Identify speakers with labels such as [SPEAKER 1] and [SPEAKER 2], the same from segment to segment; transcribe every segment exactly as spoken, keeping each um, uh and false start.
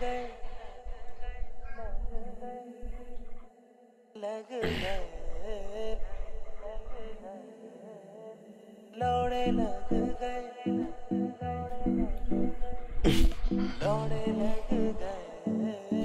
[SPEAKER 1] गए लग गए लौड़े लग गए लौड़े लग गए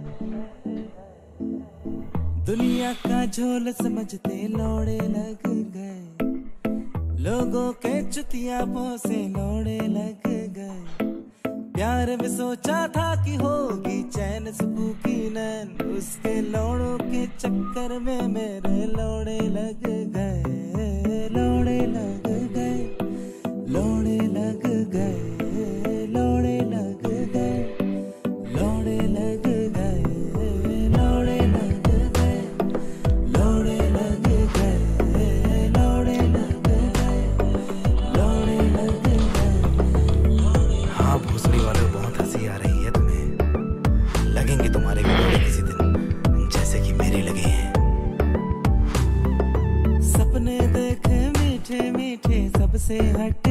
[SPEAKER 1] दुनिया का झोल समझते लौड़े लग गए लोगों के चुतियापों से लौड़े लग गए प्यार में सोचा था कि होगी चैन सुकून की नैन उसके लौड़ों के चक्कर में मेरे लौड़े लग गए लौड़े लग गए लौड़े लग गए लौड़े लग गए लौड़े लग गए लौड़े लग गए लौड़े लग गए लौड़े लग गए लौड़े लग गए।
[SPEAKER 2] हाँ भोसड़ी वाले बहुत हंसी आ रही है तुम्हें लगेंगे तुम्हारे भी लौड़े किसी दिन जैसे कि मेरे लगे हैं।
[SPEAKER 1] सपने देखे मीठे मीठे सबसे हटके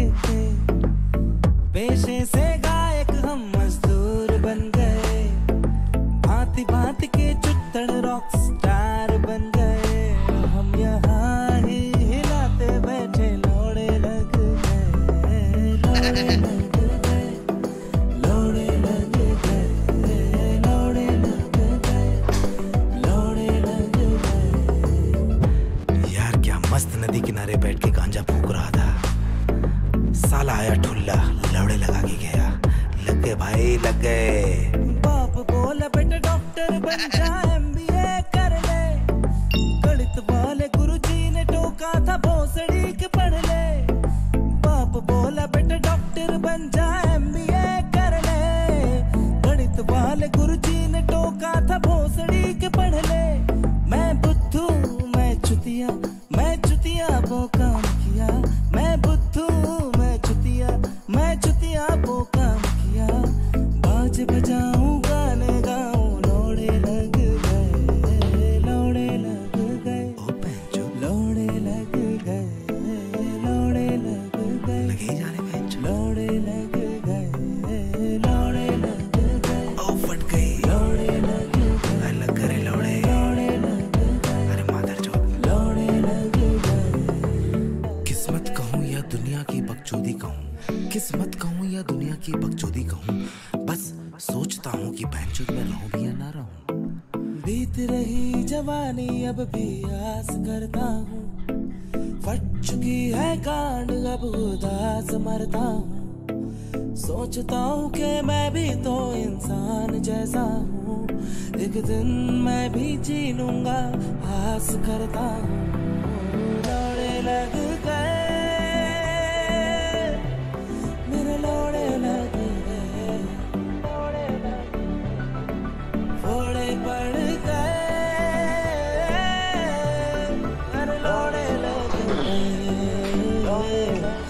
[SPEAKER 1] पेशे से गायक हम मजदूर बन गए भांति भांति के चुत्तड़ रॉक स्टार बन गए हम यहाँ ही हिलाते बैठे लौड़े लग गए लौड़े लग गए लौड़े लग गए लौड़े लग गए लौड़े लग गए।
[SPEAKER 2] यार क्या मस्त नदी किनारे बैठ के गांजा फूक रहा था साला आया ठुल्ला लौड़े लगा के गया लग गए भाई लग गए।
[SPEAKER 1] बाप बोला बेटा डॉक्टर बन जा एमबीए कर ले गणित वाले गुरुजी ने टोका था भोसड़ी के पढ़ ले बाप बोला बेटा डॉक्टर बन जा एमबीए कर ले गणित वाले गुरुजी ने टोका था भोसड़ी के पढ़ ले मैं बुद्धू मैं चुतिया मैं चुतिया वो काम किया मैं बुद्धू मैं चुतिया मैं चुतिया वो काम किया बाज बजाऊं गाने गाऊं लौड़े लग गए लौड़े लग गए
[SPEAKER 2] ओ बहनचोद
[SPEAKER 1] लौड़े लग गए लौड़े लग गए
[SPEAKER 2] लगे ही जा रहे बहनचोद
[SPEAKER 1] लौड़े लग गए लौड़े लग गए
[SPEAKER 2] ओ फट गई
[SPEAKER 1] लौड़े लग गए
[SPEAKER 2] लग करे लौड़े
[SPEAKER 1] लौड़े लग गए
[SPEAKER 2] अरे मादरचोद
[SPEAKER 1] लौड़े लग गए।
[SPEAKER 2] किस्मत कहूँ या दुनिया की बकचोदी कहूँ किस्मत कहूँ या दुनिया की बकचोदी कहूँ बस सोचता हूँ कि बहनचोद में रहूं भी या ना रहूं।
[SPEAKER 1] बीत रही जवानी अब भी आस करता हूँ फट चुकी है गांड अब उदास मरता हूँ सोचता हूँ कि मैं भी तो इंसान जैसा हूँ एक दिन मैं भी जी लूंगा आस करता हूँ लौड़े लग गए मेरे लौड़े लग गए लौड़े लग फोड़े पड़ गए अरे लौड़े लग गए लौड़े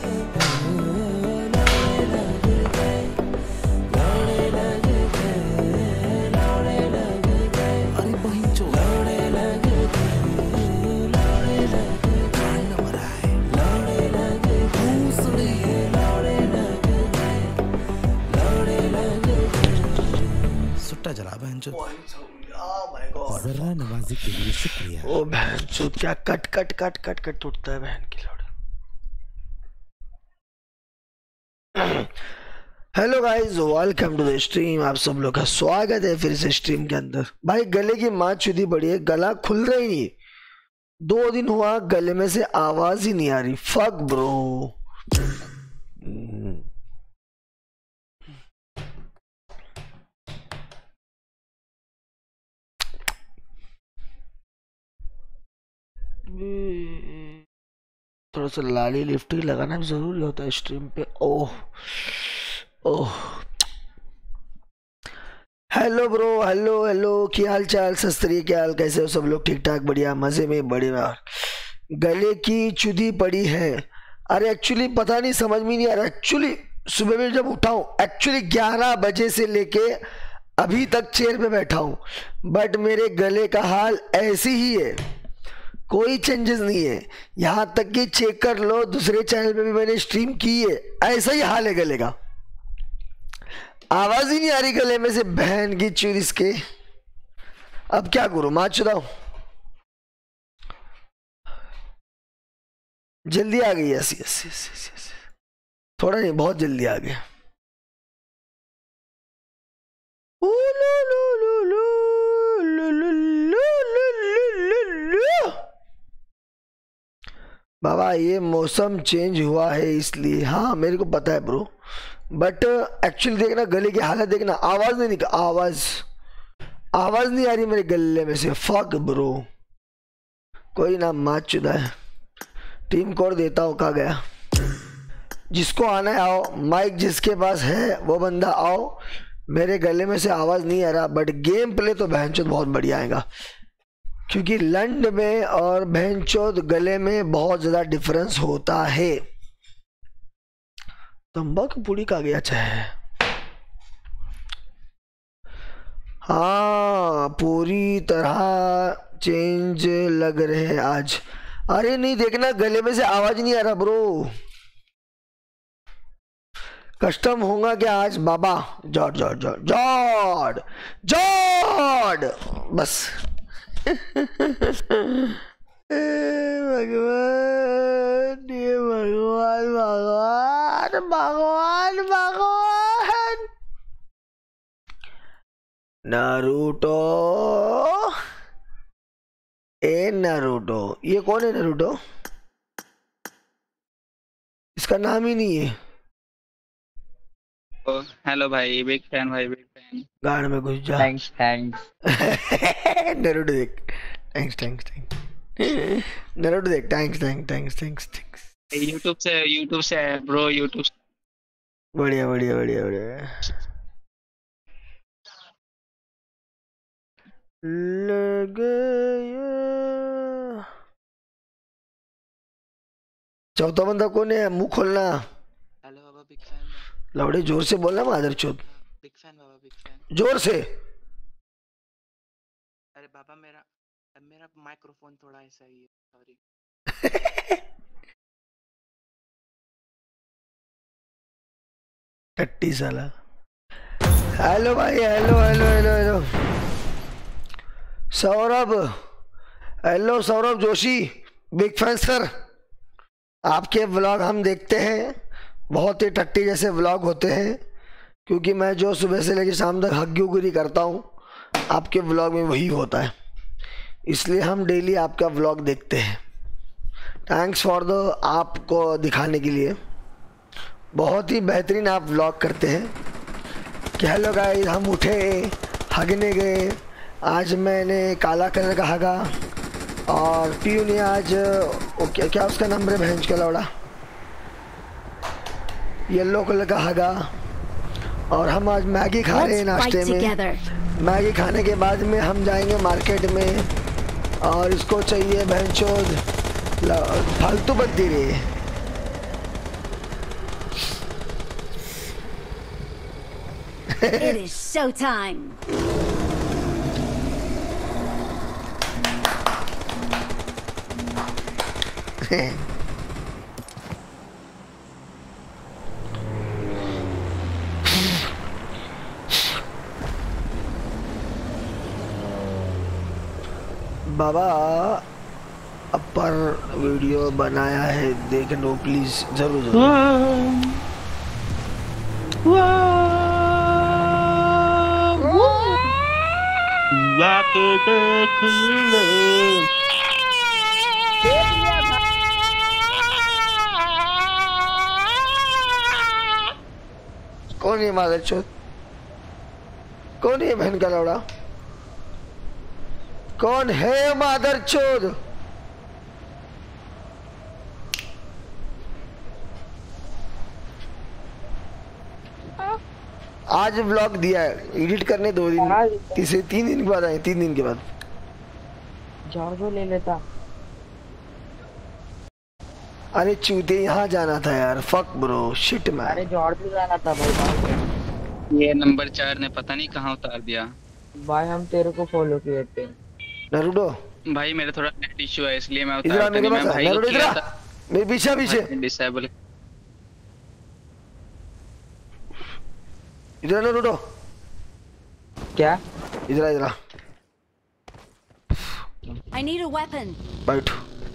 [SPEAKER 1] लग गए लौड़े लग गए लौड़े लग गए
[SPEAKER 2] अरे बहनचोद
[SPEAKER 1] लौड़े लग गए लौड़े लग गए
[SPEAKER 2] कान न मरा है
[SPEAKER 1] लौड़े लग गए
[SPEAKER 2] भोसड़ी
[SPEAKER 1] लौड़े लग गए लौड़े लग गए।
[SPEAKER 2] सुट्टा जला बहनचोद
[SPEAKER 1] जरा नवाजी के लिए शुक्रिया।
[SPEAKER 3] ओ बहन चोद क्या cut cut cut cut cut टूटता है बहन की लौड़ी। Hello guys welcome to the stream. आप सब लोग का स्वागत है फिर से स्ट्रीम के अंदर। भाई गले की माँ चुदी पड़ी है, गला खुल रही नहीं। दो दिन हुआ गले में से आवाज ही नहीं आ रही। Fuck bro. थोड़ा सा लाली लिफ्ट लगाना भी जरूरी होता है स्ट्रीम पे। Oh oh hello bro, hello hello, क्या हाल चाल, सस्त्री क्या हाल, कैसे हो सब लोग? ठीक ठाक, बढ़िया, मजे में, बढ़िया। गले की चुदी पड़ी है। अरे एक्चुअली पता नहीं, समझ में नहीं आ रहा। एक्चुअली सुबह में जब उठा हूँ, एक्चुअली ग्यारह बजे से लेके अभी तक चेयर पे बैठा हूँ, बट मेरे गले का हाल ऐसे ही है, कोई चेंजेस नहीं है। यहाँ तक कि चेक कर लो, दूसरे चैनल पे भी मैंने स्ट्रीम की है, ऐसा ही हाल है गले का। आवाज ही नहीं आ रही गले में से, बहन की चूर इसके। अब क्या करूं, मार चुदाओ। जल्दी आ गई। Yes yes yes yes yes, थोड़ा नहीं बहुत जल्दी आ गया। बाबा ये मौसम चेंज हुआ है इसलिए। हाँ मेरे को पता है ब्रो, बट एक्चुअली देखना गले की हालत देखना, आवाज नहीं निकल, आवाज आवाज नहीं आ रही मेरे गले में से। फक ब्रो, कोई ना, माच चुदा है। टीम कोड देता हूँ, कहा गया। जिसको आना है आओ, माइक जिसके पास है वो बंदा आओ। मेरे गले में से आवाज नहीं आ रहा, बट गेम प्ले तो बहनचोद बहुत बढ़िया आएगा, क्योंकि लंड में और बहनचोद गले में बहुत ज्यादा डिफरेंस होता है। तंबाकू पूरी का गया अच्छा है। हाँ पूरी तरह चेंज लग रहे हैं आज। अरे नहीं देखना गले में से आवाज नहीं आ रहा ब्रो, कस्टम होगा क्या आज बाबा। जॉर्ड जॉर्ड जॉर्ड जॉर्ड जॉर्ड बस। भगवान ये भगवान भगवान भगवान भगवान। नारुतो, ए नारुतो, ये कौन है नारुतो? इसका नाम ही नहीं है।
[SPEAKER 4] हेलो भाई, बिग फैन भाई, बिग फैन।
[SPEAKER 3] गाड़ में घुस जा।
[SPEAKER 4] Thanks thanks.
[SPEAKER 3] नारुतो देख, थैंक्स थैंक्स थैंक्स। नारुतो देख, thanks thanks thanks thanks thanks.
[SPEAKER 4] YouTube से यूट्यूब से ब्रो, यूट्यूब से।
[SPEAKER 3] बढ़िया बढ़िया बढ़िया बढ़िया। लग गया। चौथा बंदा कौन है? मुंह खोलना।
[SPEAKER 5] हेलो बाबा, बिग फैन।
[SPEAKER 3] लौड़े जोर से बोलना मादरचोद।
[SPEAKER 5] बिग फैन बाबा, बिग फैन।
[SPEAKER 3] जोर से।
[SPEAKER 5] अरे बाबा मेरा मेरा माइक्रोफोन थोड़ा ऐसा ही है, सॉरी।
[SPEAKER 3] टट्टी साला। हेलो भाई, hello hello hello hello Saurabh. Hello Saurabh Joshi, big fan sir. आपके व्लॉग हम देखते हैं, बहुत ही टट्टी जैसे व्लॉग होते हैं, क्योंकि मैं जो सुबह से लेकर शाम तक हग्गीगुरी करता हूँ आपके व्लॉग में वही होता है, इसलिए हम डेली आपका व्लॉग देखते हैं। थैंक्स फॉर द आपको दिखाने के लिए, बहुत ही बेहतरीन आप व्लॉग करते हैं। कि हेलो गाइस, हम उठे, हगने गए। आज मैंने काला कलर का हगा और पीयू ने आज क्या, क्या उसका नंबर है भैंस का लौड़ा, येलो कलर का हगा। और हम आज मैगी खा रहे हैं नाश्ते में। मैगी खाने के बाद में हम जाएंगे मार्केट में, और इसको चाहिए भैंचोद फालतू बत्ती रे।
[SPEAKER 6] It is showtime.
[SPEAKER 3] बाबा अपर वीडियो बनाया है, देख लो प्लीज, जरूर जरूर। कौन है मादरचोद? कौन है बहन का लौड़ा? कौन है मादरचोद? आज व्लॉग दिया है, एडिट करने दो दिन, तीसरे तीन दिन के बाद आए, तीन दिन के बाद।
[SPEAKER 5] जॉर्जो ले लेता।
[SPEAKER 3] अरे चूते, यहाँ जाना था यार, फक ब्रो, शिट मैन।
[SPEAKER 5] अरे जॉर्जो जाना था भाई।
[SPEAKER 4] ये नंबर चार ने पता नहीं कहाँ उतार दिया
[SPEAKER 5] भाई, हम तेरे को फॉलो किए थे।
[SPEAKER 3] नारुतो
[SPEAKER 4] भाई, मेरा थोड़ा नेट इशू है इसलिए मैं
[SPEAKER 3] इधर
[SPEAKER 4] उतारता नहीं। मैं भाई को किया था,
[SPEAKER 3] मेरे पीछे पीछे
[SPEAKER 4] डिसेबल।
[SPEAKER 3] इधर ना रुको।
[SPEAKER 7] क्या?
[SPEAKER 3] इधर इधर
[SPEAKER 6] I need a weapon.
[SPEAKER 3] बैठ।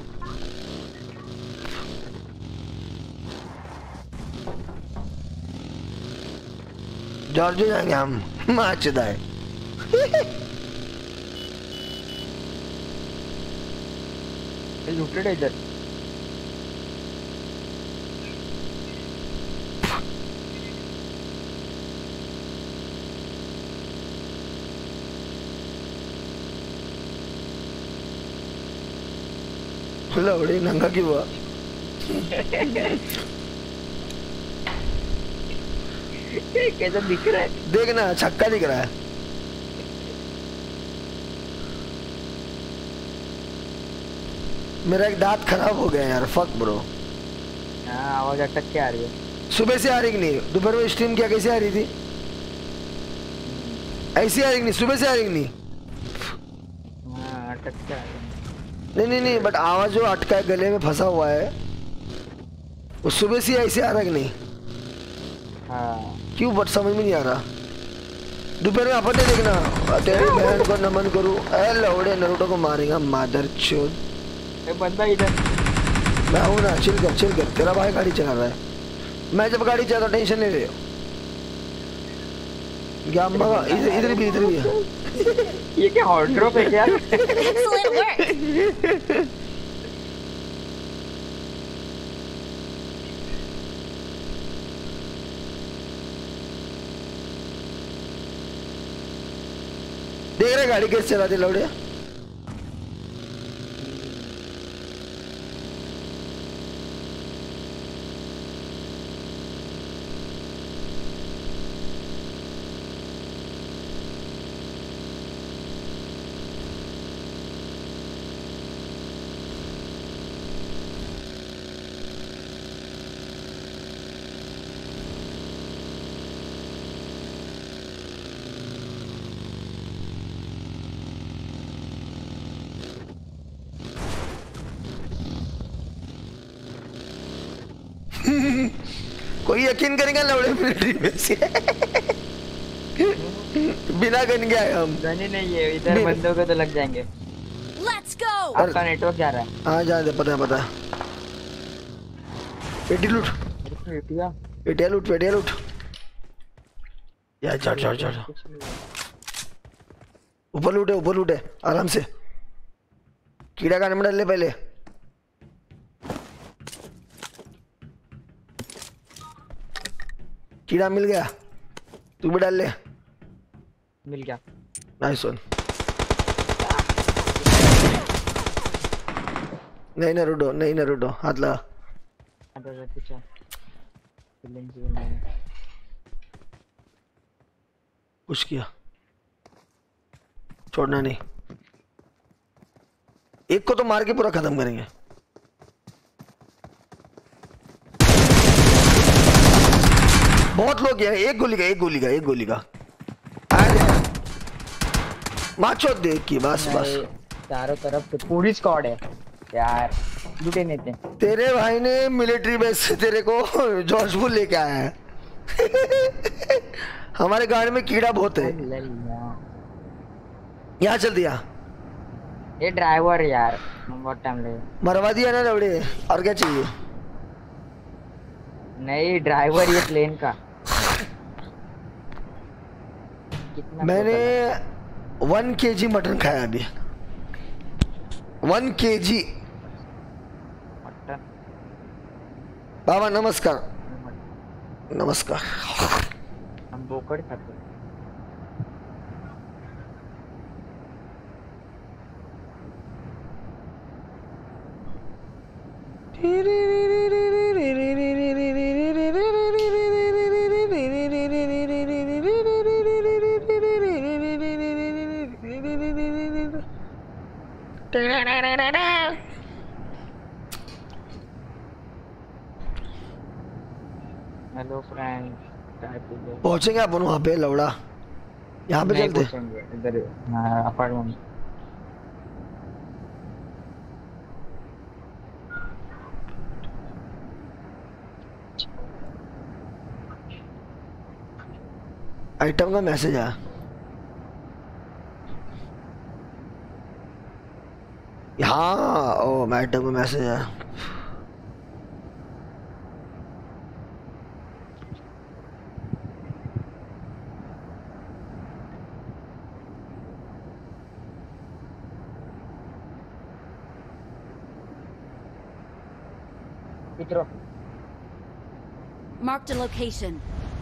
[SPEAKER 3] जॉर्ज जाएंगे हम। माचदा है।
[SPEAKER 7] लूटेड है इधर।
[SPEAKER 3] लौड़े नंगा क्यों हुआ?
[SPEAKER 7] कैसा दिख रहा है?
[SPEAKER 3] देखना छक्का दिख रहा है। मेरा एक दांत खराब हो गया यार, फक ब्रो।
[SPEAKER 7] हाँ आवाज अटक के आ रही है।
[SPEAKER 3] सुबह से आ रही कि नहीं? दोपहर में स्ट्रीम क्या कैसे आ रही थी? ऐसी आ रही कि नहीं? सुबह से आ रही कि नहीं?
[SPEAKER 7] हाँ अटक के आ रही है।
[SPEAKER 3] नहीं नहीं नहीं बट आवाज जो अटका है, गले में फंसा हुआ है, वो सुबह से ऐसे आ रहा कि नहीं?
[SPEAKER 7] हाँ
[SPEAKER 3] क्यों बट समझ में नहीं आ रहा। दोपहर में अपन ने देखना तेरी बहन को नमन करूं। ए लौड़े नरूटो को मारेगा मादर चोद।
[SPEAKER 7] एक बंदा इधर।
[SPEAKER 3] मैं हूं ना, चिल कर चिल कर। तेरा भाई गाड़ी चला रहा है, मैं जब गाड़ी चलाता हूं टेंशन नहीं ले। क्या अम्मा का इधर इधर भी इधर भी है।
[SPEAKER 7] ये क्या हॉट ड्रॉप है क्या?
[SPEAKER 6] Excellent work.
[SPEAKER 3] देख रहे गाड़ी कैसे चलाते लौड़े। कोई यकीन करेगा लौड़े मिलिट्री में से बिना गन के आए हम।
[SPEAKER 7] गन ही नहीं है इधर, बंदों को तो लग जाएंगे।
[SPEAKER 6] Let's go.
[SPEAKER 7] आपका नेटवर्क जा रहा है।
[SPEAKER 3] हाँ जा दे, पता है पता है। पेटी लूट,
[SPEAKER 7] पेटिया
[SPEAKER 3] पेटिया लूट, पेटिया लूट। यार चढ़ चढ़ चढ़ ऊपर लूटे, ऊपर लूटे आराम से। कीड़ा खाने में डाल ले पहले। कीड़ा मिल गया, तू भी डाल ले।
[SPEAKER 7] मिल गया।
[SPEAKER 3] Nice one. नहीं नरूटो, नहीं नरूटो, हाथ लगा।
[SPEAKER 7] अरे पीछे
[SPEAKER 3] पुश किया, छोड़ना नहीं। एक को तो मार के पूरा खत्म करेंगे। बहुत लोग हैं। एक गोली का, एक गोली का, एक गोली का। माचो देख की बस बस।
[SPEAKER 7] चारों तरफ तो पूरी स्क्वाड है यार, लुटे नहीं थे।
[SPEAKER 3] तेरे भाई ने मिलिट्री बेस से तेरे को जॉर्जपुर लेके आया है। हमारे गाड़ी में कीड़ा बहुत है। यहाँ चल दिया।
[SPEAKER 7] ये ड्राइवर यार बहुत टाइम लगे।
[SPEAKER 3] मरवा दिया ना लवड़े, और क्या चाहिए?
[SPEAKER 7] नहीं ड्राइवर ये प्लेन का। कितना
[SPEAKER 3] मैंने वन केजी मटन खाया अभी। One KG.
[SPEAKER 7] मटन।
[SPEAKER 3] बाबा नमस्कार। नमस्कार।
[SPEAKER 7] हम बोकड़ खाते। हेलो फ्रेंड,
[SPEAKER 3] पहुंचेंगे अपन वहां पे लौड़ा। यहाँ पे चलते
[SPEAKER 7] इधर अपार्टमेंट।
[SPEAKER 3] आइटम का मैसेज आया। हाँ ओ आइटम का मैसेज आया।
[SPEAKER 7] इधर
[SPEAKER 6] Marked a location.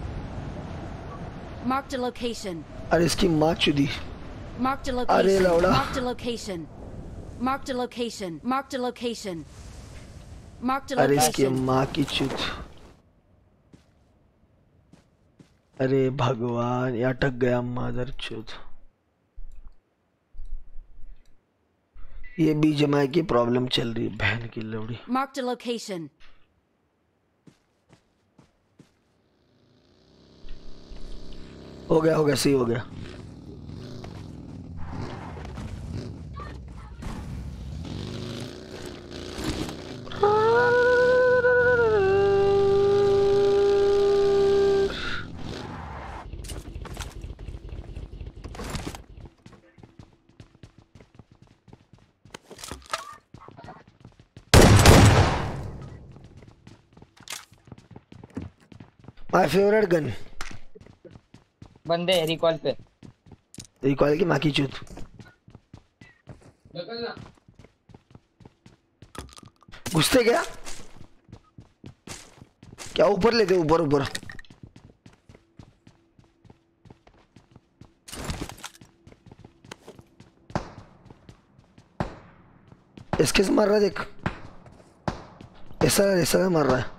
[SPEAKER 6] Marked a location.
[SPEAKER 3] अरे इसकी माँ चुदी।
[SPEAKER 6] Marked a
[SPEAKER 3] अरे
[SPEAKER 6] location.
[SPEAKER 3] लौड़ा।
[SPEAKER 6] Marked a location. Marked a location. Marked a location. Marked a
[SPEAKER 3] अरे इसकी
[SPEAKER 6] location.
[SPEAKER 3] माँ की चुद। अरे भगवान ये अटक गया मादर चुद। ये बीजेएमआई की प्रॉब्लम चल रही है बहन की लौड़ी।
[SPEAKER 6] Marked a location.
[SPEAKER 3] हो गया हो गया सही हो गया। My favourite gun.
[SPEAKER 7] बंदे रिकॉल पे।
[SPEAKER 3] रिकॉल की माँ की चूत। घुसते क्या क्या ऊपर लेते ऊपर ऊपर। इसके से मार रहा है देख। ऐसा ऐसा मार रहा है।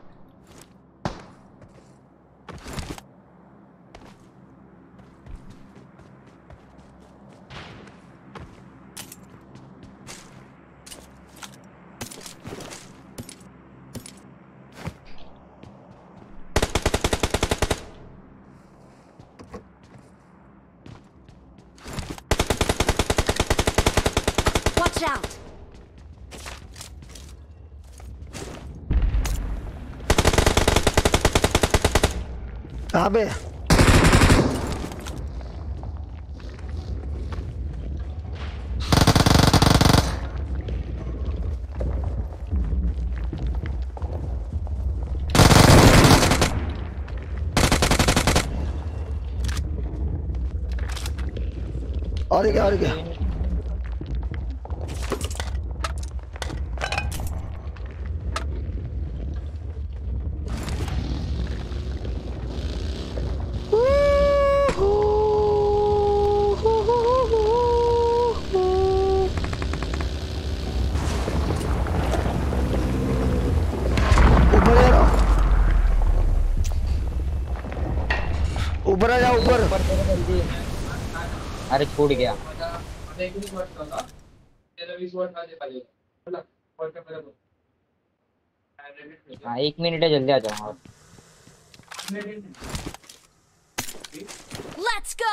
[SPEAKER 6] Watch out.
[SPEAKER 3] कहाँ पे? और क्या और क्या? ऊपर आ जाओ ऊपर।
[SPEAKER 7] अरे छूट गया। हाँ एक मिनट है जल्दी आ जाऊंगा।
[SPEAKER 6] Let's go.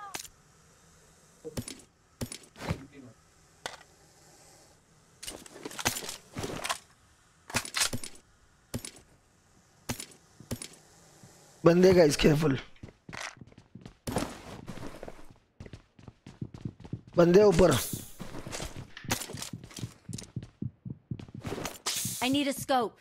[SPEAKER 3] बंदे का इस केयरफुल। बंदे ऊपर।
[SPEAKER 6] I need a scope.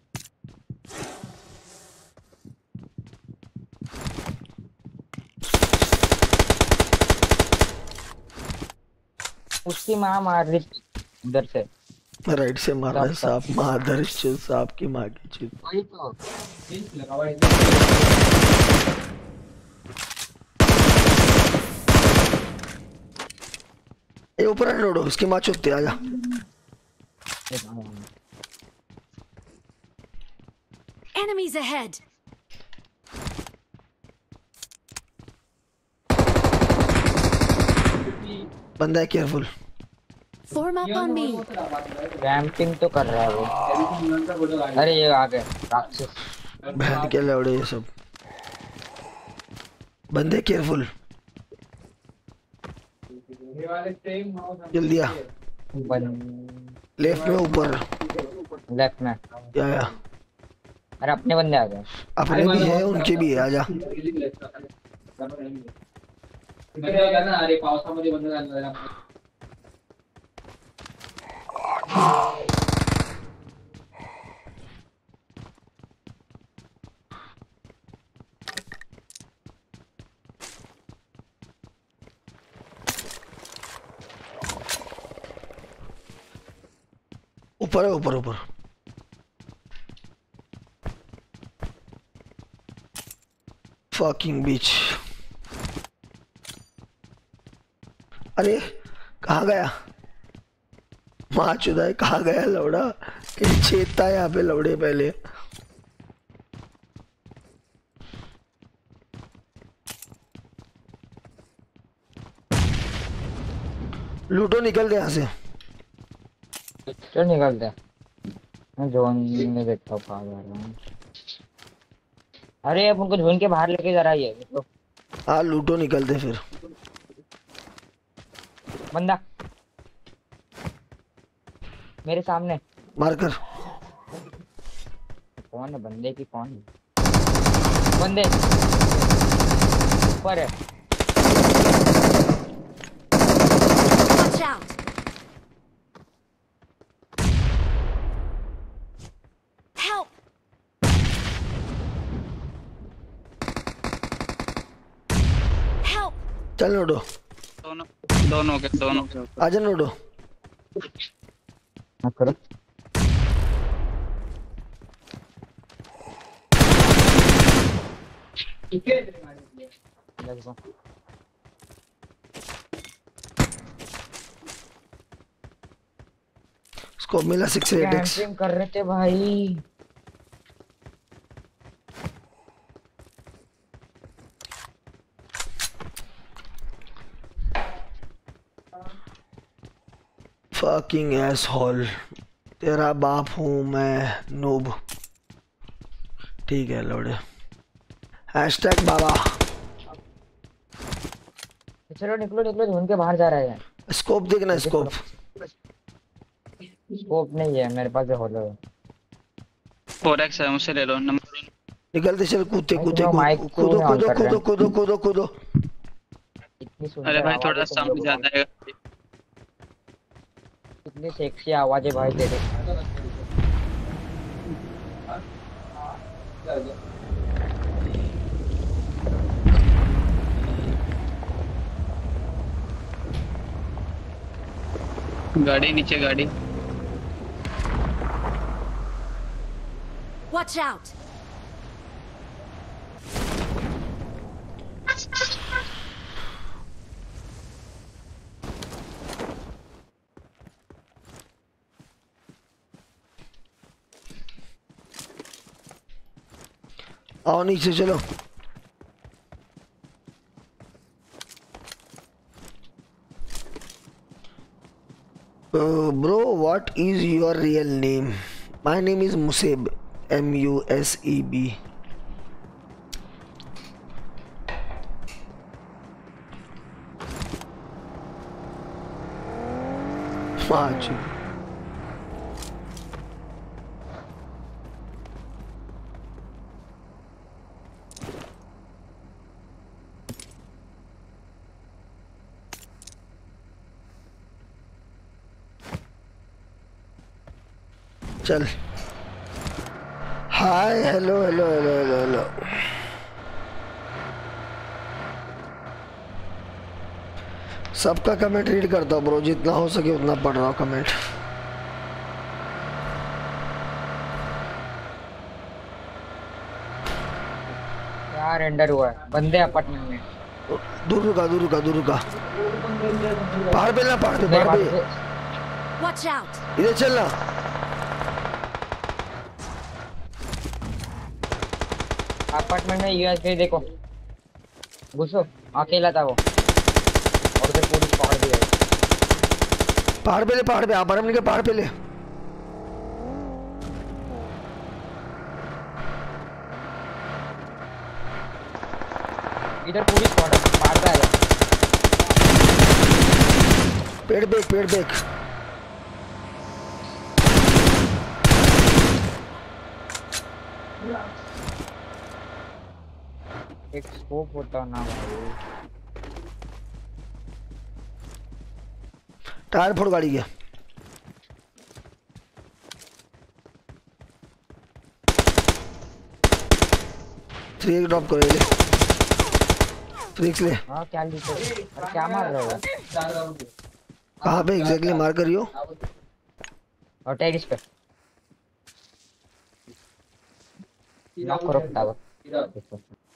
[SPEAKER 7] उसकी माँ मार रही थी इधर से।
[SPEAKER 3] राइट से मार रहा है सांप। मादर चुद सांप की माँ की चुद।
[SPEAKER 7] वही तो।
[SPEAKER 3] ये ऊपर लोडो उसकी माँ चुदते आजा।
[SPEAKER 6] Enemies ahead.
[SPEAKER 3] बंदा है careful.
[SPEAKER 6] Form up on me.
[SPEAKER 7] Ramping तो कर रहा है वो। अरे ये आ गए राक्षस।
[SPEAKER 3] बहन के लौड़े ये सब। बंदे केयरफुल। जल्दी आ। लेफ्ट में ऊपर।
[SPEAKER 7] लेफ्ट में।
[SPEAKER 3] या या।
[SPEAKER 7] अरे अपने बंदे आ गए।
[SPEAKER 3] अपने भी है उनके भी है आजा।
[SPEAKER 7] अरे पावसामध्ये बंद झालं.
[SPEAKER 3] ऊपर है, ऊपर ऊपर। Fucking bitch. अरे कहाँ गया? माँ चुदा है, कहाँ गया लौड़ा? छेदता है यहाँ पे लौड़े पहले। लूटो, निकल गया यहाँ से।
[SPEAKER 7] चल निकलते हैं। मैं जोन में देखता हूँ कहाँ जा रहा हूँ। अरे अब उनको जोन के बाहर लेके जा रहा है ये तो।
[SPEAKER 3] हाँ लूटो, निकलते फिर।
[SPEAKER 7] बंदा मेरे सामने
[SPEAKER 3] मार कर।
[SPEAKER 7] कौन है बंदे की? कौन है बंदे? ऊपर है।
[SPEAKER 6] Watch out! Help! Help!
[SPEAKER 3] चल नोडो,
[SPEAKER 4] दोनों दोनों के दोनों के ऊपर।
[SPEAKER 3] आजा नोडो।
[SPEAKER 7] हाँ करो। Let's go.
[SPEAKER 3] स्कोप मिला सिक्स एट एक्स।
[SPEAKER 7] कैंपिंग कर रहे थे भाई।
[SPEAKER 3] फकिंग एसहोल, तेरा बाप हूँ मैं नूब। ठीक है लौड़े। हैशटैग बाबा।
[SPEAKER 7] चलो निकलो निकलो, जोन के बाहर जा रहा है।
[SPEAKER 3] स्कोप देखना, स्कोप।
[SPEAKER 7] स्कोप नहीं है मेरे पास, होलो है।
[SPEAKER 4] फोर एक्स है, मुझसे ले लो नंबर।
[SPEAKER 3] निकलते चल, कूदते
[SPEAKER 7] भाई,
[SPEAKER 3] कूदते
[SPEAKER 7] तुम माइक
[SPEAKER 3] कूदो
[SPEAKER 7] क्यों
[SPEAKER 3] कूदो
[SPEAKER 7] नहीं ऑन
[SPEAKER 3] कूदो
[SPEAKER 7] कर रहे?
[SPEAKER 3] कूदो कूदो कूदो कूदो।
[SPEAKER 7] इतनी सुंदर
[SPEAKER 4] अरे भाई
[SPEAKER 7] आवाज़
[SPEAKER 4] थोड़ा
[SPEAKER 7] है तुम
[SPEAKER 4] साउंड
[SPEAKER 7] लोगों
[SPEAKER 4] ज्यादा
[SPEAKER 7] की।
[SPEAKER 4] है।
[SPEAKER 7] कितनी सेक्सी आवाज है भाई तेरे।
[SPEAKER 4] गाड़ी नीचे, गाड़ी।
[SPEAKER 6] Watch out!
[SPEAKER 3] आओ नीचे चलो। Uh, bro, what is your real name? My name is Museb. M U S E B. Macho. चल। Hi hello hello hello hello hello. सबका कमेंट रीड करता हूँ ब्रो, जितना हो सके उतना पढ़ रहा हूँ कमेंट।
[SPEAKER 7] यार एंडर हुआ है बंदे अपार्टमेंट में।
[SPEAKER 3] दूर रुका दूर रुका दूर रुका। पहाड़ पे ना, पहाड़ पे
[SPEAKER 7] मेरे
[SPEAKER 3] पहाड़
[SPEAKER 7] पास
[SPEAKER 3] पे।
[SPEAKER 6] Watch out!
[SPEAKER 3] इधर चलना।
[SPEAKER 7] अपार्टमेंट में यूएसबी देखो, घुसो। अकेला था वो, और उधर पूरी पहाड़ भी है।
[SPEAKER 3] पहाड़ पे ले, पहाड़ पे। आप के पहाड़ पे ले।
[SPEAKER 7] इधर पूरी स्क्वाड है, मारता है।
[SPEAKER 3] पेड़ पे, पेड़ पे।
[SPEAKER 7] एक स्कोप होता ना भाई।
[SPEAKER 3] टायर फोड़ गाड़ी के। थ्री एक ड्रॉप करो, ये ले थ्री एक्स ले।
[SPEAKER 7] हाँ क्या लीटर? अरे क्या मार रहे हो?
[SPEAKER 3] कहाँ पे एग्जैक्टली मार कर रही हो?
[SPEAKER 7] और टैग इस पे नॉक करो फटाफट।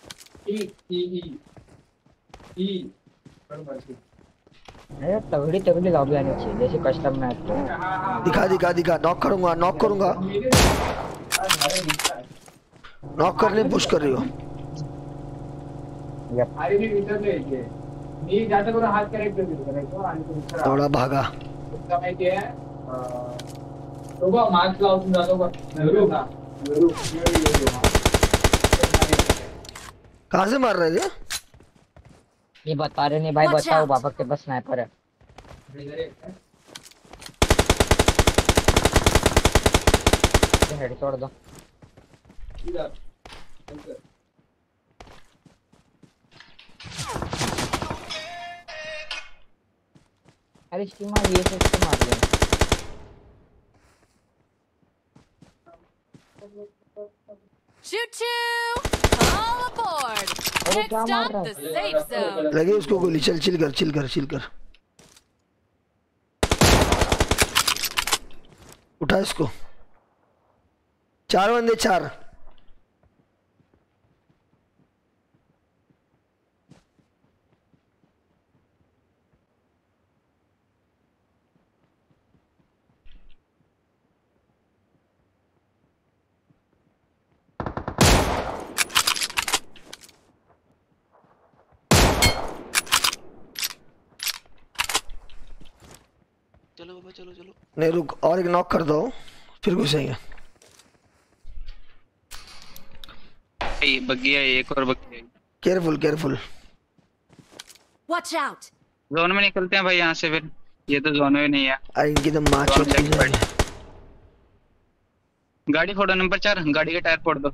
[SPEAKER 7] अरे तगड़ी तगड़ी लॉबी आनी चाहिए जैसे कस्टम मैच।
[SPEAKER 3] दिखा दिखा दिखा। नॉक करूंगा, नॉक करूंगा। नॉक करने पुश कर रही हो। थोड़ा भागा। कहाँ से मार रहे थे?
[SPEAKER 7] ये बता रहे नहीं भाई,
[SPEAKER 6] Watch
[SPEAKER 7] बताओ
[SPEAKER 6] out.
[SPEAKER 7] बाबा के पास स्नाइपर है। हेड छोड़ दो। अरे इसकी मार, ये से इसको मार लिया।
[SPEAKER 6] Choo choo! All aboard!
[SPEAKER 7] अरे
[SPEAKER 6] Next
[SPEAKER 7] क्या मार
[SPEAKER 6] stop,
[SPEAKER 7] रहा
[SPEAKER 6] the
[SPEAKER 7] है?
[SPEAKER 6] safe zone.
[SPEAKER 3] लगे उसको गोली। चल चिल कर, चिल कर, चिल कर। उठा इसको। चार बंदे, चार।
[SPEAKER 5] चलो बाबा चलो चलो।
[SPEAKER 3] नहीं रुक, और एक नॉक कर दो फिर घुसेंगे।
[SPEAKER 4] ये बग्गी है, एक और बग्गी है।
[SPEAKER 3] Careful careful.
[SPEAKER 6] Watch out!
[SPEAKER 4] Zone में निकलते हैं भाई यहाँ से फिर। ये तो जोन में नहीं है।
[SPEAKER 3] अरे इनकी तो माँ
[SPEAKER 4] जोन
[SPEAKER 3] चुप
[SPEAKER 4] check पड़। गाड़ी फोड़ो नंबर चार, गाड़ी के टायर फोड़ दो।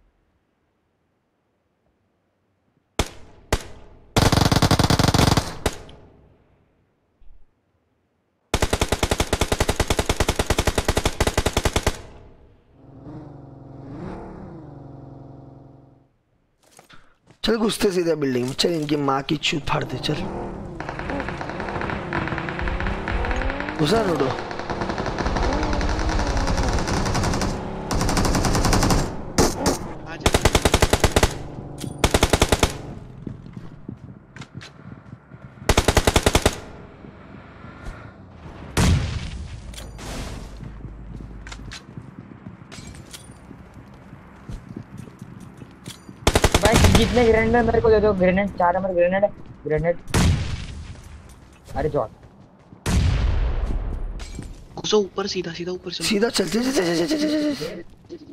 [SPEAKER 3] चल घुसते सीधे बिल्डिंग में। चल इनकी माँ की चूत फाड़ते। चल घुसा नोडो।
[SPEAKER 5] आ जा।
[SPEAKER 7] भाई जितने ग्रेनेड है मेरे को दे दो। ग्रेनेड चार नंबर ग्रेनेड है। ग्रेनेड। अरे जॉन
[SPEAKER 5] घुसो ऊपर, सीधा सीधा ऊपर चलो।
[SPEAKER 3] सीधा चलते चल चल चल चल चल चल।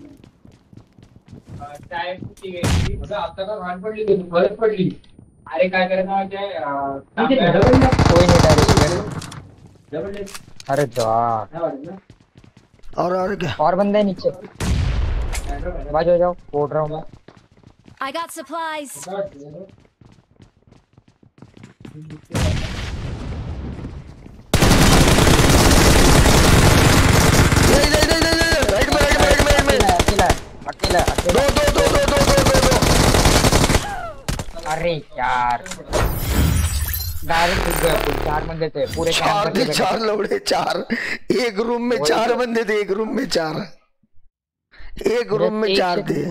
[SPEAKER 8] अरे काय करायचं म्हणजे
[SPEAKER 7] कोई नहीं डायरेक्ट। अरे जॉन
[SPEAKER 3] और और क्या?
[SPEAKER 7] और बंदे हैं नीचे। बाज हो जाओ, फोड़ रहा हूँ मैं।
[SPEAKER 6] I got supplies.
[SPEAKER 3] नहीं नहीं नहीं नहीं नहीं, राइट में राइट में राइट में राइट में।
[SPEAKER 7] अकेला अकेला अकेला।
[SPEAKER 3] दो दो दो दो दो दो दो दो।
[SPEAKER 7] अरे यार डायरेक्ट घुस गए। पूरे चार बंदे थे पूरे
[SPEAKER 3] चार थे,
[SPEAKER 7] कैंप
[SPEAKER 3] चार लोड़े, चार। एक रूम में चार बंदे थे, एक रूम में चार। एक रूम में चार थे।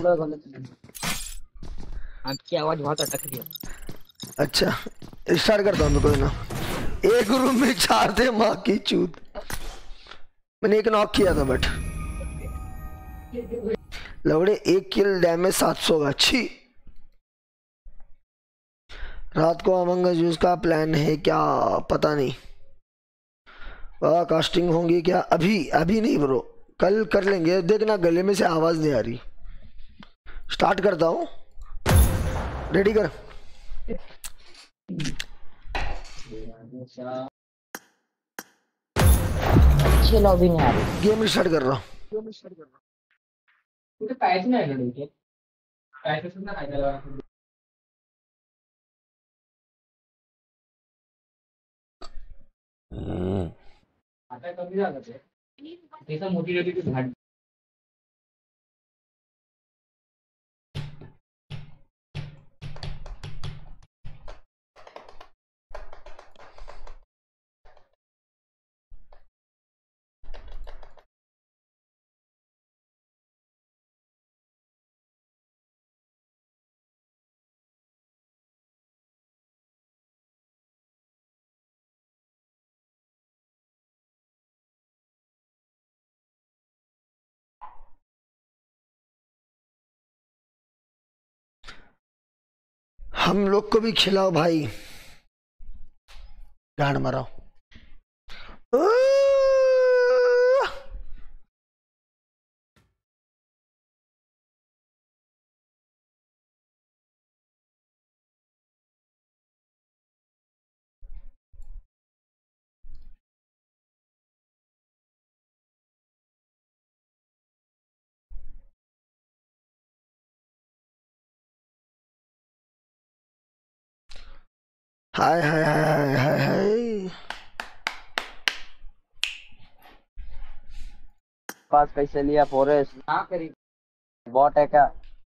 [SPEAKER 7] आपकी आवाज बहुत अटक रही है।
[SPEAKER 3] अच्छा स्टार्ट करता हूँ मैं, कोई ना। एक रूम में चार थे, माँ की चूत। मैंने एक नॉक किया था बट लवड़े एक किल डैमेज सात सौ का। अच्छी। रात को अमंग अस का प्लान है क्या? पता नहीं बाबा। कास्टिंग होंगी क्या? अभी अभी नहीं ब्रो, कल कर लेंगे। देखना गले में से आवाज नहीं आ रही। स्टार्ट करता हूँ, रेडी कर।
[SPEAKER 7] अच्छी लॉबी नहीं आ रही।
[SPEAKER 3] गेम स्टार्ट कर रहा हूँ।
[SPEAKER 8] कुठे पाहायचं नाही ना, पाहायचं सुद्धा खायला
[SPEAKER 7] आता कमी झालं ते त्याचं मोठी रेडी की झाड
[SPEAKER 3] हम लोग को भी खिलाओ भाई, गांड मराओ। हाय हाय हाय हाय हाय।
[SPEAKER 8] पास कैसे लिया फॉरेस्ट?
[SPEAKER 7] ना करी
[SPEAKER 8] बॉट है क्या?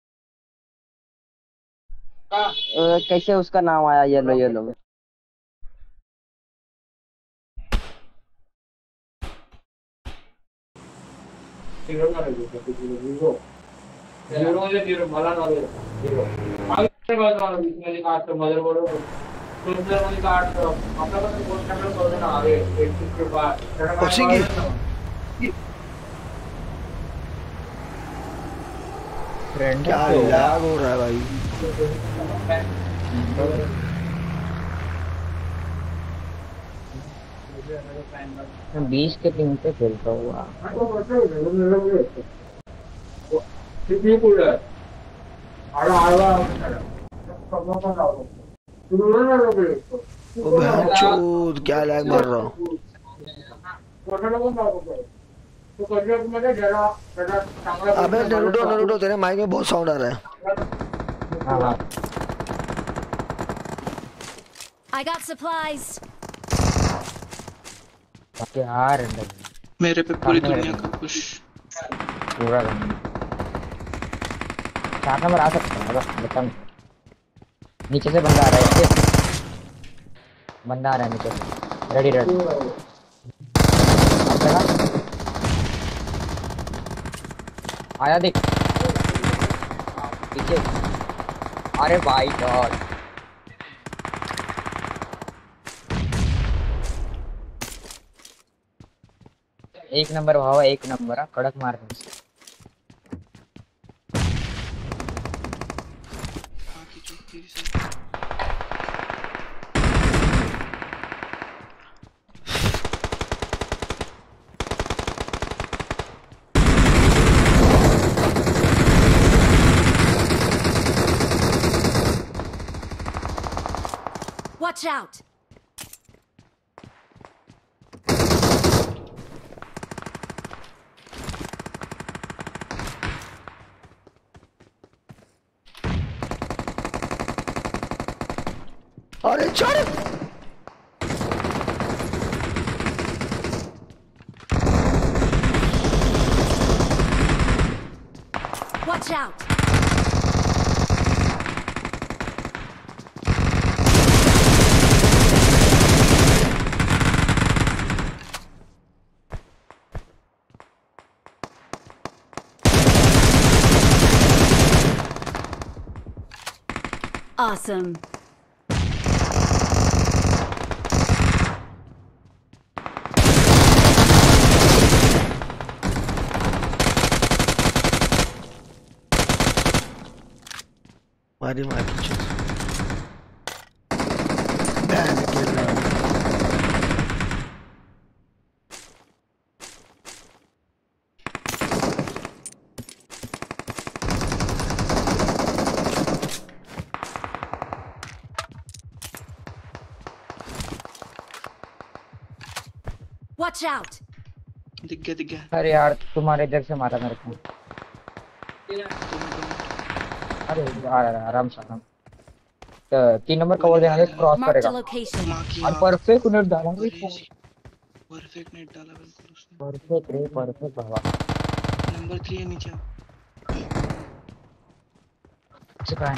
[SPEAKER 7] का
[SPEAKER 8] अ, कैसे उसका नाम आया येलो येलो में?
[SPEAKER 7] जीरो ना रे जीरो जीरो जे जीरो मला ना रे जीरो आगे बात वाला इसमें काट तो मदरबोर्ड तो उधर वाली काट तो अपना को बोल कर कर ना आगे एक के बाद
[SPEAKER 3] पहुंचेंगे।
[SPEAKER 7] फ्रेंड
[SPEAKER 3] क्या लैग हो रहा है भाई?
[SPEAKER 7] मैं
[SPEAKER 8] बीस के टीम पे खेलता हुआ
[SPEAKER 7] कितनी कूल है आड़ा आड़ा
[SPEAKER 3] ओ बहनचोद, क्या लैग मार रहा हूँ। अबे नरूटो नरूटो, तेरे माइक में बहुत साउंड आ रहा है।
[SPEAKER 8] हाँ
[SPEAKER 6] I got supplies.
[SPEAKER 8] यार
[SPEAKER 5] मेरे पे पूरी दुनिया का खुश
[SPEAKER 8] पूरा चार नंबर आ सकता है बता। नीचे से बंदा आ रहा है, बंदा आ रहा है नीचे से। रेडी रेडी आया देख पीछे। अरे भाई गॉड एक नंबर भावा, एक नंबर है, कड़क मार
[SPEAKER 6] Watch out.
[SPEAKER 3] अरे चढ़।
[SPEAKER 6] Watch out. Awesome.
[SPEAKER 3] मारी मारी चल। बैन के नाम।
[SPEAKER 6] Watch out.
[SPEAKER 5] दिख गया दिख गया।
[SPEAKER 8] अरे यार तुम्हारे इधर से मारा मेरे को। अरे यार आराम से आराम। तो तीन नंबर कवर देना है, क्रॉस
[SPEAKER 6] Marked a
[SPEAKER 8] करेगा
[SPEAKER 6] location.
[SPEAKER 5] माँ की
[SPEAKER 8] और परफेक्ट नेट डाला।
[SPEAKER 5] परफेक्ट नेट डाला बिल्कुल उसने।
[SPEAKER 8] परफेक्ट रे परफेक्ट बाबा।
[SPEAKER 5] नंबर थ्री है नीचे।
[SPEAKER 8] चुका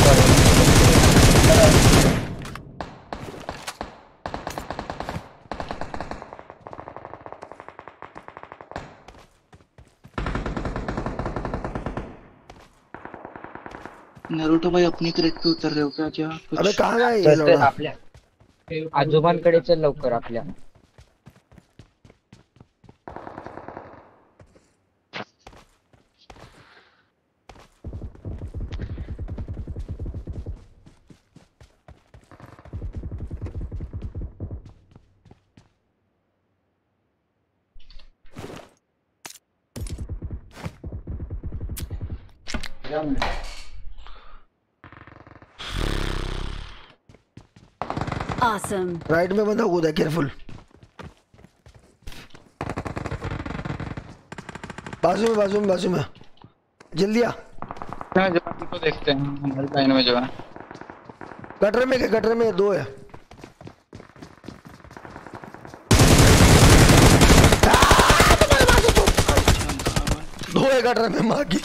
[SPEAKER 5] नरूटो भाई अपनी क्रेट पे उतर रहे हो क्या? क्या कुछ?
[SPEAKER 3] अबे कहाँ गए ये
[SPEAKER 8] चल
[SPEAKER 3] लोग?
[SPEAKER 8] आपल्या आजोबांकडे चल लवकर आपल्या.
[SPEAKER 6] Awesome.
[SPEAKER 3] राइट में बंदा कूदा, केयरफुल. बाजू में बाजू में बाजू में जल्दी आ.
[SPEAKER 4] जवान को देखते हैं हमारी लाइन में जवान.
[SPEAKER 3] गटर में क्या? गटर में दो है. दो है गटर में. माँ की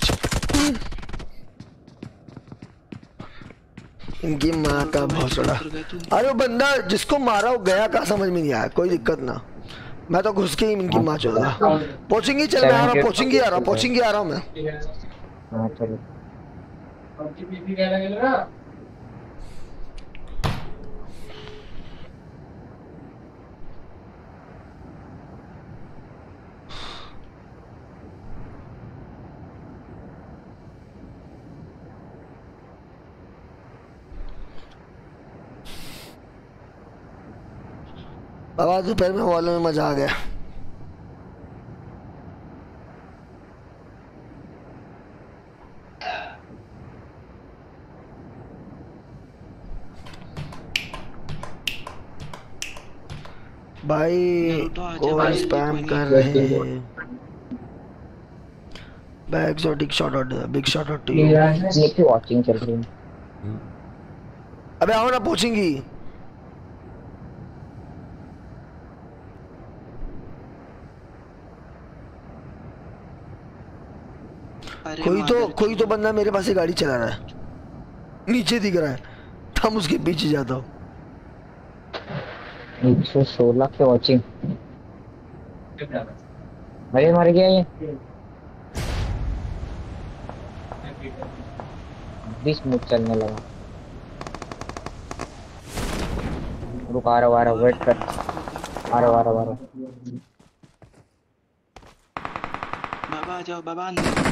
[SPEAKER 3] इनकी माँ का भौसड़ा. अरे वो बंदा जिसको मारा वो गया कहाँ समझ में नहीं आया. कोई दिक्कत ना, मैं तो घुस के ही इनकी माँ चोदा. पहुंचेंगे. चल मैं आ रहा हूँ. पहुंचेंगे आ रहा हूँ पहुंचेंगे आ रहा हूँ मैं.
[SPEAKER 8] हाँ चलो.
[SPEAKER 3] बाबा दोपहर में वालों में मजा आ गया. भाई कौन स्पैम कर रहे हैं. Big shout shout out. Big shout out to you.
[SPEAKER 8] देखिए वॉचिंग चल रही है.
[SPEAKER 3] अबे आओ ना पहुंचेंगी. कोई तो कोई तो बंदा मेरे पास ही गाड़ी चला रहा है. नीचे दिख रहा है. हम उसके पीछे जाता हूँ.
[SPEAKER 8] एक सौ सोलह के वॉचिंग. अरे मर गया ये. बीस मिनट चलने लगा. रुक आ रहा आ रहा वेट कर. आ रहा आ रहा आ रहा.
[SPEAKER 5] बाबा आ जाओ बाबा अंदर.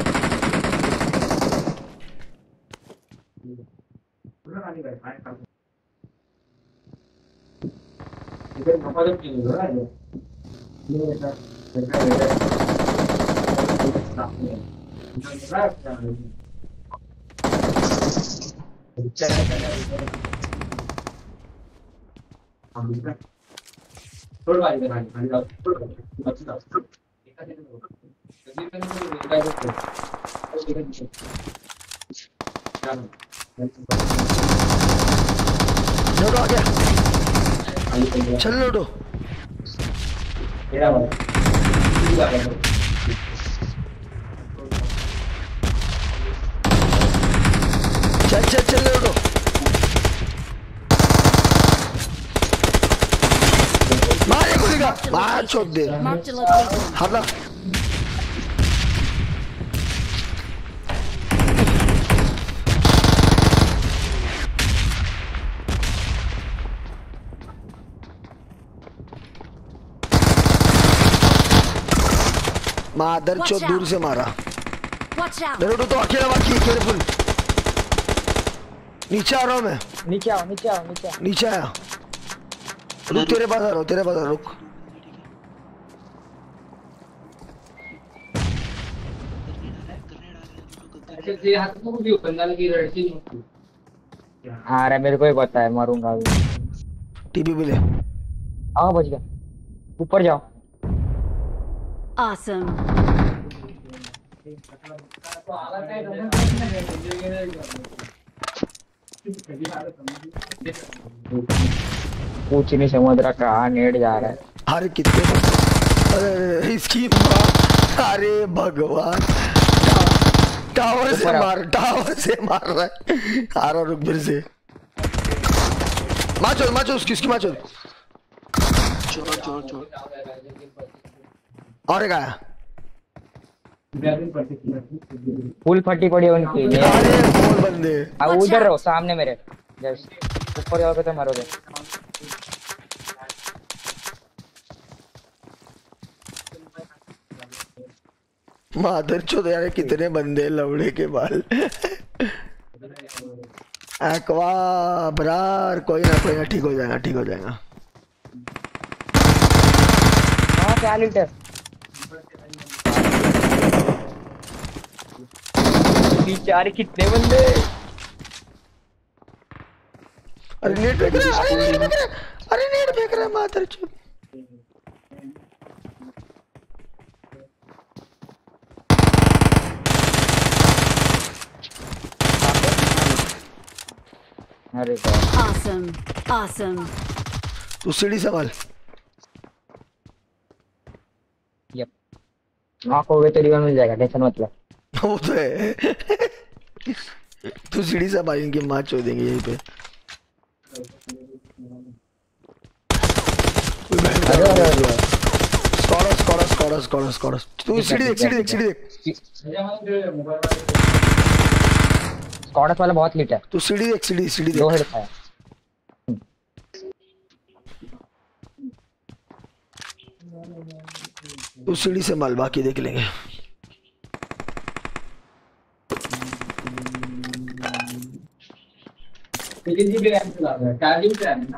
[SPEAKER 3] लूडो आ गया. चल लूडो. चल चल चल लूडो. मारे खुलेगा. मार छोड़ दे.
[SPEAKER 6] Marked a location.
[SPEAKER 3] हरला. मादर चो दूर से मारा.
[SPEAKER 6] Watch out.
[SPEAKER 3] लूडो तो अकेला बाकी है. केयरफुल. नीचे आ रहा हूँ मैं.
[SPEAKER 8] नीचे आओ नीचे आओ नीचे आओ.
[SPEAKER 3] नीचे आया. रुक तेरे पास आ रहा हूँ. तेरे पास आ रहा हूँ. रुक.
[SPEAKER 8] आ रहा है मेरे को ही पता है. मारूंगा अभी.
[SPEAKER 3] टीपी भी ले.
[SPEAKER 8] हाँ बच गया. ऊपर जाओ.
[SPEAKER 6] Awesome.
[SPEAKER 8] कुछ नहीं समझ रहा कहाँ नेट जा रहा है.
[SPEAKER 3] अरे कितने अरे इसकी माँ, अरे भगवान, टावर से मार, टावर से मार रहा है। आ रहा रुक फिर से, माचो माचो उसकी उसकी माचो।
[SPEAKER 5] छोड़ छोड़ छोड़।
[SPEAKER 3] और क्या
[SPEAKER 8] फुल फटी पड़ी है उनकी।
[SPEAKER 3] अरे बोल बंदे,
[SPEAKER 8] अब उधर रहो सामने मेरे, जस्ट ऊपर जाओगे तो मरोगे।
[SPEAKER 3] मादर चोद यार, कितने बंदे लवड़े के बाल। एक्वा बरार, कोई ना कोई ना, ठीक हो जाएगा ठीक हो जाएगा।
[SPEAKER 8] हाँ क्या लीटर बेचारे कितने बंदे।
[SPEAKER 3] अरे नेट फेंक रहा है, अरे नेट फेंक रहा है, अरे नेट फेंक रहा है मादर चोद।
[SPEAKER 8] अरे
[SPEAKER 6] Awesome. Awesome.
[SPEAKER 3] तू सीढ़ी संभाल।
[SPEAKER 8] यप नॉक हो गए तो रिवाइव मिल जाएगा, टेंशन मत ले।
[SPEAKER 3] वो तो है। तू सीढ़ी संभाल, इनकी माँ चोदेंगे यहीं पे।
[SPEAKER 8] अरे अरे अरे
[SPEAKER 3] स्कॉडस स्कॉडस स्कॉडस स्कॉडस स्कॉडस। तू सीढ़ी देख सीढ़ी देख सीढ़ी देख।
[SPEAKER 8] स्कॉडस वाला बहुत लीट है।
[SPEAKER 3] तू सीढ़ी देख सीढ़ी सीढ़ी
[SPEAKER 8] दो
[SPEAKER 3] देख।
[SPEAKER 8] हेड खाया।
[SPEAKER 3] तू सीढ़ी से माल, बाकी देख लेंगे।
[SPEAKER 7] लेकिन जी भी रैम चला रहा है, चार्जिंग से है ना।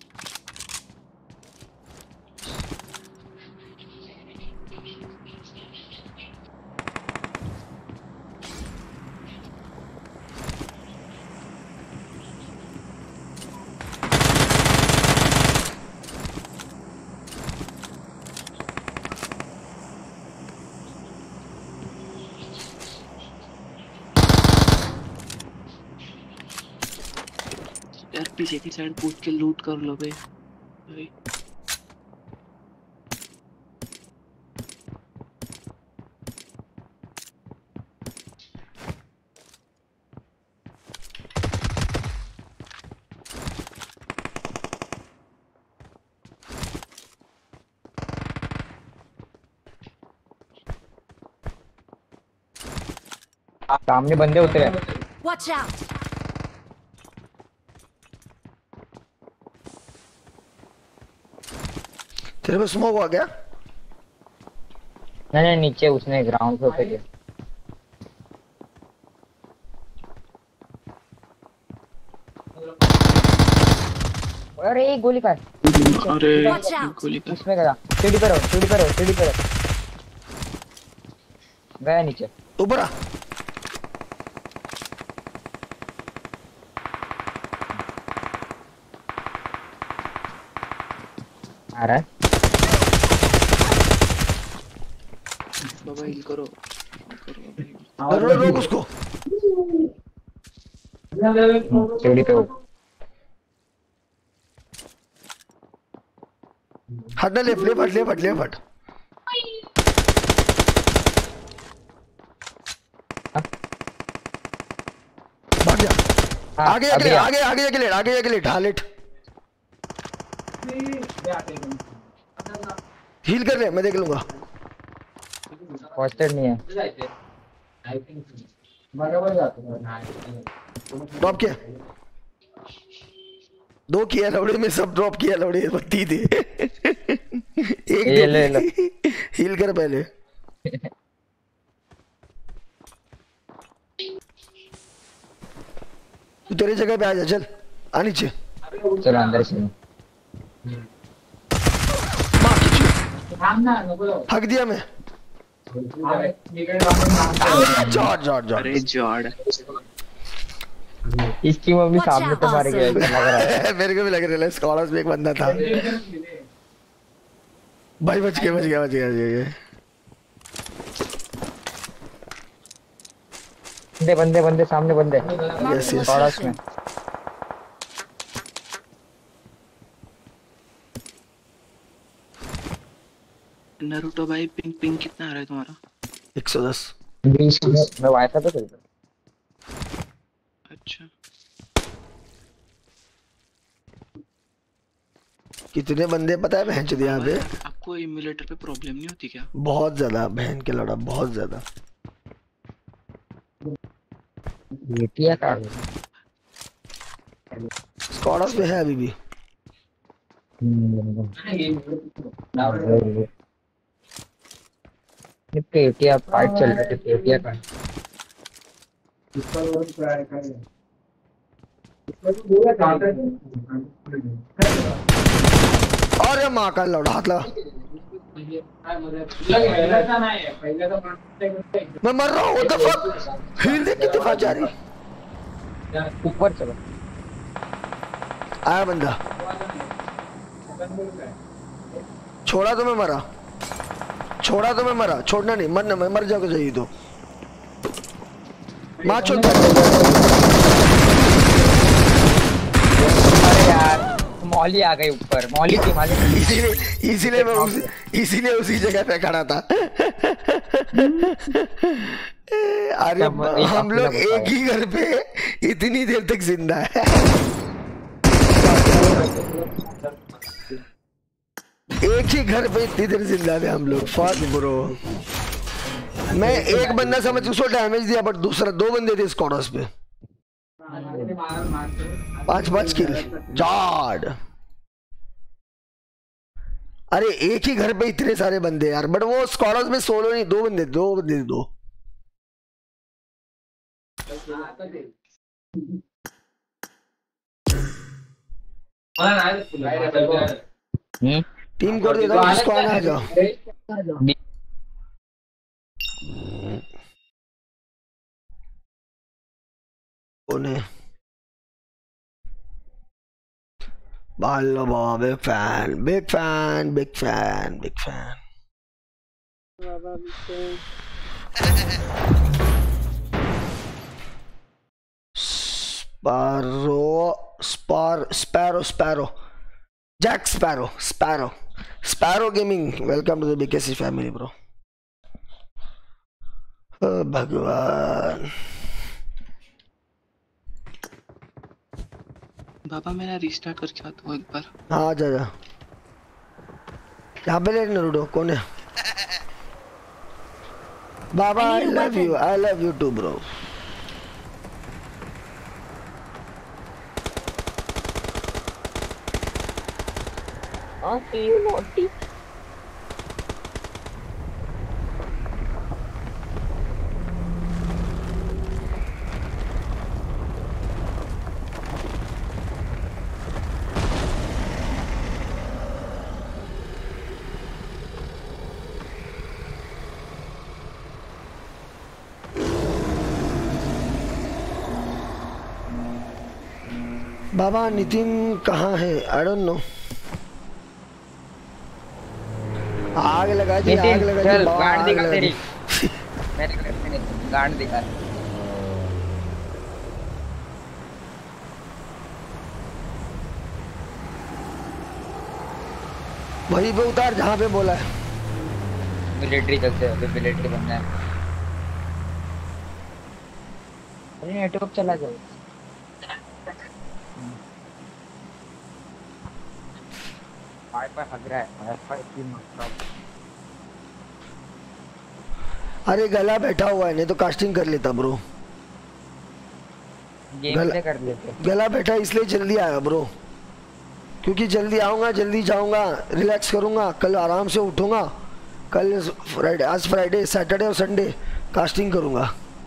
[SPEAKER 5] यार पीछे की साइड पूछ के लूट कर लो बे भाई।
[SPEAKER 8] सामने बंदे उतरे।
[SPEAKER 6] Watch out.
[SPEAKER 3] तेरे पे स्मोक आ गया?
[SPEAKER 8] नहीं नहीं नीचे उसने ग्राउंड पे उतर गया। अरे एक गोली कर।
[SPEAKER 5] अरे
[SPEAKER 6] Watch out.
[SPEAKER 5] गोली का
[SPEAKER 8] उसमें गया। सीढ़ी पे रहो सीढ़ी पे रहो सीढ़ी पे रहो। गया नीचे।
[SPEAKER 3] ऊपर आ।
[SPEAKER 8] आ रहा है।
[SPEAKER 5] बाबा हिल करो
[SPEAKER 3] रोक रोक उसको।
[SPEAKER 8] सीढ़ी पे हो।
[SPEAKER 3] हट ना, लेफ्ट लेफ्ट हट लेफ्ट हट लेफ्ट हट। भाग जा।
[SPEAKER 8] हाँ,
[SPEAKER 3] आगे
[SPEAKER 8] अभी
[SPEAKER 3] आगे
[SPEAKER 8] आ।
[SPEAKER 3] आगे आगे आगे लेट आगे आगे लेट हाँ लेट। हील कर ले, मैं देख लूंगा।
[SPEAKER 8] पॉस्टर नहीं है।
[SPEAKER 3] ड्रॉप किया, दो किया लौड़े में, सब ड्रॉप किया लौड़े, बत्ती दे। एक
[SPEAKER 8] ये ले लो।
[SPEAKER 3] हील कर पहले। तू तेरी जगह पे आ जा, चल आ नीचे।
[SPEAKER 8] चलो अंदर से।
[SPEAKER 3] मार खींचो, हक दिया मैं। George George George.
[SPEAKER 5] अरे जॉर्ड
[SPEAKER 8] इसकी मम्मी
[SPEAKER 6] Watch
[SPEAKER 8] सामने
[SPEAKER 6] out,
[SPEAKER 8] तो मार गया
[SPEAKER 6] awesome.
[SPEAKER 8] ऐसा लग रहा है।
[SPEAKER 3] मेरे को भी लग रहा है स्कॉलर्स में एक बंदा था भाई। बच गया बच गया बच गया बच गया।
[SPEAKER 8] बंदे बंदे बंदे सामने बंदे।
[SPEAKER 3] Yes yes.
[SPEAKER 8] पड़ोस में।
[SPEAKER 5] नरूटो भाई पिंग पिंग कितना आ रहा है तुम्हारा?
[SPEAKER 3] एक सौ दस।
[SPEAKER 8] बीस मैं वाईफाई पे खेलता हूँ।
[SPEAKER 5] अच्छा
[SPEAKER 3] कितने बंदे पता है बहन चोद यहाँ पे?
[SPEAKER 5] आपको इम्यूलेटर पे प्रॉब्लम नहीं होती क्या?
[SPEAKER 3] बहुत ज्यादा बहन के लड़ा, बहुत ज्यादा।
[SPEAKER 8] एटिया का
[SPEAKER 3] स्क्वाड्स पे है अभी भी।
[SPEAKER 8] एटिया फाइट चल रही है एटिया का।
[SPEAKER 3] अरे माँ का लौड़ा हाथ लगा। मैं मर रहा हूँ। What the fuck? हील देख कितनी फास्ट जा रही।
[SPEAKER 8] ऊपर चलो।
[SPEAKER 3] आया बंदा। छोड़ा तो मैं मरा, छोड़ा तो मैं मरा, छोड़ना नहीं, मरना मैं मर जाऊंगा चाहिए तो। माँ छोड़।
[SPEAKER 8] अरे यार मौली आ गई ऊपर, मौली की मालिक।
[SPEAKER 3] इसीलिए इसीलिए मैं उसी इसीलिए उसी जगह पे खड़ा था। अरे हम लोग एक ही घर पे इतनी देर तक जिंदा है। एक ही घर पे इतनी देर जिंदा थे हम लोग। Fuck bro. मैं एक बंदा समझ उसको डैमेज दिया, बट दूसरा दो बंदे थे स्क्वाड्स पे। पांच पांच किल जाड। अरे एक ही घर पे इतने सारे बंदे यार, बट वो स्क्वाड्स में सोलो नहीं, दो बंदे दो बंदे दो। टीम कोड देता हूँ, जिसको आना आ जाओ। Ballo Baba, big fan, big fan, big fan, big fan. Sparrow, Spar, Sparrow, Sparrow, Jack Sparrow, Sparrow, Sparrow Gaming. Welcome to the B K C family, bro. Oh, Bhagwan.
[SPEAKER 5] बाबा मेरा restart करके आता हूँ एक बार।
[SPEAKER 3] हाँ जा जा। यहाँ पे ले नरूडो कौन है? बाबा I love you, I love you too bro.
[SPEAKER 8] हाँ you naughty.
[SPEAKER 3] बाबा नितिन कहाँ है? I don't know. आग लगा दी, आग लगा दी।
[SPEAKER 8] चल गांड दिखा तेरी। मेरे को गांड दिखा।
[SPEAKER 3] वहीं पे उतार जहाँ पे बोला है।
[SPEAKER 8] मिलिट्री चलते हैं, मिलिट्री बनना है। अरे नेटवर्क चला जाए। वाईफाई हग रहा है, वाईफाई की मतलब।
[SPEAKER 3] अरे गला बैठा हुआ है, नहीं तो कास्टिंग कर लेता ब्रो।
[SPEAKER 8] गेम से कर लेते।
[SPEAKER 3] गला बैठा इसलिए जल्दी आया ब्रो, क्योंकि जल्दी आऊंगा, जल्दी जाऊंगा, रिलैक्स करूंगा, कल आराम से उठूंगा। कल फ्राइडे, आज फ्राइडे, सैटरडे और संडे कास्टिंग करूंगा।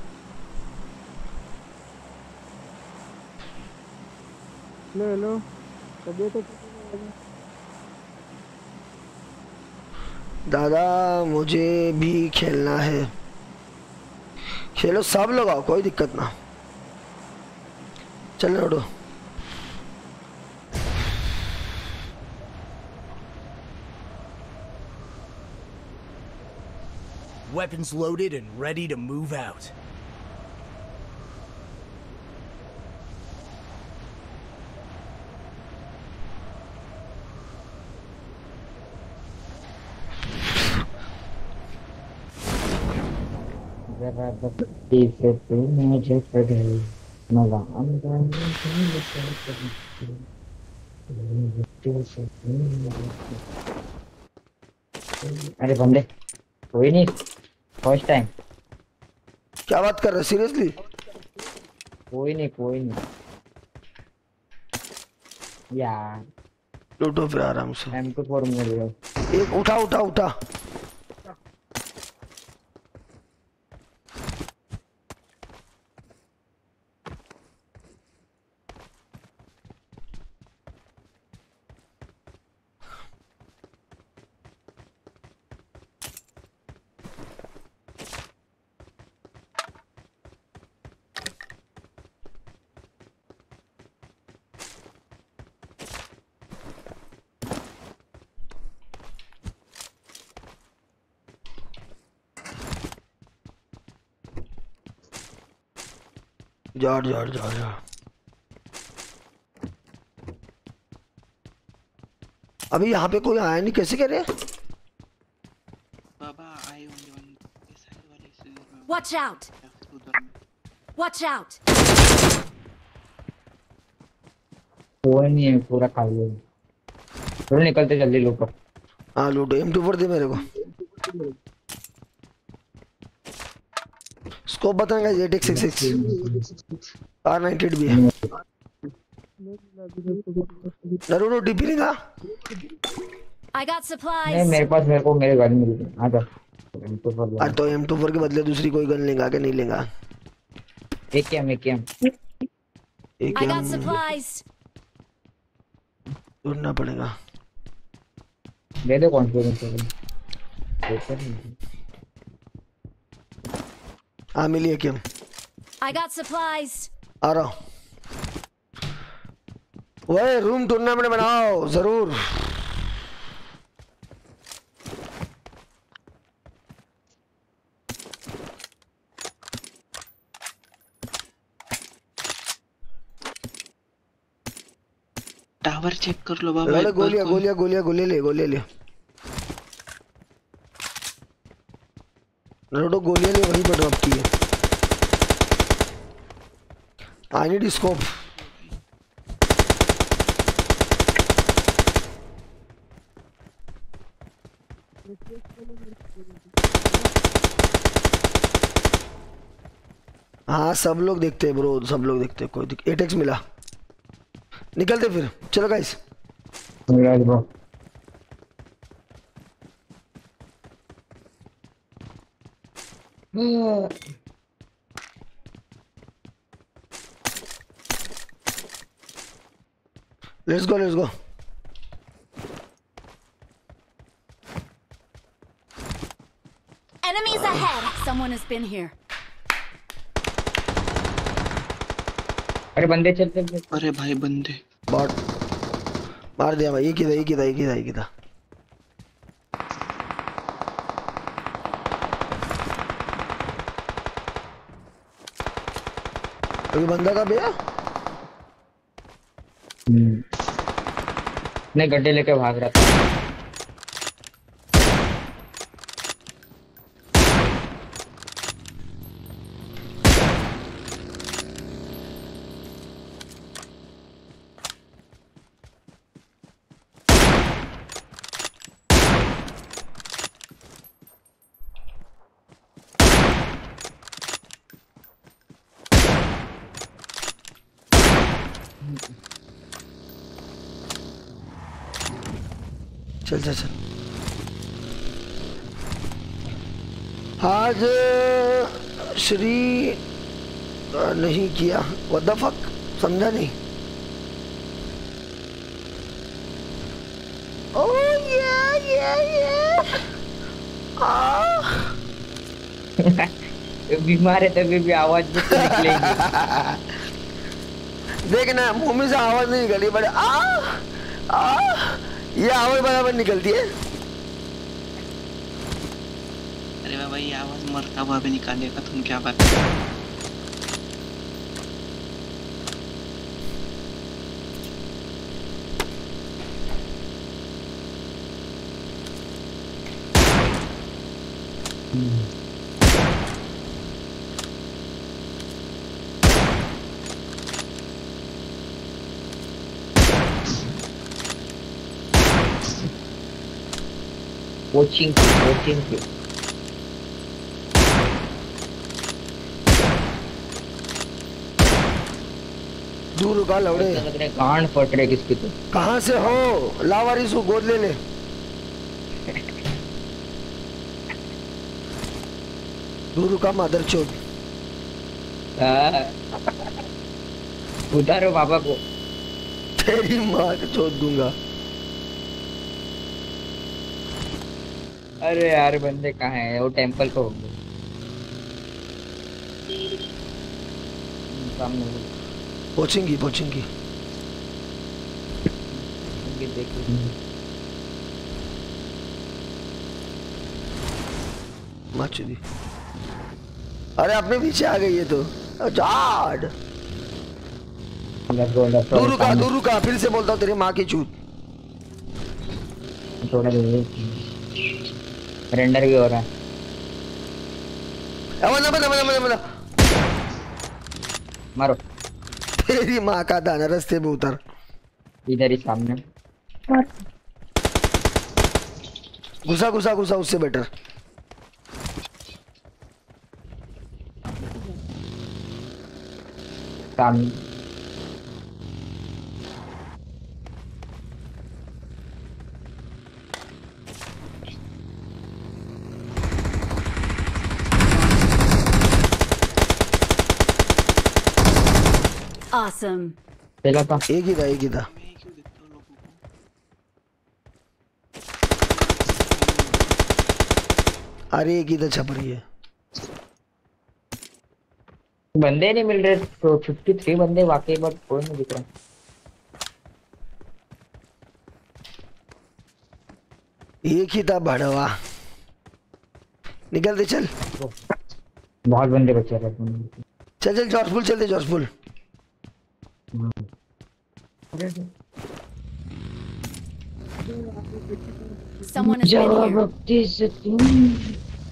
[SPEAKER 9] ले लो तबीयत।
[SPEAKER 3] दादा मुझे भी खेलना है। खेलो सब लोग आओ, कोई दिक्कत ना। चल लड़ो।
[SPEAKER 10] Weapons loaded and ready to move out.
[SPEAKER 8] जरा बत्ती से तू मुझे पढ़े मजा अंदर अरे बंदे कोई नहीं फर्स्ट टाइम
[SPEAKER 3] क्या बात कर रहे सीरियसली?
[SPEAKER 8] कोई नहीं कोई नहीं यार
[SPEAKER 3] लूटो फिर आराम से।
[SPEAKER 8] एम टू फोर मिल रहा है।
[SPEAKER 3] एक उठा उठा उठा जाट जाट जाट जाट। अभी यहाँ पे कोई आया नहीं, कैसे कह रहे हैं?
[SPEAKER 5] बाबा आए होंगे उन साइड वाले से
[SPEAKER 6] Watch out!
[SPEAKER 5] उधर में
[SPEAKER 6] Watch out!
[SPEAKER 8] कोई नहीं है पूरा खाली है। चलो निकलते जल्दी लूटो।
[SPEAKER 3] हाँ लूटो। एम टू फोर दे मेरे को। स्कोप बताएंगे जेट x six six R ninety eight भी है। नरूनो डीपी नहीं था?
[SPEAKER 6] I got supplies.
[SPEAKER 8] नहीं मेरे पास मेरे को मेरे घर में मिल गई। आ जा एम टू फोर।
[SPEAKER 3] अरे तो एम टू फोर के बदले दूसरी कोई गन लेगा कि नहीं लेगा?
[SPEAKER 8] एक कैम एक कैम
[SPEAKER 3] एक
[SPEAKER 6] I got supplies.
[SPEAKER 3] ढूंढना पड़ेगा।
[SPEAKER 8] दे दो कॉन्फिडेंस।
[SPEAKER 3] हाँ मिली है क्या?
[SPEAKER 6] I got supplies.
[SPEAKER 3] आ रहा हूँ। वही रूम टूर्नामेंट बनाओ जरूर।
[SPEAKER 5] टावर चेक कर लो बाबा।
[SPEAKER 3] लड़े गोलियां गोलियां गोलियां गोलियां ले गोलियां ले लड़ो गोलियां ले वहीं पर ड्रॉप की है। I need scope. हाँ सब लोग देखते हैं ब्रो, सब लोग देखते हैं। कोई दिक... एट एक्स मिला। निकलते फिर, चलो guys.
[SPEAKER 8] Bro
[SPEAKER 3] let's go let's go.
[SPEAKER 6] Enemies ahead. Someone has been here.
[SPEAKER 8] अरे बंदे चल चल चल।
[SPEAKER 5] अरे भाई बंदे
[SPEAKER 3] बॉट मार दिया भाई। एक ही था एक ही था एक ही था एक ही था। अभी बंदा का भैया
[SPEAKER 8] नहीं गड्ढे लेके भाग रहा था।
[SPEAKER 3] चल चल चल। आज श्री नहीं किया। व्हाट द फक, समझा नहीं। ओह या या या
[SPEAKER 8] बीमार है तभी भी आवाज भी तो निकलेगी।
[SPEAKER 3] देखना मुंह में से आवाज नहीं निकली बट आ आ ये आवाज बराबर निकलती है।
[SPEAKER 5] अरे बाबा ये आवाज मरता हुआ भी निकालेगा, तुम क्या बात कर रहे हो?
[SPEAKER 8] कोचिंग की कोचिंग की
[SPEAKER 3] दूर रुका लौड़े।
[SPEAKER 8] लग रहा है गांड फट रहे किसकी तो।
[SPEAKER 3] कहाँ से हो? लावारिस को गोद ले ले। दूर रुका मदरचोद।
[SPEAKER 8] उतारो बाबा को।
[SPEAKER 3] तेरी माँ को चोद दूंगा।
[SPEAKER 8] अरे यार बंदे कहाँ हैं? वो टेंपल को होंगे सामने।
[SPEAKER 3] पोचेंगी पोचेंगी। माचुदी। अरे अपने पीछे आ गई है तो जाड। दूर रुका दूर रुका। फिर से बोलता हूँ तेरी माँ की चूत।
[SPEAKER 8] थोड़ा रेंडर भी हो रहा है।
[SPEAKER 3] मना मना मना मना मना।
[SPEAKER 8] मारो।
[SPEAKER 3] तेरी माँ का दाना। रास्ते में उतर।
[SPEAKER 8] इधर ही सामने।
[SPEAKER 3] घुसा घुसा घुसा उससे बेटर।
[SPEAKER 8] सामने
[SPEAKER 6] Awesome.
[SPEAKER 8] पहला था
[SPEAKER 3] एक ही था एक ही था। अरे एक ही था छप रही है।
[SPEAKER 8] बंदे नहीं मिल रहे तो तिरेपन बंदे वाकई बट कोई नहीं दिख रहा।
[SPEAKER 3] एक ही था भड़वा। निकलते चल।
[SPEAKER 8] बहुत बंदे बचे हैं।
[SPEAKER 3] चल चल जॉर्जफुल चलते जॉर्जफुल।
[SPEAKER 6] Someone has been here.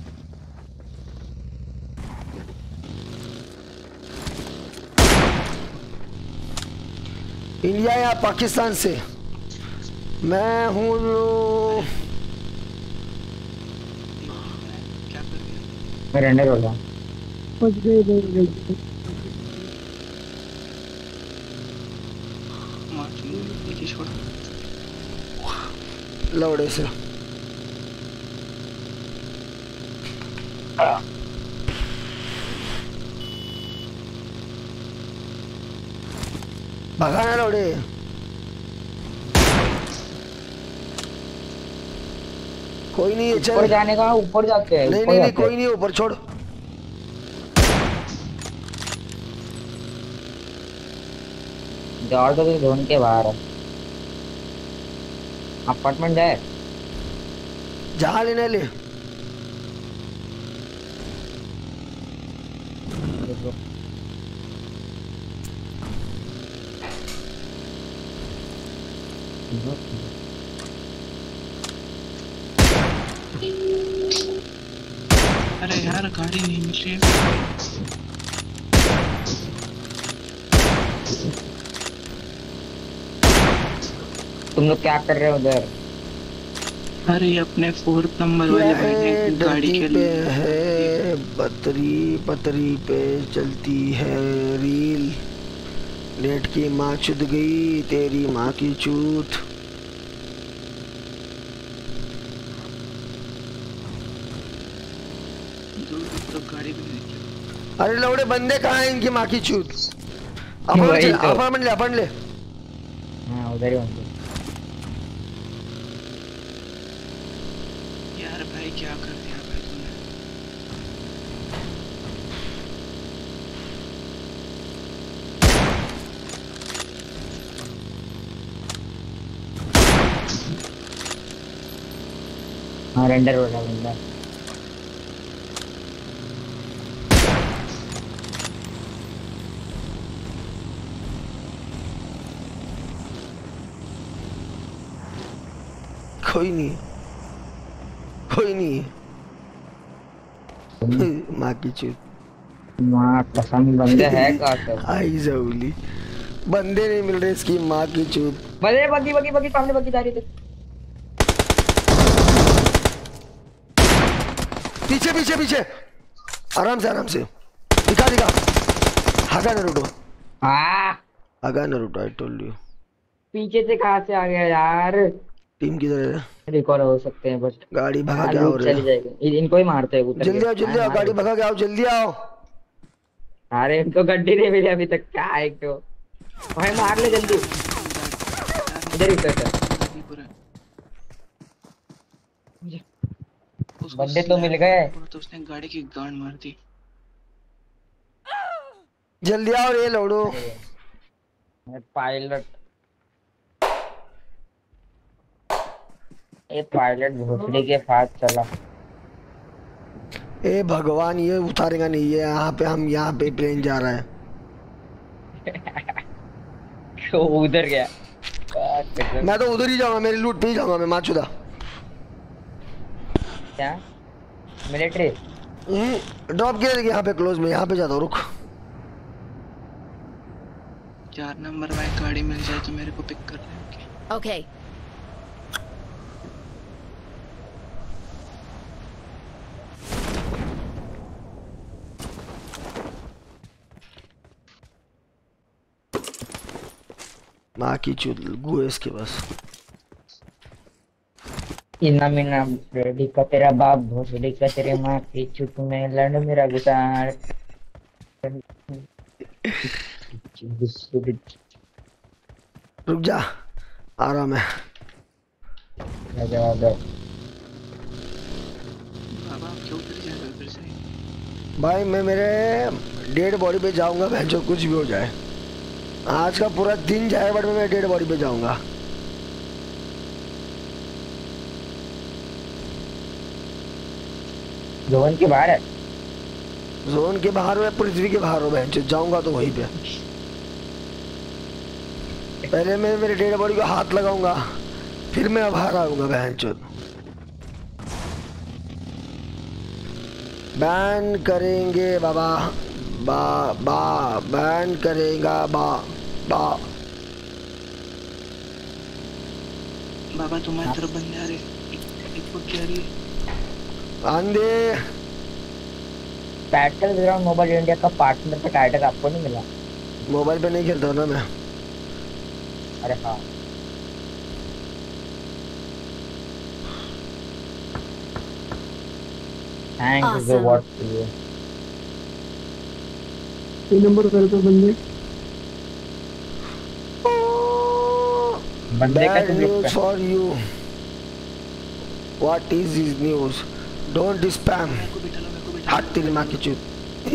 [SPEAKER 3] India या पाकिस्तान से? मैं हूँ
[SPEAKER 8] मैं रेंडर हो गया।
[SPEAKER 3] लौड़े से भगाना लौड़े। कोई नहीं है चल।
[SPEAKER 8] ऊपर जाने का ऊपर जाते हैं।
[SPEAKER 3] नहीं नहीं नहीं कोई नहीं ऊपर छोड़।
[SPEAKER 8] और तो जोन के बाहर है। अपार्टमेंट है
[SPEAKER 3] जहाँ लेने ले।
[SPEAKER 5] अरे यार गाड़ी नहीं मिल रही।
[SPEAKER 8] तुम लोग क्या कर रहे हो उधर?
[SPEAKER 5] अरे अपने फोर्थ नंबर वाले भाई ने गाड़ी के
[SPEAKER 3] पे है पतरी पतरी पे चलती है रील। नेट की माँ चुद गई तेरी माँ की चूत।
[SPEAKER 5] तो गाड़ी भी
[SPEAKER 3] अरे लौड़े बंदे कहाँ हैं इनकी माँ की चूत? अपन ले अपन ले अपन ले।
[SPEAKER 8] हाँ उधर ही होंगे।
[SPEAKER 5] यार भाई क्या कर दिया भाई तूने?
[SPEAKER 8] हाँ रेंडर हो रहा है बंदा।
[SPEAKER 3] कोई नहीं कोई नहीं। माँ की चूत।
[SPEAKER 8] माँ कसम बंदे है का
[SPEAKER 3] आई जौली। बंदे नहीं मिल रहे इसकी माँ की चूत।
[SPEAKER 8] बंदे बगी बगी बगी सामने बगी जा रही थी।
[SPEAKER 3] पीछे पीछे पीछे आराम से आराम से दिखा दिखा हागा नारुतो
[SPEAKER 8] हाँ
[SPEAKER 3] हागा नारुतो आई टोल्ड यू
[SPEAKER 8] पीछे से कहाँ से आ गया यार
[SPEAKER 3] टीम किधर है
[SPEAKER 8] रिकॉल हो सकते हैं बस
[SPEAKER 3] गाड़ी भगा के आओ
[SPEAKER 8] चली जाएगी इनको ही मारते हैं
[SPEAKER 3] जल्दी आओ जल्दी आओ गाड़ी भगा के आओ जल्दी आओ
[SPEAKER 8] अरे इनको गड्डी नहीं मिली अभी तक क्या है तो भाई मार ले जल्दी इधर ही कर बंदे तो मिल गए
[SPEAKER 5] तो उसने गाड़ी की गांड मार दी
[SPEAKER 3] जल्दी आओ रे लोडो
[SPEAKER 8] पायलट ए पायलट घोसले के पास चला
[SPEAKER 3] ए भगवान ये उतारेगा नहीं ये यहाँ पे हम यहाँ पे प्लेन जा रहा है
[SPEAKER 8] तो उधर गया
[SPEAKER 3] मैं तो उधर ही जाऊंगा मेरी लूट पे ही जाऊंगा मैं माचुदा
[SPEAKER 8] क्या मिलिट्री
[SPEAKER 3] ड्रॉप किया यहाँ पे क्लोज में यहाँ पे जाता हूँ रुक
[SPEAKER 5] चार नंबर में गाड़ी मिल जाए तो मेरे को पिक कर लेंगे
[SPEAKER 6] ओके
[SPEAKER 3] माँ की चूत गु है इसके पास
[SPEAKER 8] इना मिना रेडी का तेरा बाप भोसड़ी का तेरे माँ की चुप में लड़ मेरा गुजार
[SPEAKER 3] रुक जा आराम है
[SPEAKER 8] बाबा
[SPEAKER 5] क्यों कर जाएगा फिर से
[SPEAKER 3] भाई मैं मेरे डेड बॉडी पे जाऊंगा बहन जो कुछ भी हो जाए आज का पूरा दिन जाए बट मैं डेड बॉडी पे जाऊंगा
[SPEAKER 8] जोन के बाहर है
[SPEAKER 3] जोन के बाहर हो या पृथ्वी के बाहर हो बहन जो जाऊंगा तो वहीं पे पहले मैं मेरे डेड बॉडी को हाथ लगाऊंगा फिर मैं बाहर आऊंगा बहन चो बैन करेंगे बाबा बा बा बैन करेगा बा बा
[SPEAKER 5] बाबा तुम्हारी तरफ बंदे आ रहे एक पक्की आ रही है
[SPEAKER 3] आंधे
[SPEAKER 8] बैटल ग्राउंड मोबाइल इंडिया का पार्टनर का टाइटल आपको नहीं मिला
[SPEAKER 3] मोबाइल पे नहीं खेलता ना मैं
[SPEAKER 8] अरे हाँ थैंक्स फॉर व्हाट यू
[SPEAKER 9] तीन नंबर कर दो बंदे
[SPEAKER 8] बंदे का
[SPEAKER 3] Bad news for you. What is this news? Don't spam. हाथ तेरी माँ की चूत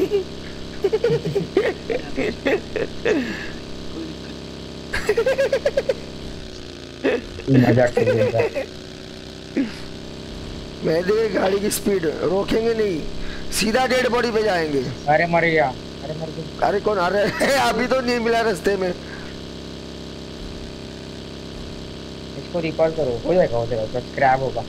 [SPEAKER 8] मजाक कर रहा है
[SPEAKER 3] मैं देखे गाड़ी की स्पीड रोकेंगे नहीं सीधा डेड बॉडी पे जाएंगे
[SPEAKER 8] अरे मर गया अरे मर गया
[SPEAKER 3] अरे कौन आ रहा है अभी तो नहीं मिला रास्ते में
[SPEAKER 8] इसको रिकॉल करो हो जाएगा हो जाएगा स्क्रैप होगा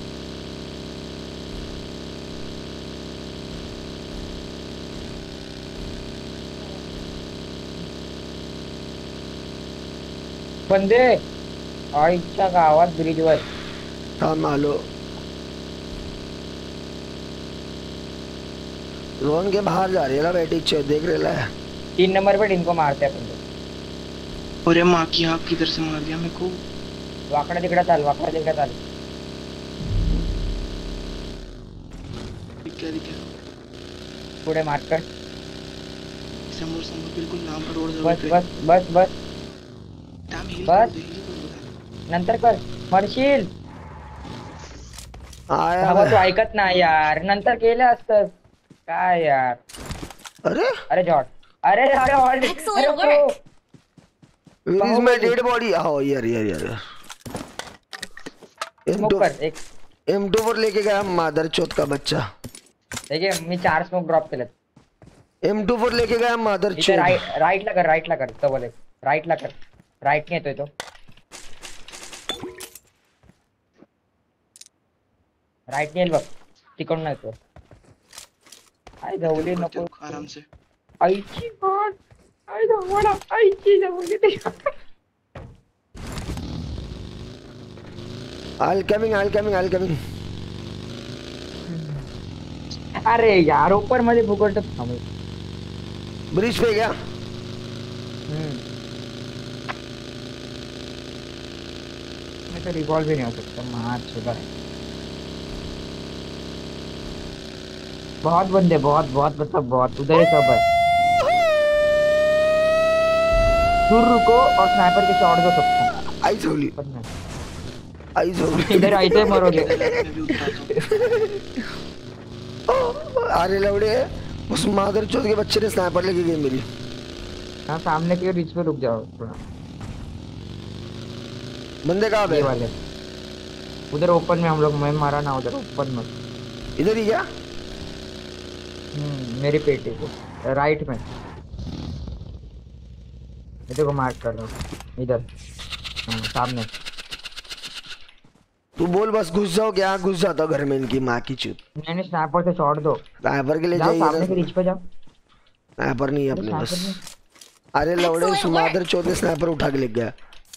[SPEAKER 8] बंदे आईचा गावात ब्रिजवर
[SPEAKER 3] हाँ मालो जोन के बाहर जा रही है ना बेटी चे देख रहा है
[SPEAKER 8] तीन नंबर पे इनको मारते हैं अपन
[SPEAKER 5] अरे माँ की आँख किधर से मार दिया मेरे को
[SPEAKER 8] वाकड़ा तिकडा चाल वाकड़ा तिकडा चाल
[SPEAKER 5] क्या दिखा
[SPEAKER 8] पुढे मार कर
[SPEAKER 5] समोर समोर बिल्कुल नाम पर रोड
[SPEAKER 8] बस बस बस बस बस नंतर कर मरशील
[SPEAKER 3] आया
[SPEAKER 8] बाबा तू ऐकत नाही यार नंतर केलं असतं काय यार
[SPEAKER 3] अरे
[SPEAKER 8] अरे जॉर्ज अरे अरे अरे
[SPEAKER 3] Where is my dead body? Oh यार यार यार एम टू
[SPEAKER 8] एक
[SPEAKER 3] एम टू फोर लेके गया मादर चौथ का बच्चा
[SPEAKER 8] देखिए मी चार स्मोक ड्रॉप केले
[SPEAKER 3] एम टू फोर लेके गया मादर चौथ
[SPEAKER 8] राइट राइट ला कर राइट ला कर तो बोले राइट ला कर राइट नहीं येतोय तो राइट नहीं बघ तिकडून येतो आई धावली नको
[SPEAKER 5] आराम से
[SPEAKER 8] आईची बात आई धावला आईची धावली ते
[SPEAKER 3] I'll coming I'll coming I'll coming
[SPEAKER 8] अरे यार ऊपर मध्ये फुकट थांब
[SPEAKER 3] ब्रिज पे क्या?
[SPEAKER 8] हम्म मैं तो रिकॉल भी नहीं हो सकता मार चुका है। बहुत बंदे बहुत बहुत मतलब बहुत उधर ही सब है। दूर रुको और स्नाइपर के शॉट दो सबको।
[SPEAKER 3] आई झोली आई झोली
[SPEAKER 8] इधर आइए मरोगे।
[SPEAKER 3] अरे लवड़े उस मादर चौथ के बच्चे ने स्नाइपर लेके गई मेरी।
[SPEAKER 8] हाँ सामने के रिच पे रुक जाओ थोड़ा।
[SPEAKER 3] बंदे कहाँ पे?
[SPEAKER 8] वाले उधर ओपन में हम लोग मैं मारा ना उधर ओपन में।
[SPEAKER 3] इधर ही क्या?
[SPEAKER 8] हम्म मेरी पेटी को राइट में इधर को मार्क कर रहा हूँ इधर सामने।
[SPEAKER 3] तू बोल बस घुस जाओ क्या? घुस जाता घर में इनकी माँ की चूत।
[SPEAKER 8] मैंने स्नाइपर से शॉट दो।
[SPEAKER 3] स्नाइपर के लिए
[SPEAKER 8] जाओ
[SPEAKER 3] जाइए
[SPEAKER 8] सामने के रिच पे जाओ।
[SPEAKER 3] स्नाइपर नहीं है अपने बस। अरे लवड़े उस मादर चौथ ने स्नाइपर उठा के ले गया।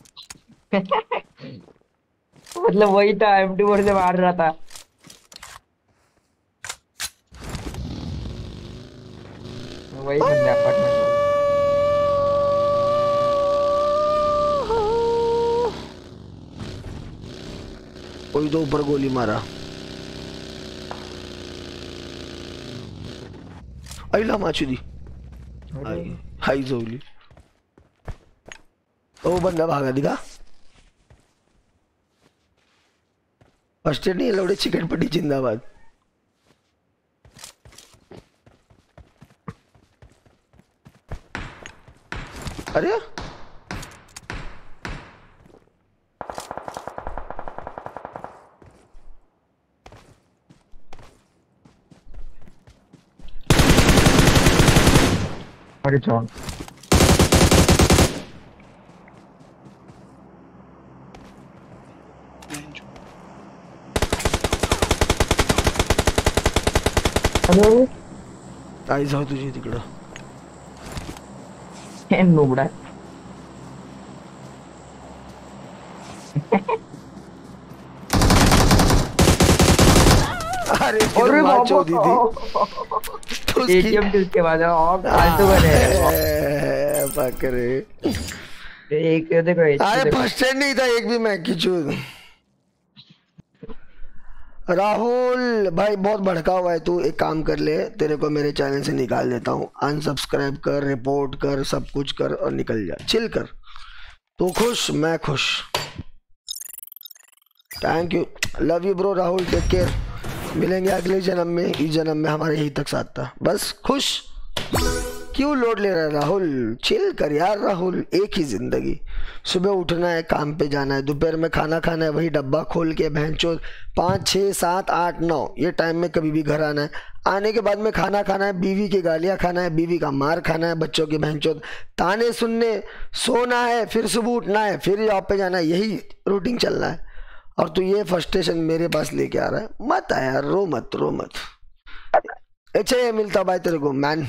[SPEAKER 8] मतलब वही था एम टू फोर से मार रहा था। वही बंदे अपार्टमेंट
[SPEAKER 3] कोई तो ऊपर गोली मारा। अइला माचुदी हाई जोली। ओ बंदा भागा दिखा। फर्स्ट एड नहीं है लौड़े। चिकन पट्टी जिंदाबाद। अरे
[SPEAKER 8] अरे चौन
[SPEAKER 3] हेलो आई जाओ तुझे तिकडं
[SPEAKER 8] नुबड़ा
[SPEAKER 3] अरे अरे माँ चौधी थी तो
[SPEAKER 8] एटीएम के उसके बाद और फालतू बने
[SPEAKER 3] पकड़े
[SPEAKER 8] एक देखो।
[SPEAKER 3] अरे फर्स्ट एड नहीं था एक भी। मैं किचू राहुल भाई बहुत भड़का हुआ है तू। एक काम कर ले तेरे को मेरे चैनल से निकाल देता हूँ। अनसब्सक्राइब कर रिपोर्ट कर सब कुछ कर और निकल जा। चिल कर। तू खुश मैं खुश। Thank you love you bro Rahul take care. मिलेंगे अगले जन्म में। इस जन्म में हमारे यही तक साथ था बस। खुश क्यों लोड ले रहा है राहुल? चिल कर यार राहुल। एक ही जिंदगी। सुबह उठना है काम पे जाना है दोपहर में खाना खाना है वही डब्बा खोल के भैंचो पाँच छः सात आठ नौ ये टाइम में कभी भी घर आना है। आने के बाद में खाना खाना है बीवी की गालियाँ खाना है बीवी का मार खाना है बच्चों के भैंचो ताने सुनने सोना है फिर सुबह उठना है फिर जॉब पे जाना है। यही रूटीन चल रहा है और तू ये फ्रस्ट्रेशन मेरे पास लेके आ रहा है। मत आ यार रो मत रो मत। अच्छा ये मिलता भाई तेरे को मैन।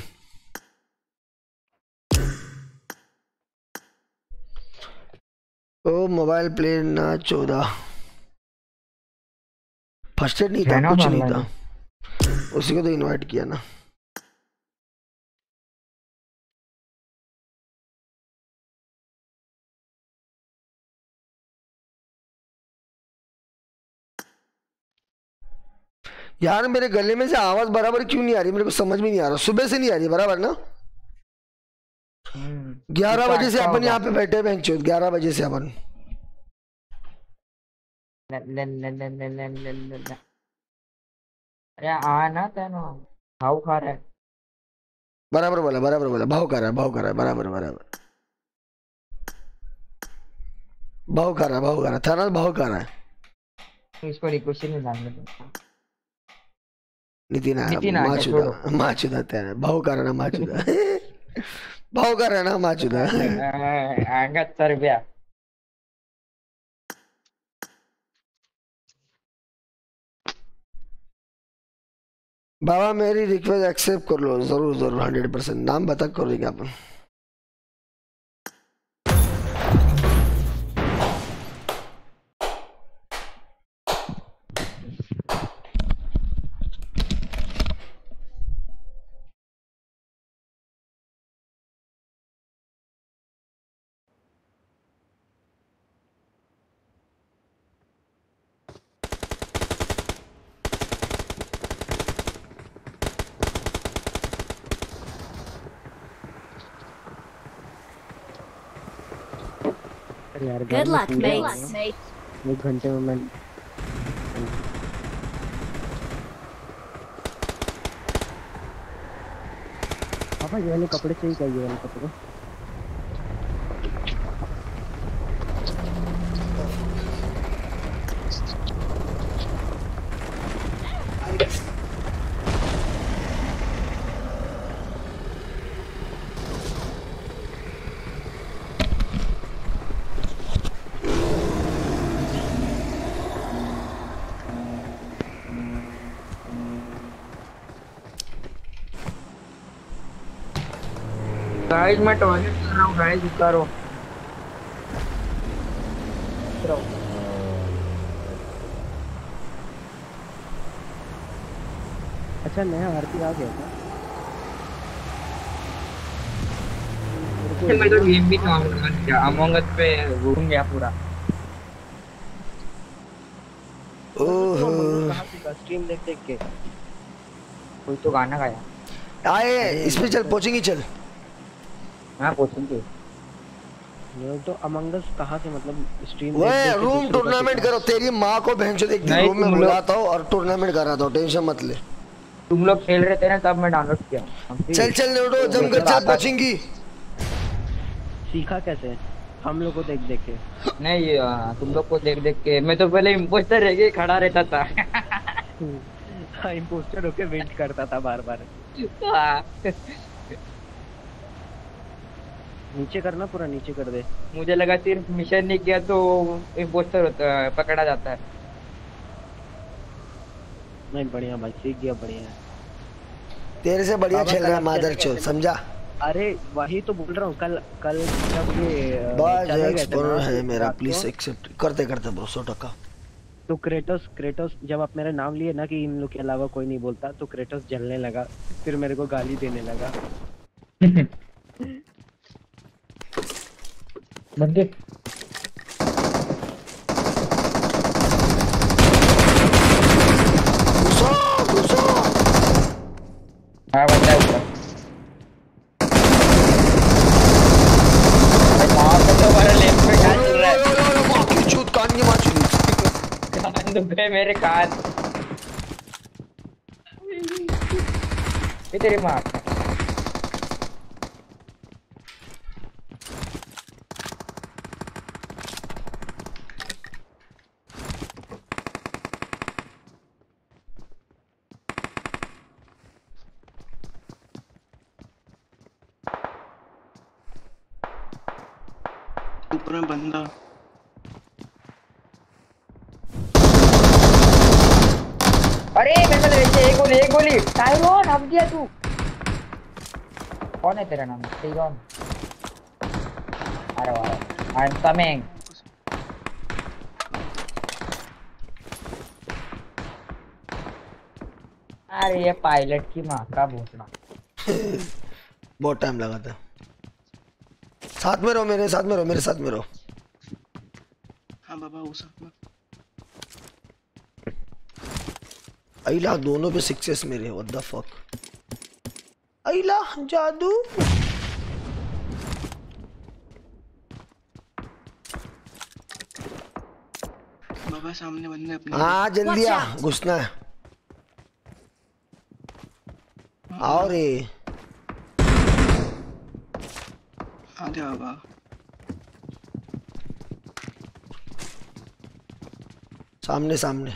[SPEAKER 3] ओ मोबाइल प्ले ना चौदह फर्स्ट एड नहीं था कुछ नहीं था। उसी को तो इनवाइट किया ना। यार मेरे गले में से आवाज बराबर क्यों नहीं आ रही? मेरे को समझ में नहीं आ रहा। सुबह से नहीं आ रही बराबर ना। ग्यारह बजे से अपन यहाँ पे बैठे हैं। ग्यारह बजे से अपन
[SPEAKER 8] अरे आ ना तेनो भाव खा रहा है।
[SPEAKER 3] बराबर बोला बराबर बोला। भाव खा रहा है भाव खा रहा है बराबर बराबर। भाव खा रहा है भाव खा रहा है था ना भाव खा रहा है।
[SPEAKER 8] इसको रिक्वेस्ट नहीं डालने
[SPEAKER 3] नितिन माचुदा माचुदा तेरा भाव कर रहा माचुदा भाव कर रहा ना माचुदा
[SPEAKER 8] अंगत रुपया।
[SPEAKER 3] बाबा मेरी रिक्वेस्ट एक्सेप्ट कर लो जरूर जरूर हंड्रेड परसेंट। नाम बता करेंगे अपन।
[SPEAKER 6] Good luck, mates.
[SPEAKER 11] एक घंटे में मैं पापा ये वाले कपड़े चाहिए क्या? ये वाले कपड़े
[SPEAKER 8] गाइस मैं टॉयलेट कर रहा हूँ गाइस, उतारो।
[SPEAKER 11] अच्छा नया आरती आ गया था।
[SPEAKER 8] मैं तो गेम भी काम कर रहा हूँ, अमंग अस पे घूम गया पूरा।
[SPEAKER 3] ओहो
[SPEAKER 11] कहाँ से स्ट्रीम देख देख के
[SPEAKER 8] कोई तो गाना गाया।
[SPEAKER 3] आए इस पे चल, पहुंचेंगे चल।
[SPEAKER 8] हाँ पहुंचेंगे।
[SPEAKER 11] ये तो अमंग अस कहाँ से मतलब स्ट्रीम
[SPEAKER 3] वो रूम टूर्नामेंट करो, तेरी माँ को भैंसो देखती रूम में बुलाता हूँ और टूर्नामेंट कराता हूँ, टेंशन मत ले।
[SPEAKER 8] तुम लोग खेल रहे थे ना तब मैं डाउनलोड किया।
[SPEAKER 3] चल चल नोडो जमकर चल, पहुंचेंगी।
[SPEAKER 11] सीखा कैसे? हम लोग को देख देख के
[SPEAKER 8] नहीं, तुम लोग को देख देख के। मैं तो पहले इम्पोस्टर रह गए खड़ा रहता था।
[SPEAKER 11] हाँ इम्पोस्टर होके वेट करता था बार बार। नीचे करना, पूरा नीचे कर दे।
[SPEAKER 8] मुझे लगा सिर्फ मिशन नहीं किया तो इम्पोस्टर होता है, पकड़ा जाता है।
[SPEAKER 11] नहीं बढ़िया भाई, सीख गया, बढ़िया।
[SPEAKER 3] तेरे से बढ़िया खेल रहा है मादर चोद, समझा?
[SPEAKER 11] अरे वही तो बोल रहा हूँ, कल कल जब ये
[SPEAKER 3] बस एक्सप्लोरर है मेरा, प्लीज एक्सेप्ट करते करते ब्रो सौ टका।
[SPEAKER 11] तो क्रेटोस क्रेटोस जब आप मेरा नाम लिए ना कि इन लोग के अलावा कोई नहीं बोलता, तो क्रेटोस जलने लगा, फिर मेरे को गाली देने लगा।
[SPEAKER 8] बंदे
[SPEAKER 3] घुसो घुसो।
[SPEAKER 8] हाँ बंदा ऊपर। मेरे कान ये तेरी माँ।
[SPEAKER 5] ऊपर में बंदा।
[SPEAKER 8] अरे मेरे को देखिए, एक गोली एक गोली। टायरॉन अब दिया तू। कौन है तेरा नाम? टायरॉन। अरे वाह, आई एम कमिंग। अरे ये पायलट की माँ का भूतना।
[SPEAKER 3] बहुत टाइम लगा था। साथ में रहो, मेरे साथ में रहो, मेरे साथ में रहो।
[SPEAKER 5] हाँ बाबा वो साथ में।
[SPEAKER 3] अइला दोनों पे सिक्सेस मेरे, व्हाट द फक। अइला जादू।
[SPEAKER 5] बाबा सामने बंदे अपने।
[SPEAKER 3] हाँ जल्दी आ, घुसना है। आओ रे।
[SPEAKER 5] आ गया बाबा।
[SPEAKER 3] सामने सामने।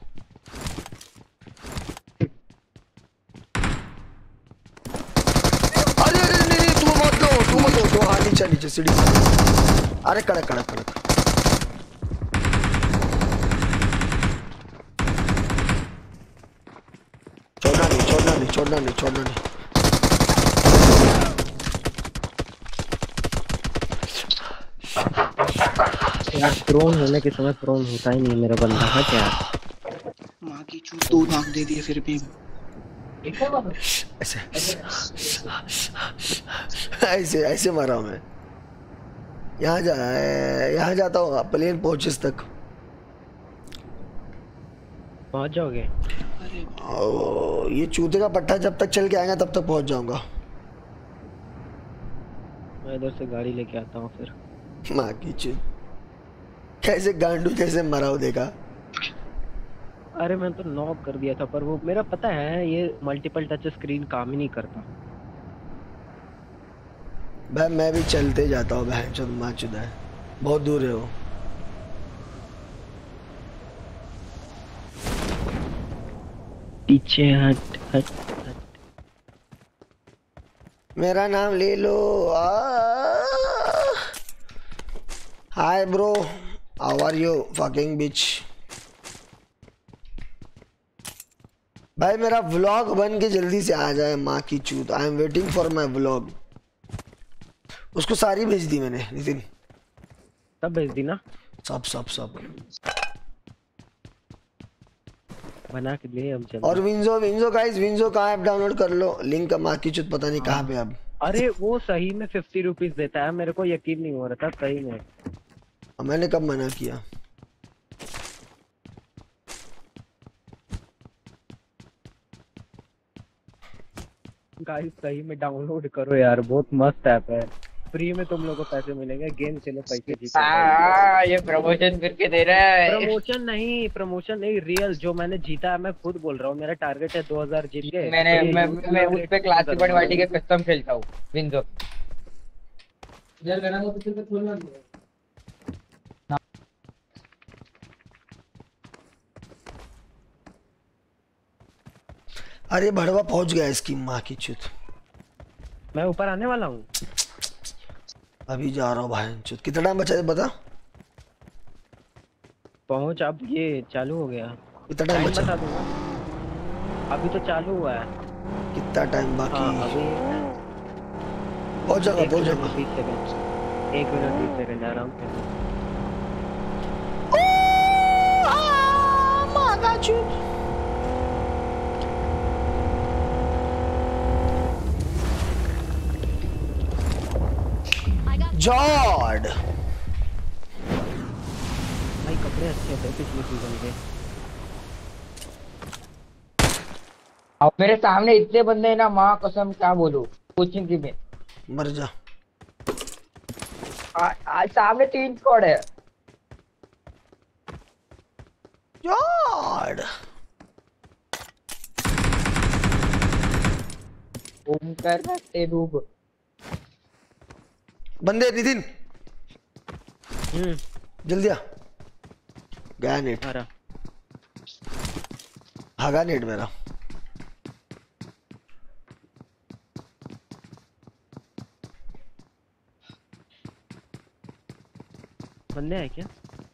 [SPEAKER 3] अरे अरे नहीं नहीं, तू मत लो, तू मत लो, तू हाँ नीचे नीचे सीढ़ी। अरे कड़क कड़क कड़क। छोड़ना नहीं, छोड़ना नहीं, छोड़ना नहीं, छोड़ना नहीं।
[SPEAKER 11] यार प्रोन होने के समय प्रोन होता ही नहीं मेरा बंदा। हाँ क्या
[SPEAKER 5] माँ की चूत, दो नाक दे दिए फिर भी।
[SPEAKER 3] ऐसे ऐसे ऐसे मारा हूँ मैं। यहाँ जा यहाँ जाता हूँ, प्लेन पहुंचे तक
[SPEAKER 11] पहुंच जाओगे।
[SPEAKER 3] ओ, ये चूते का पट्टा जब तक चल के आएगा तब तक पहुंच जाऊंगा।
[SPEAKER 11] मैं इधर से गाड़ी लेके आता हूँ फिर।
[SPEAKER 3] माँ की चूत। कैसे गांडू जैसे मरा हो देखा।
[SPEAKER 11] अरे मैं तो नॉक कर दिया था, पर वो मेरा पता है ये मल्टीपल टच स्क्रीन काम ही नहीं करता।
[SPEAKER 3] भाई मैं भी चलते जाता हूँ, बहन चोद माँ चुदा है, बहुत दूर है वो।
[SPEAKER 11] पीछे हट हट हट।
[SPEAKER 3] मेरा नाम ले लो। Hi bro, how are you fucking bitch. भाई मेरा व्लॉग बन के जल्दी से आ जाए, माँ की चूत। I am waiting for my vlog. उसको सारी भेज दी मैंने नितिन।
[SPEAKER 11] सब भेज दी ना?
[SPEAKER 3] सब सब सब
[SPEAKER 11] बना के लिए हम चल।
[SPEAKER 3] और विंजो विंजो गाइस, विंजो का ऐप डाउनलोड कर लो, लिंक माँ की चूत पता नहीं कहाँ पे अब।
[SPEAKER 11] अरे वो सही में फिफ्टी रुपीज देता है, मेरे को यकीन नहीं हो रहा था सही में।
[SPEAKER 3] मैंने कब मना किया?
[SPEAKER 11] गाइस सही में डाउनलोड करो यार, बहुत मस्त ऐप है। फ्री में तुम लोगों को पैसे मिलेंगे, गेम खेलो पैसे जीतो।
[SPEAKER 8] हाँ ये प्रमोशन करके दे रहा है।
[SPEAKER 11] प्रमोशन नहीं, प्रमोशन नहीं, रियल जो मैंने जीता है, मैं खुद बोल रहा हूँ। मेरा टारगेट है दो हज़ार जीत के।
[SPEAKER 8] मैंने मैं मैं उस पे क्लासिफाइड वाटी के कस्टम खेलता हूँ विंडो।
[SPEAKER 7] यार मेरा वो पिछले पे खोलना।
[SPEAKER 3] अरे भड़वा पहुंच गया इसकी माँ की चूत।
[SPEAKER 11] मैं ऊपर आने वाला हूँ,
[SPEAKER 3] अभी जा रहा हूँ भाई चूत। कितना टाइम बचा है बता?
[SPEAKER 11] पहुंच, अब ये चालू हो गया।
[SPEAKER 3] कितना टाइम बचा?
[SPEAKER 11] बता दूंगा, अभी तो चालू हुआ है।
[SPEAKER 3] कितना टाइम बाकी?
[SPEAKER 11] हाँ, अभी
[SPEAKER 3] पहुंच जाएगा, पहुंच जाएगा।
[SPEAKER 11] तीस सेकंड, एक मिनट तीस सेकंड आराम से।
[SPEAKER 3] जॉर्ड
[SPEAKER 11] भाई कपड़े अच्छे थे पिछले सीजन के।
[SPEAKER 8] अब मेरे सामने इतने बंदे हैं ना, माँ कसम क्या बोलूं, कोचिंग की में
[SPEAKER 3] मर जा।
[SPEAKER 8] आज सामने तीन स्क्वाड है।
[SPEAKER 3] जॉर्ड
[SPEAKER 8] ओमकार रट्टे डूब
[SPEAKER 3] बंदे। नितिन
[SPEAKER 11] हम्म
[SPEAKER 3] जल्दी आ। गया नेट, भागा नेट मेरा।
[SPEAKER 11] बंदे हैं क्या?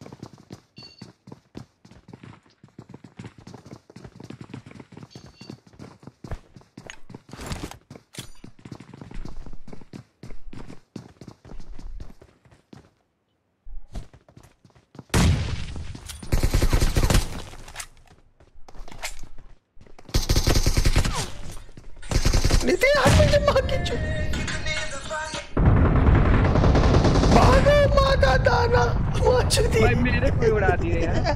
[SPEAKER 3] नितिन हाथ में माँ की चूत। भागो माँ का दाना, माँ चूती।
[SPEAKER 11] भाई मेरे को उड़ा दिए यार।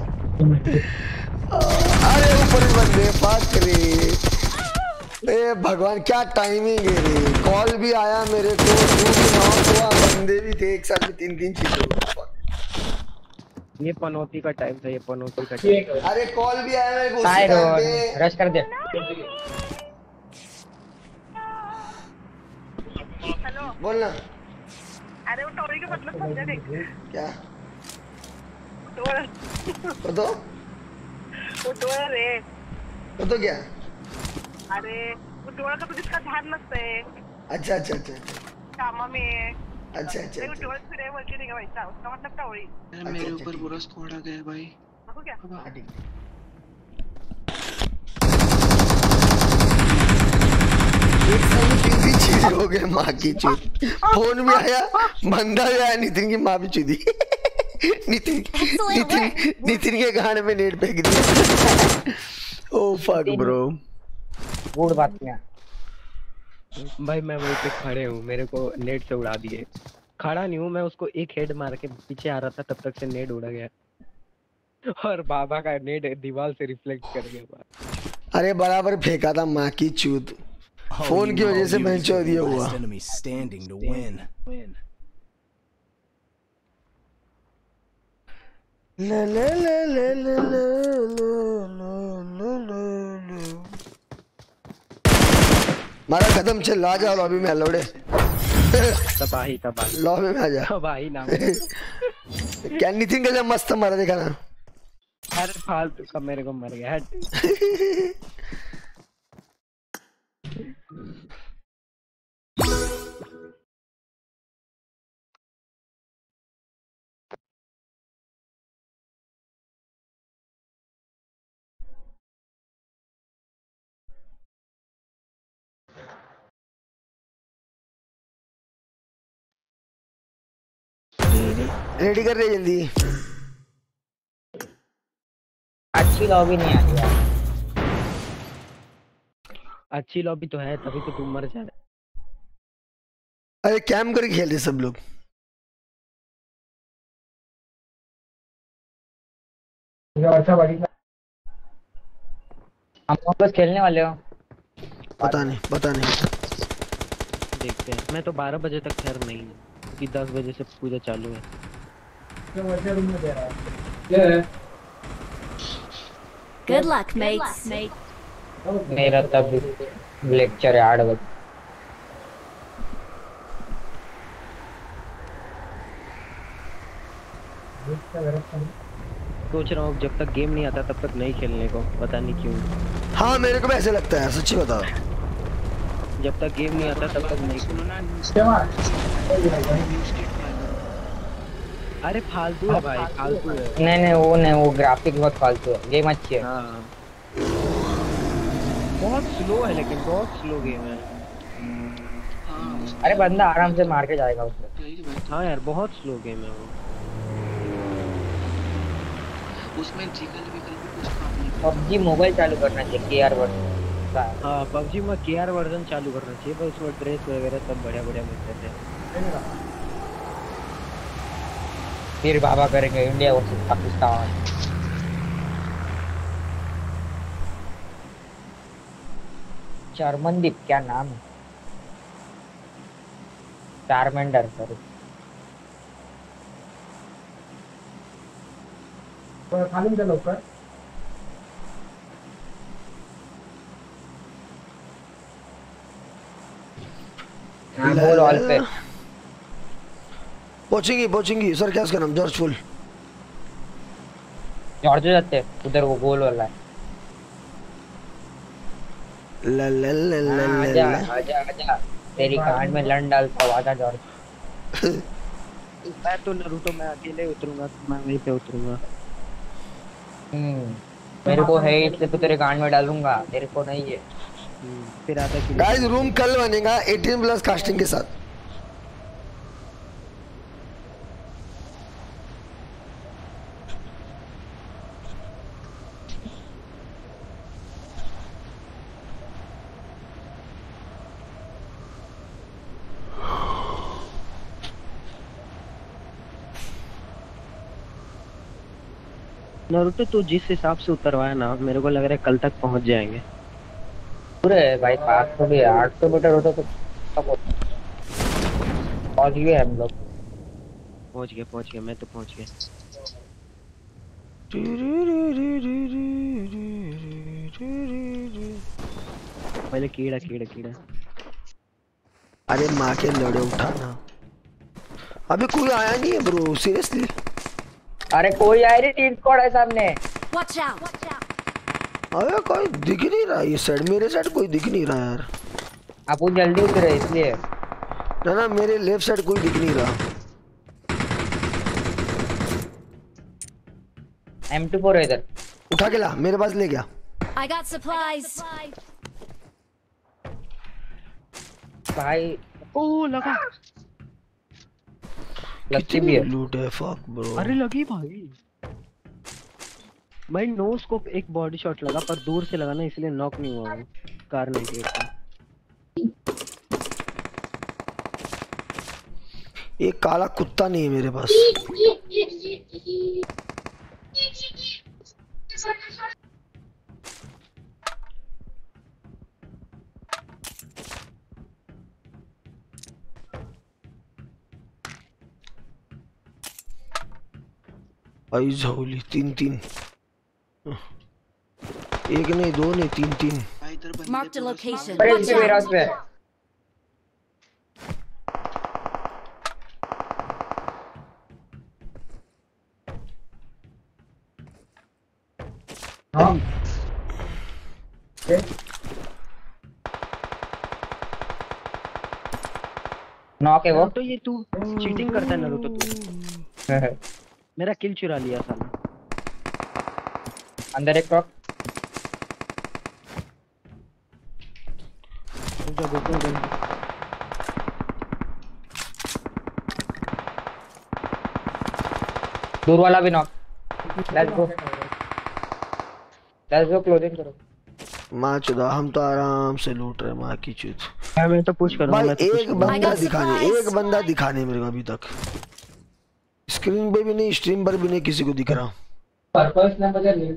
[SPEAKER 3] अरे ऊपर बंदे पास रे। ए भगवान क्या टाइमिंग है रे। कॉल भी आया मेरे को, हुआ, बंदे भी थे एक साथ में, तीन तीन चीजों।
[SPEAKER 11] ये पनौती का टाइम था, ये पनौती का टाइम।
[SPEAKER 3] अरे कॉल भी आया मेरे को उसी टाइम पे।
[SPEAKER 8] रश कर दे।
[SPEAKER 3] बोलना।
[SPEAKER 12] अरे वो टोरी का मतलब समझा देख।
[SPEAKER 3] क्या?
[SPEAKER 12] टोर।
[SPEAKER 3] वो तो?
[SPEAKER 12] वो टोर रे।
[SPEAKER 3] वो तो क्या?
[SPEAKER 12] अरे वो टोर का तो जिसका ध्यान नसते।
[SPEAKER 3] अच्छा अच्छा अच्छा
[SPEAKER 12] कामा में।
[SPEAKER 3] अच्छा अच्छा।
[SPEAKER 12] वो टोर से रे बोल के नहीं भाई, उसका मतलब टोरी।
[SPEAKER 5] अरे मेरे ऊपर पूरा स्क्वाड आ गया भाई।
[SPEAKER 12] हो क्या?
[SPEAKER 3] एक साल में तीन तीन चीज हो गए माँ की चूत। फोन भी आया, बंदा भी आया, नितिन की माँ भी चूदी। नितिन नितिन नितिन के गाने में नेट फेंक दिया। Oh fuck bro.
[SPEAKER 8] गुड बात क्या
[SPEAKER 11] भाई मैं वहीं पे खड़े हूँ, मेरे को नेट से उड़ा दिए। खड़ा नहीं हूँ मैं, उसको एक हेड मार के पीछे आ रहा था, तब तक से नेट उड़ा गया। और बाबा का नेट दीवार से रिफ्लेक्ट कर गया।
[SPEAKER 3] अरे बराबर फेंका था माँ की चूत, फोन की वजह से मैं चो दिया हुआ। ले ले ले ले ले ले ले ले ले। मारा खत्म, चल आ जाओ लॉबी में लौड़े।
[SPEAKER 11] तबाही तबाही
[SPEAKER 3] लॉबी में आ जा।
[SPEAKER 11] तबाही नाम
[SPEAKER 3] क्या नितिन का जब मस्त मारा देखा ना।
[SPEAKER 11] अरे फालतू का मेरे को मर गया हट।
[SPEAKER 3] रेडी कर रही जल्दी।
[SPEAKER 8] अच्छी लॉबी नहीं आ रही यार।
[SPEAKER 11] अच्छी लॉबी तो है तभी तो तुम मर जा रहे।
[SPEAKER 3] अरे कैम करके खेल रहे सब लोग।
[SPEAKER 8] हम वापस खेलने वाले हो।
[SPEAKER 3] पता नहीं पता नहीं
[SPEAKER 11] देखते हैं। मैं तो बारह बजे तक खैर नहीं हूँ कि दस बजे से पूजा चालू है।
[SPEAKER 6] Good luck, mates.
[SPEAKER 8] मेरा तब लेक्चर है आठ बजे।
[SPEAKER 11] सोच रहा हूँ जब तक गेम नहीं आता तब तक नहीं खेलने को, पता नहीं क्यों।
[SPEAKER 3] हाँ मेरे को भी ऐसे लगता है, सच्ची बताओ।
[SPEAKER 11] जब तक गेम नहीं आता तब तक नहीं खेलना। अरे फालतू है भाई, फालतू है।
[SPEAKER 8] नहीं नहीं वो नहीं, वो ग्राफिक बहुत फालतू है। गेम अच्छी है।
[SPEAKER 11] हाँ बहुत स्लो है लेकिन बहुत स्लो गेम है।
[SPEAKER 8] अरे बंदा आराम से मार के जाएगा उसमें।
[SPEAKER 11] हाँ यार बहुत स्लो गेम है वो।
[SPEAKER 5] उसमें जिगल विगल भी कुछ काम नहीं।
[SPEAKER 8] पबजी मोबाइल चालू करना चाहिए केआर वर्जन।
[SPEAKER 11] हाँ पबजी में केआर वर्जन चालू करना चाहिए, पर उसमें ड्रेस वगैरह सब बढ़िया बढ़िया मिलते थे।
[SPEAKER 8] फिर बाबा करेंगे इंडिया वर्सेस पाकिस्तान। चरमनदीप क्या नाम है? Charmander sorry.
[SPEAKER 7] खाली चलो कर।
[SPEAKER 8] बोल ऑल पे
[SPEAKER 3] पहुंचेंगी पहुंचेंगी सर। क्या उसका नाम? George full.
[SPEAKER 8] जॉर्ज जाते उधर वो गोल वाला है।
[SPEAKER 3] ला ला ला ला ला
[SPEAKER 8] आजा आजा आजा तेरी कान में लन डालता हूँ। आजा जॉर्ज।
[SPEAKER 11] मैं तो नरूटो में अकेले उतरूंगा तो मैं वहीं पे उतरूंगा।
[SPEAKER 8] हम्म मेरे को है इसलिए तो तेरे कान में डालूंगा, तेरे को नहीं है।
[SPEAKER 11] फिर आता कि
[SPEAKER 3] गाइस रूम कल बनेगा अठारह प्लस कास्टिंग के साथ।
[SPEAKER 11] नरूटो तो जिस हिसाब से उतरवाया ना, मेरे को लग रहा है कल तक पहुंच जाएंगे।
[SPEAKER 8] पूरे भाई पास तो भी आठ सौ मीटर होता तो पहुंच गए हम लोग।
[SPEAKER 11] पहुंच गए पहुंच गए मैं तो पहुंच गया। पहले कीड़ा कीड़ा कीड़ा।
[SPEAKER 3] अरे माँ के लड़े उठाना। अबे कोई आया नहीं है ब्रो सीरियसली।
[SPEAKER 8] अरे कोई आया नहीं, टीम स्क्वाड है सामने।
[SPEAKER 6] Watch out!
[SPEAKER 3] अबे कोई दिख नहीं रहा ये साइड, मेरे साइड कोई दिख नहीं रहा यार।
[SPEAKER 8] आप वो जल्दी उतरे इसलिए।
[SPEAKER 3] ना ना मेरे लेफ्ट साइड कोई दिख नहीं रहा।
[SPEAKER 8] एम टू फोर है इधर।
[SPEAKER 3] उठा के ला, मेरे पास ले गया।
[SPEAKER 6] I got supplies.
[SPEAKER 8] भाई
[SPEAKER 11] ओ लगा।
[SPEAKER 8] लगती भी है।
[SPEAKER 3] लूट है फक ब्रो।
[SPEAKER 11] अरे लगी भाई। भाई नो स्कोप एक बॉडी शॉट लगा पर दूर से लगा ना, इसलिए नॉक नहीं हुआ वो कार नहीं गेट का।
[SPEAKER 3] एक काला कुत्ता नहीं है मेरे पास। आई झोली तीन तीन, एक नहीं दो नहीं तीन तीन।
[SPEAKER 6] Marked a location.
[SPEAKER 8] अरे
[SPEAKER 6] Watch
[SPEAKER 8] इसके मेरा
[SPEAKER 6] out!
[SPEAKER 8] पे हाँ नॉक है वो।
[SPEAKER 11] तो ये तू चीटिंग करता है नारुतो तू। मेरा किल चुरा लिया साला।
[SPEAKER 8] अंदर एक टॉप दूर वाला भी knock. Let's go let's go closing करो।
[SPEAKER 3] माँ चुदा हम तो आराम से लूट रहे माँ की चूत।
[SPEAKER 11] मैं तो पुश करूंगा।
[SPEAKER 3] भाई
[SPEAKER 11] मैं तो push
[SPEAKER 3] एक
[SPEAKER 11] करूंगा।
[SPEAKER 3] बंदा दिखाने एक बंदा दिखाने मेरे को अभी तक स्क्रीन पे भी नहीं स्ट्रीम पर भी नहीं किसी को दिख रहा।
[SPEAKER 7] पर्पस ना बजा ले।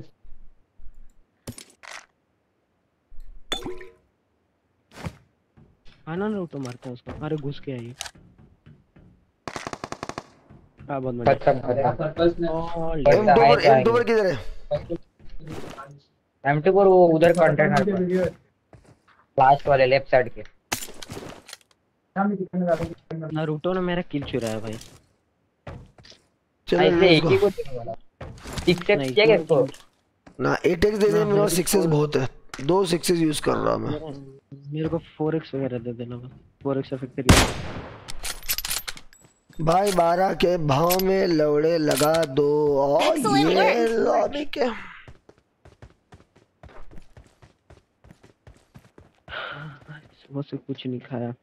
[SPEAKER 11] आना ना तो मारता है उसको। अरे घुस के आई। हां बहुत बढ़िया।
[SPEAKER 7] पर्पस ना
[SPEAKER 3] एम टू पर एम टू पर किधर है?
[SPEAKER 8] एम टू पर वो उधर कंटेनर पर लास्ट वाले लेफ्ट साइड के।
[SPEAKER 11] नारुतो ने मेरा किल चुराया भाई।
[SPEAKER 3] चलो
[SPEAKER 8] ऐसे एक ही को देने वाला। सिक्स एक्स क्या इसको
[SPEAKER 3] ना एट एक्स दे दे। मेरे पास सिक्सेस बहुत है, दो सिक्सेस यूज कर रहा मैं।
[SPEAKER 11] मेरे को फोर एक्स वगैरह दे देना बस। फोर एक्स इफेक्ट
[SPEAKER 3] भाई बारह के भाव में लौड़े लगा दो और ये लॉबी के
[SPEAKER 11] सुबह से कुछ नहीं खाया।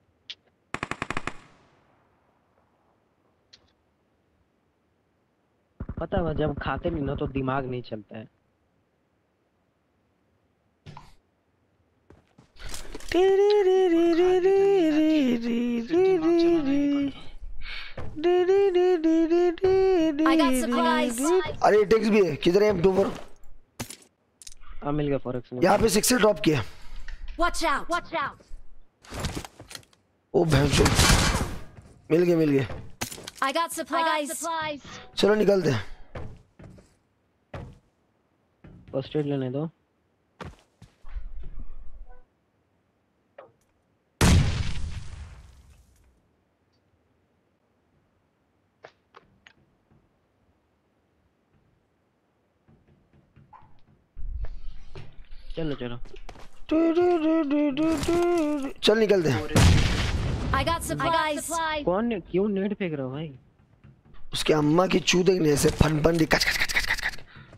[SPEAKER 11] पता है जब खाते नहीं ना तो दिमाग नहीं चलता है।
[SPEAKER 6] I got supplies.
[SPEAKER 3] अरे टेक्स भी है किधर है? एम टू पर
[SPEAKER 11] आ मिल गया फोर एक्स।
[SPEAKER 3] यहाँ पे सिक्स से ड्रॉप किया।
[SPEAKER 6] Watch out! Watch out!
[SPEAKER 3] ओ भैंसो मिल गए मिल गए।
[SPEAKER 6] I got supplies.
[SPEAKER 3] चलो निकलते हैं।
[SPEAKER 11] फर्स्ट एड लेने दो। चलो चलो
[SPEAKER 3] चल निकलते हैं।
[SPEAKER 6] I got supplies.
[SPEAKER 11] कौन क्यों नेट फेंक रहा हो भाई? उसके
[SPEAKER 3] अम्मा की चूत देखने से फन फन दी कच कच कच कच कच कच।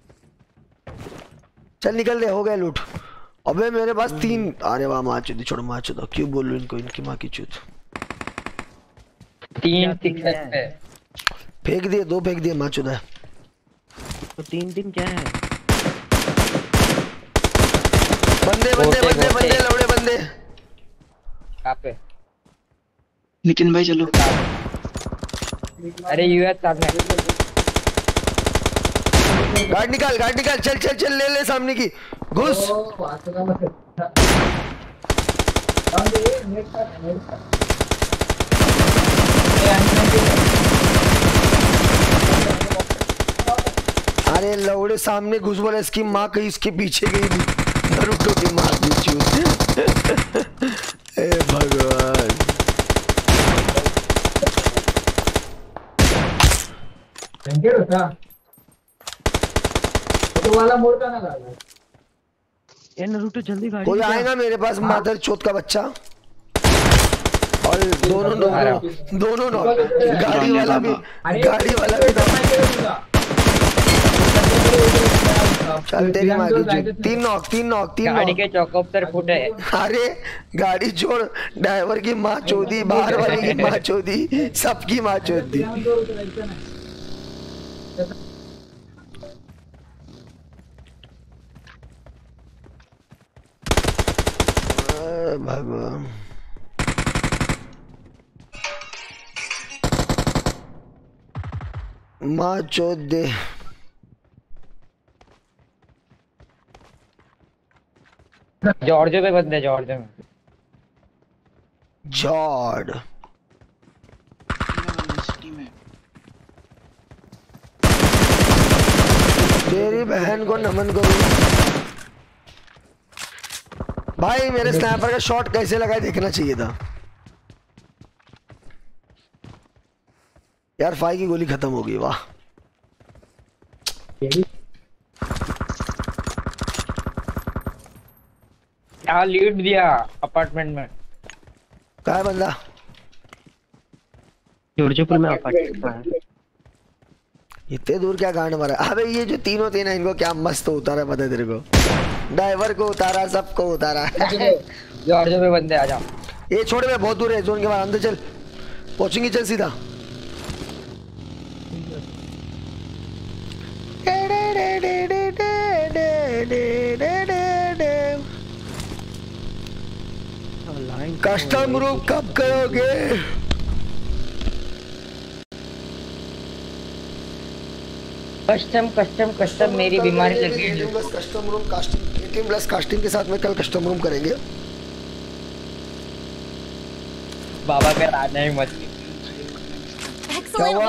[SPEAKER 3] चल निकल दे, हो गए लूट। अबे मेरे पास तीन। अरे वाह माँ चूत छोड़ो माँ चूत क्यों बोल रहे इनको, इनकी माँ की चूत।
[SPEAKER 8] तीन है
[SPEAKER 3] फेंक दिए, दो फेंक दिए माँ चूत है।
[SPEAKER 11] तो तीन तीन क्या है?
[SPEAKER 3] बंदे बंदे बंदे बंदे लौड़े बंदे।
[SPEAKER 8] कहाँ पे?
[SPEAKER 5] नितिन भाई चलो।
[SPEAKER 8] अरे यूएस सामने।
[SPEAKER 3] गार्ड निकाल गार्ड निकाल, चल चल चल ले ले सामने की घुस। अरे लौड़े सामने घुस बोला, इसकी माँ कहीं इसके पीछे गई नारुतो की माँ की चूत। ए भगवान
[SPEAKER 7] तो वाला मोड़ता ना गाना।
[SPEAKER 11] ये नारुतो जल्दी गाड़ी।
[SPEAKER 3] कोई आएगा मेरे पास मादर चोत का बच्चा। और दोनों दोनों दोनों नॉक। गाड़ी वाला भी गाड़ी वाला भी नॉक। चल तेरी माँ की चूत। तीन नॉक तीन नॉक तीन नॉक।
[SPEAKER 8] गाड़ी के चौकअप पर फुट है।
[SPEAKER 3] अरे गाड़ी छोड़, ड्राइवर की माँ चोदी, बाहर वाले की माँ चोदी, सबकी माँ चोदी। भगवान माँ चोद दे।
[SPEAKER 8] जॉर्जो पे बंदे, जॉर्जो में।
[SPEAKER 3] जॉर्ड तेरी बहन को नमन करूं। भाई मेरे स्नैपर का शॉट कैसे लगा देखना चाहिए था यार। फाई की गोली खत्म हो गई। वाह
[SPEAKER 8] क्या लीड दिया अपार्टमेंट में।
[SPEAKER 3] कहाँ है बंदा?
[SPEAKER 11] जोरजपुर में अपार्टमेंट में।
[SPEAKER 3] इतने दूर क्या गांड मारा। अबे ये जो तीनों तीन है इनको क्या मस्त उतारा पता है तेरे को। ड्राइवर को उतारा, सबको उतारा।
[SPEAKER 8] जॉर्जो पे बंदे आ जाओ।
[SPEAKER 3] ये छोड़ मैं बहुत दूर है जोन के बाद। अंदर चल पहुंचेंगे, चल सीधा। कस्टम रूम कब करोगे?
[SPEAKER 8] कस्टम कस्टम कस्टम मेरी बीमारी लगी है।
[SPEAKER 3] Plus custom room casting, ATM plus casting के साथ में कल कस्टम रूम करेंगे।
[SPEAKER 8] बाबा का राज नहीं मत।
[SPEAKER 3] क्या हुआ?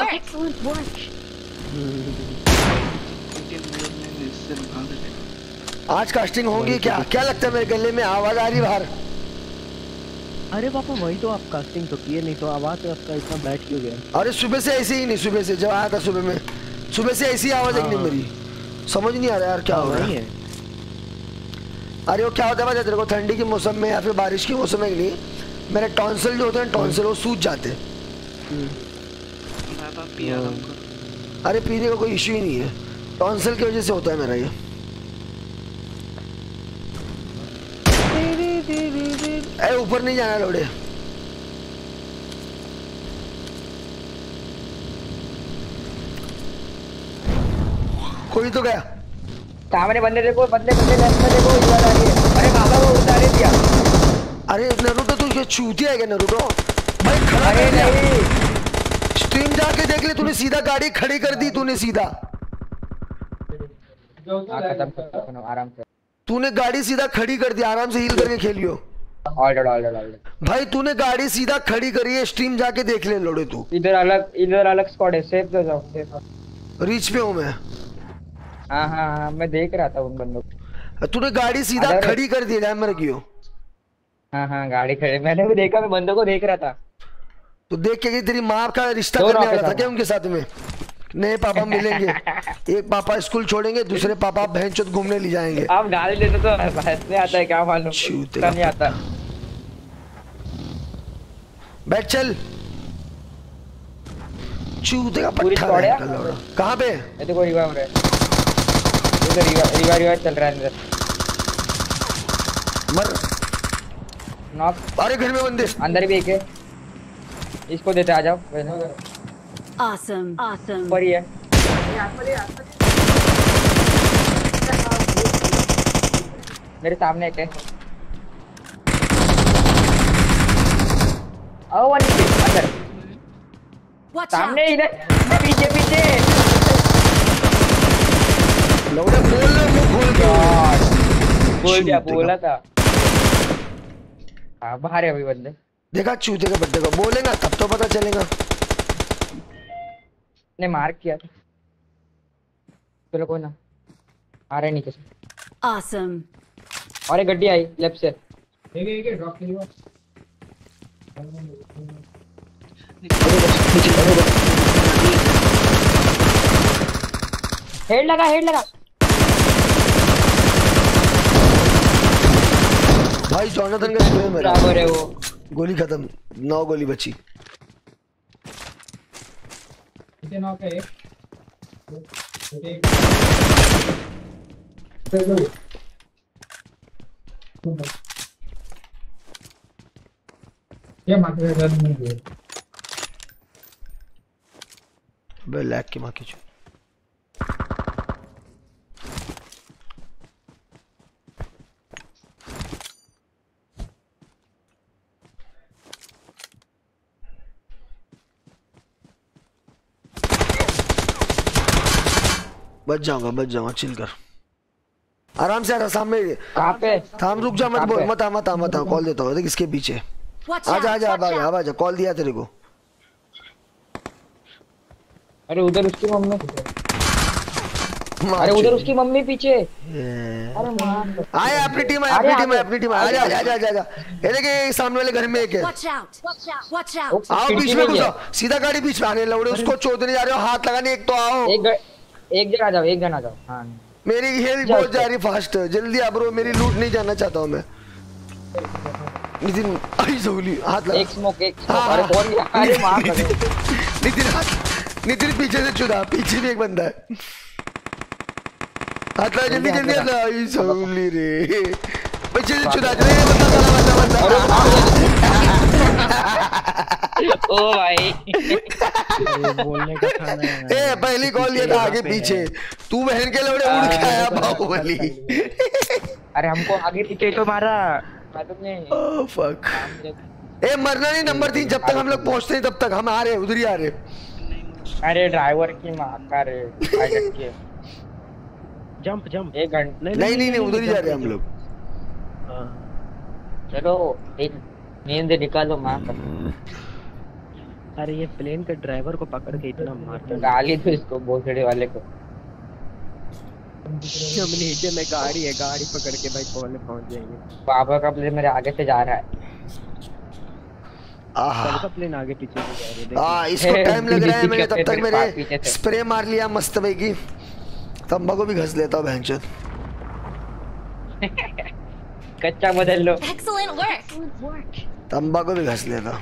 [SPEAKER 3] आज कास्टिंग होगी क्या? क्या लगता है मेरे गले में आवाज आ रही बाहर?
[SPEAKER 11] अरे पापा वही तो आप कास्टिंग तो किए नहीं तो आवाज आपका इतना बैठ क्यों गया?
[SPEAKER 3] अरे सुबह से ऐसे ही नहीं, सुबह से जब आया था सुबह में, सुबह से ऐसी आवाज आई नहीं मेरी। समझ नहीं आ रहा यार क्या हो रहा है। अरे वो क्या होता है पता है तेरे को, ठंडी के मौसम में या फिर बारिश के मौसम में नहीं, मेरे टॉन्सिल जो होते हैं टॉन्सिल वो सूज जाते हैं। अरे पीने का कोई इश्यू ही नहीं है, टॉन्सिल की वजह से होता है मेरा ये। अरे ऊपर नहीं जाना लोड़े। कोई तो गया
[SPEAKER 8] सामने बंदे देखो, बंदे बंदे लेफ्ट में देखो, इधर आ रही है। अरे बाबा वो उतारे दिया।
[SPEAKER 3] अरे नरूटो तू ये चूतिया है क्या नरूटो? भाई खड़ा कर दिया। स्ट्रीम जाके देख ले, तूने सीधा गाड़ी खड़ी कर दी, तूने सीधा
[SPEAKER 8] खत्म करो आराम से।
[SPEAKER 3] तूने गाड़ी सीधा खड़ी कर दी, आराम से हील करके खेलियो।
[SPEAKER 8] ऑलरेडी ऑलरेडी ऑलरेडी
[SPEAKER 3] भाई तूने गाड़ी सीधा खड़ी करी है, स्ट्रीम जाके देख ले लोड़े तू।
[SPEAKER 8] इधर अलग इधर अलग स्क्वाड है, सेफ हो जाओ सेफ।
[SPEAKER 3] रीच पे हूँ मैं।
[SPEAKER 8] हाँ हाँ हाँ मैं देख रहा था उन बंदों को।
[SPEAKER 3] तूने गाड़ी सीधा खड़ी कर दी डैमर की हो।
[SPEAKER 8] हाँ हाँ गाड़ी खड़ी, मैंने भी देखा, मैं बंदों को देख रहा था।
[SPEAKER 3] तो देख के तेरी माँ का रिश्ता करने वाला था क्या उनके साथ में? नए पापा मिलेंगे, एक पापा स्कूल छोड़ेंगे, दूसरे पापा बहनचोद घूमने ले जाएंगे।
[SPEAKER 8] आप गाली देते तो हंसने आता है क्या मालूम, नहीं आता।
[SPEAKER 3] बैठ चल चूते का पट्टा है कहाँ पे?
[SPEAKER 8] ये तो कोई रिवाइव है, इधर रिवाइव रिवाइव रिवाइव चल रहा है इधर।
[SPEAKER 3] मर
[SPEAKER 8] नॉक।
[SPEAKER 3] अरे घर में बंदे
[SPEAKER 8] अंदर भी एक है, इसको देते आ जाओ।
[SPEAKER 6] Awesome, awesome.
[SPEAKER 8] पर ही है मेरे सामने एक है। आओ वाली अंदर सामने इधर पीछे पीछे।
[SPEAKER 3] लौड़ा बोल रहा हूँ, बोल
[SPEAKER 8] गया बोल दिया, बोला था। हाँ बाहर है अभी बंदे।
[SPEAKER 3] देखा चूते के बड्डे को बोलेगा तब तो पता चलेगा।
[SPEAKER 8] ने मार किया था। चलो कोई ना, आ रहे नीचे से।
[SPEAKER 6] Awesome.
[SPEAKER 8] और एक गड्डी आई लेफ्ट से।
[SPEAKER 7] एक एक एक ड्रॉप करियो।
[SPEAKER 8] हेड लगा हेड लगा।
[SPEAKER 3] भाई जॉनथन का स्प्रे मेरा
[SPEAKER 8] बराबर है वो।
[SPEAKER 3] गोली खत्म, नौ गोली बची।
[SPEAKER 7] कितने नॉक है? ये मात्र रन नहीं है।
[SPEAKER 3] बे लैग की मां की चो। बच जाऊंगा बच जाऊंगा, चिल कर आराम से। आ सामने
[SPEAKER 8] कहाँ पे?
[SPEAKER 3] थाम रुक जा, मत बोल, मत आ मत आ मत आ, कॉल देता हूँ। देख इसके पीछे आजा आजा आजा आजा, कॉल दिया तेरे को।
[SPEAKER 8] अरे उधर उसकी मम्मी अरे उधर उसकी मम्मी पीछे। अरे मार।
[SPEAKER 3] आए अपनी टीम है, अपनी टीम है, अपनी टीम है। आजा आजा आजा आजा। ये देखिए सामने वाले घर में एक है। आओ बीच में घुसो, सीधा गाड़ी बीच में। आने लौड़े उसको चोदने जा रहे हो, हाथ लगाने। एक तो आओ,
[SPEAKER 8] एक एक जगह आ जाओ, एक जन आ जाओ। हाँ
[SPEAKER 3] मेरी हेल्थ बहुत जा रही फास्ट, जल्दी आ ब्रो, मेरी लूट नहीं जाना चाहता हूँ मैं। नितिन आई जौली हाथ लगा।
[SPEAKER 8] एक स्मोक एक स्मोक। अरे कौन गया? अरे मार
[SPEAKER 3] नितिन हाथ, नितिन पीछे से चुदा, पीछे भी एक बंदा है। हाथ लगा जल्दी जल्दी हाथ लगा। आई जौली रे, पीछे से चुदा रे, बंदा बंदा बंदा
[SPEAKER 8] ओ भाई
[SPEAKER 11] बोलने का था ना।
[SPEAKER 3] ए पहली कॉल ये था आगे पीछे, तू बहन के लौड़े उड़ के आया बाहुबली।
[SPEAKER 8] अरे हमको आगे पीछे तो मारा मालूम नहीं।
[SPEAKER 3] Oh fuck. ए मरना नहीं नंबर तीन, जब तक हम लोग पहुंचते हैं तब तक हम आ रहे, उधर ही आ रहे।
[SPEAKER 8] अरे ड्राइवर की मां का रे के
[SPEAKER 11] जंप जंप।
[SPEAKER 8] एक घंटे
[SPEAKER 3] नहीं नहीं नहीं उधर ही जा रहे हम लोग।
[SPEAKER 8] चलो एक नींद निकालो मां।
[SPEAKER 11] अरे ये प्लेन के ड्राइवर को पकड़ के इतना मारता।
[SPEAKER 8] गाली दो इसको, भोसड़े वाले को।
[SPEAKER 11] हम नीचे में गाड़ी है, गाड़ी पकड़ के भाई पहले पहुंच जाएंगे।
[SPEAKER 8] बाबा का प्लेन मेरे आगे से जा रहा है।
[SPEAKER 11] सबका प्लेन आगे पीछे से जा रहा है।
[SPEAKER 3] हां इसको टाइम लग रहा है, मैंने तब तक मेरे स्प्रे मार लिया मस्त भाई। तंबाकू भी घस लेता हूं बहनचोद।
[SPEAKER 8] कच्चा बदल लो।
[SPEAKER 6] Excellent work.
[SPEAKER 3] तंबाकू भी घस लेता।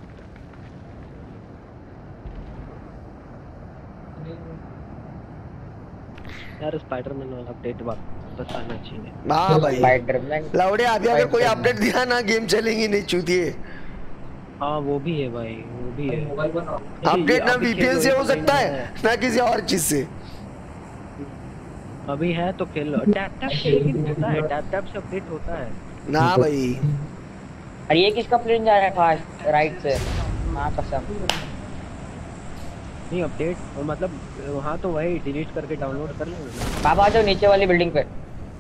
[SPEAKER 11] यार स्पाइडरमैन वाला अपडेट वापस आना चाहिए।
[SPEAKER 3] हां भाई
[SPEAKER 8] स्पाइडरमैन
[SPEAKER 3] लौड़े अभी अगर कोई अपडेट दिया ना गेम चलेगी नहीं चूतिए।
[SPEAKER 11] हाँ वो भी है भाई, वो भी है।
[SPEAKER 3] अपडेट ना वीपीएन से हो सकता है ना किसी और चीज से।
[SPEAKER 11] अभी है तो खेल लो। टैप टैप से लेकिन होता है, टैप टैप से अपडेट होता है
[SPEAKER 3] ना भाई।
[SPEAKER 8] अरे ये किसका प्लेन जा रहा है फास्ट राइट से? मां कसम
[SPEAKER 11] नहीं अपडेट मतलब वहाँ तो वही डिलीट करके डाउनलोड कर लेंगे।
[SPEAKER 8] बाबा आ जाओ नीचे वाली बिल्डिंग पे।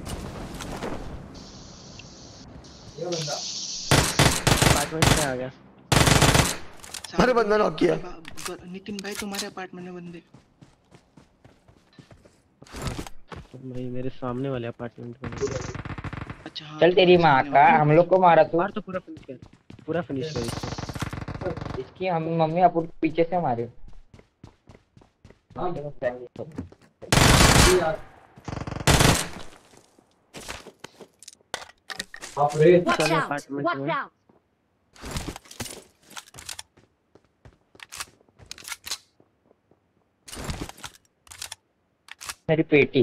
[SPEAKER 11] अपार्टमेंट में आ गया।
[SPEAKER 3] अरे बंदा नॉक किया।
[SPEAKER 5] नितिन भाई तुम्हारे अपार्टमेंट में बंदे।
[SPEAKER 11] भाई मेरे सामने वाले अपार्टमेंट में।
[SPEAKER 5] अच्छा हाँ,
[SPEAKER 8] चल तेरी माँ का, हम लोग को मारा तू।
[SPEAKER 11] मार तो पूरा फिनिश कर, पूरा फिनिश कर इसको।
[SPEAKER 8] इसकी हम मम्मी अपन पीछे से मारे।
[SPEAKER 6] Watch out! Watch out!
[SPEAKER 8] मेरी पेटी।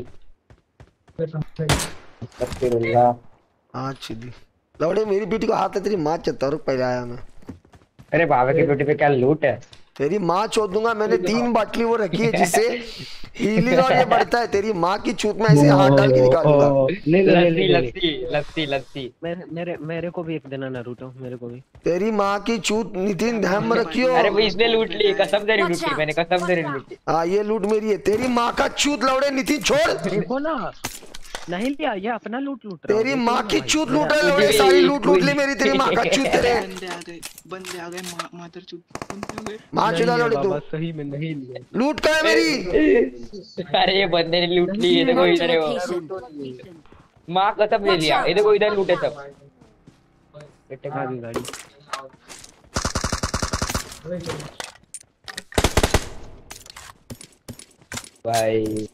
[SPEAKER 3] हाँ चिदी लौड़े मेरी बेटी को हाथ है तेरी माँ चलता। रुक पहले आया मैं।
[SPEAKER 8] अरे बाबा की बेटी पे क्या लूट है।
[SPEAKER 3] तेरी माँ चोद दूंगा। मैंने तीन बाटली वो रखी है जिससे हीलिंग और ये बढ़ता है। तेरी माँ की चूत में ऐसे हाथ डाल के निकालूंगा।
[SPEAKER 8] लस्सी लस्सी लस्सी लस्सी।
[SPEAKER 11] मेरे मेरे मेरे को भी एक देना नारुतो, मेरे को भी।
[SPEAKER 3] तेरी माँ की चूत नितिन ध्यान में रखियो।
[SPEAKER 8] अरे वो इसने लूट ली, कसम से लूट ली मैंने, कसम से लूट ली।
[SPEAKER 3] हाँ ये लूट मेरी है। तेरी माँ का चूत लौड़े नितिन छोड़।
[SPEAKER 11] देखो ना नहीं लिया, ये अपना लूट लूट रहा।
[SPEAKER 3] तेरी माँ की चूत लूट रहा लौड़े, सारी लूट लूट ली मेरी। तेरी माँ का चूत तेरे।
[SPEAKER 5] बंदे आ गए, बंदे आ गए, मादर चूत बंदे आ गए।
[SPEAKER 3] माँ चुदा लौड़े तू।
[SPEAKER 11] सही में नहीं लिया।
[SPEAKER 3] लूट का है मेरी।
[SPEAKER 8] अरे ये बंदे ने लूट ली। ये देखो इधर है वो। माँ कसम ले लिया। ये देखो इधर लूटे सब।
[SPEAKER 11] बेटे खा गई गाड़ी।
[SPEAKER 8] भाई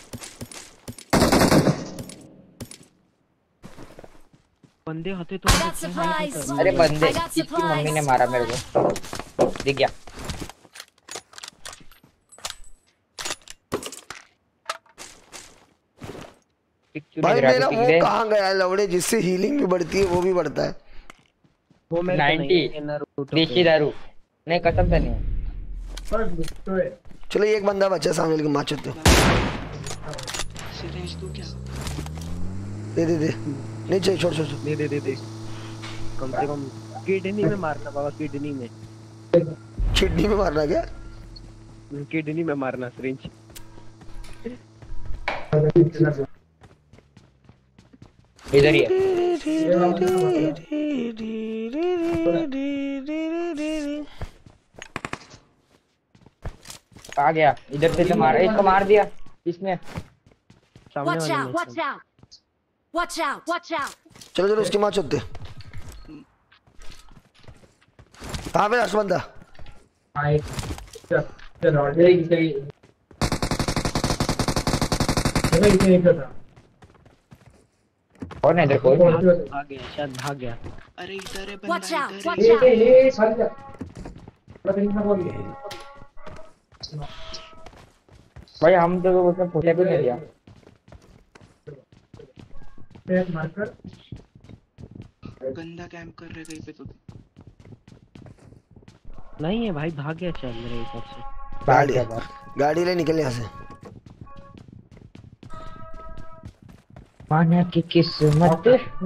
[SPEAKER 11] बंदे होते तो।
[SPEAKER 8] अरे बंदे इसकी मम्मी ने मारा मेरे को, दिख गया।
[SPEAKER 3] भाई मेरा वो कहाँ गया लौड़े जिससे हीलिंग भी बढ़ती है वो भी बढ़ता है।
[SPEAKER 11] वो मेरे
[SPEAKER 8] नाइंटी देसी दारू नहीं, कसम से नहीं।
[SPEAKER 3] चलो एक बंदा बचा सामने लेके मार चुते।
[SPEAKER 5] सिरिंज तू क्या
[SPEAKER 3] दे दे दे नहीं चाहिए, छोड़ छोड़
[SPEAKER 11] दे दे दे दे। कम से कम किडनी में मारना बाबा, किडनी में।
[SPEAKER 3] किडनी में मारना क्या?
[SPEAKER 11] किडनी में मारना सिरिंज।
[SPEAKER 8] इधर ही आ गया। इधर से तो मारा, इसको मार दिया इसने।
[SPEAKER 11] सामने
[SPEAKER 6] Watch
[SPEAKER 11] वाले
[SPEAKER 6] out!
[SPEAKER 11] में
[SPEAKER 6] Watch out! Watch out! Watch out!
[SPEAKER 3] चलो चलो उसकी माँ चलते। कहाँ पे लास्ट बंदा?
[SPEAKER 7] हाँ एक चलो और एक इसे चलो इसे एक था।
[SPEAKER 8] और नहीं इधर कोई नहीं।
[SPEAKER 11] भाग गया शायद भाग गया।
[SPEAKER 5] अरे इधर है
[SPEAKER 6] Watch
[SPEAKER 5] बंदा
[SPEAKER 6] out!
[SPEAKER 5] इधर
[SPEAKER 6] Watch
[SPEAKER 5] है।
[SPEAKER 7] ये
[SPEAKER 6] out!
[SPEAKER 7] ये ये फंस गया। बड़ा कहीं ना बोल।
[SPEAKER 8] भाई हम तो उसने पूछा भी नहीं दिया।
[SPEAKER 7] एक मार्कर
[SPEAKER 5] गंदा कैंप कर रहे कहीं पे तो।
[SPEAKER 11] नहीं है भाई, भाग गया शायद मेरे हिसाब से।
[SPEAKER 3] गाड़ी गाड़ी ले निकल यहाँ से।
[SPEAKER 8] माना की किस्मत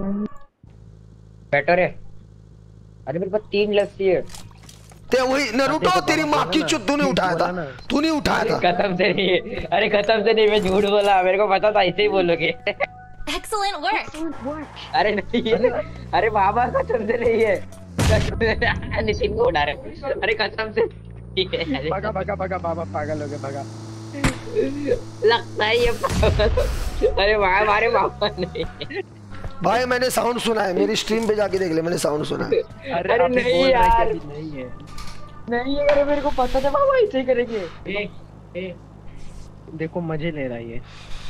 [SPEAKER 8] बेटर है। अरे मेरे पास तीन लस्सी है।
[SPEAKER 3] ते वही नरूटो, तेरी माँ की चुत तूने उठाया था, तूने उठाया था।
[SPEAKER 8] कसम से नहीं है, अरे कसम से नहीं, मैं झूठ बोला, मेरे को पता था ऐसे ही बोलोगे।
[SPEAKER 6] Excellent work!
[SPEAKER 8] अरे नहीं है, अरे बाबा कसम से नहीं है, नितिन को उड़ा रहे, अरे कसम से
[SPEAKER 11] भागा भागा भागा बाबा, पागल हो गए, भागा।
[SPEAKER 8] लगता है ये पागल। अरे भाई हमारे बाबा नहीं।
[SPEAKER 3] भाई मैंने साउंड सुना है, मेरी स्ट्रीम पे जाके देख ले, मैंने साउंड सुना है।
[SPEAKER 8] अरे, अरे नहीं यार,
[SPEAKER 11] नहीं है
[SPEAKER 8] नहीं है, अरे मेरे को पता था बाबा ऐसे ही करेंगे।
[SPEAKER 11] ए, ए, देखो मजे ले रहा है ये।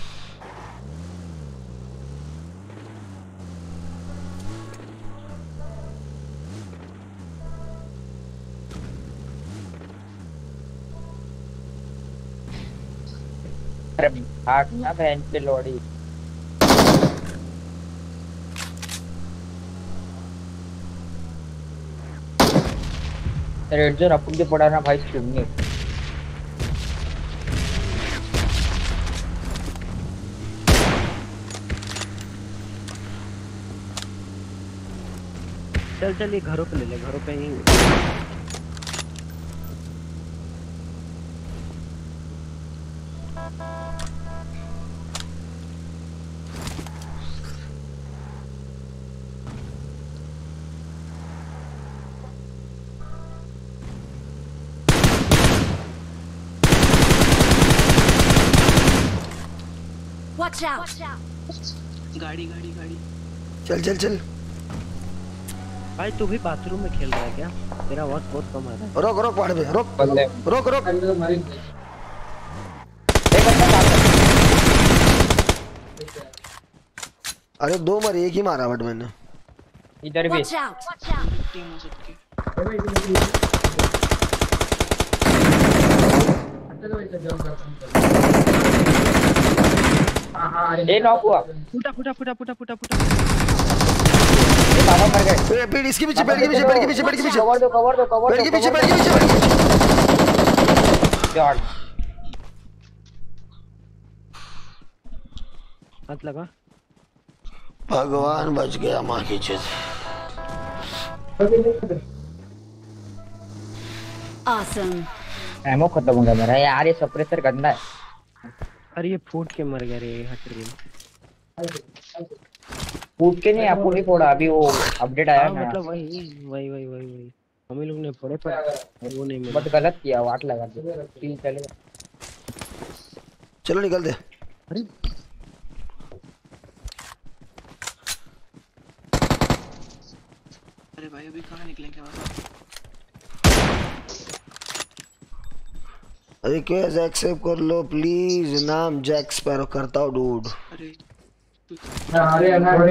[SPEAKER 8] अरे भागना बहन पे लोड़ी। रेड जोन अपन के पड़ा ना भाई, सुनने
[SPEAKER 11] चल चल ये घरों पे ले ले, घरों पे ही।
[SPEAKER 6] Watch out!
[SPEAKER 5] गाड़ी गाड़ी गाड़ी।
[SPEAKER 3] चल चल चल।
[SPEAKER 11] भाई तू भी बाथरूम में खेल रहा है क्या? तेरा आवाज बहुत कम आ रहा है।
[SPEAKER 3] रोक रोक पहाड़ पे, रोक रोक रोक। अरे दो मरे, एक ही मारा बट मैंने।
[SPEAKER 8] इधर भी
[SPEAKER 6] Watch out! Watch out!
[SPEAKER 5] Team हो सकती है।
[SPEAKER 8] ये नॉक हुआ।
[SPEAKER 11] फुटा फुटा फुटा फुटा फुटा फुटा।
[SPEAKER 8] ये बाबा मर गए।
[SPEAKER 3] ए पेड़ इसके पीछे, पेड़ के पीछे, पेड़ के पीछे, पेड़ के पीछे।
[SPEAKER 8] कवर दो कवर दो कवर दो।
[SPEAKER 3] पेड़ के पीछे, पेड़ के पीछे, पेड़ के पीछे।
[SPEAKER 8] यार
[SPEAKER 11] हाथ लगा।
[SPEAKER 3] भगवान बच गया माँ की चीज।
[SPEAKER 6] Awesome!
[SPEAKER 8] एमो खत्म हो गया मेरा यार, ये सप्रेसर गंदा है।
[SPEAKER 11] अरे ये फूट के मर गया रे, हट रही।
[SPEAKER 8] फूट के नहीं, आपको नहीं फोड़ा, अभी वो अपडेट आया ना।
[SPEAKER 11] मतलब वही वही वही वही वही हम लोग ने फोड़े पर वो नहीं मिला।
[SPEAKER 8] बट गलत किया, वाट लगा दी। तीन चलेगा।
[SPEAKER 3] चलो निकल दे।
[SPEAKER 11] अरे
[SPEAKER 5] अरे भाई अभी कहाँ निकलेंगे बाबा?
[SPEAKER 3] रिक्वेस्ट एक्सेप्ट कर लो प्लीज, नाम जैक स्पैरो करता हूँ डूड।
[SPEAKER 5] अरे
[SPEAKER 7] अरे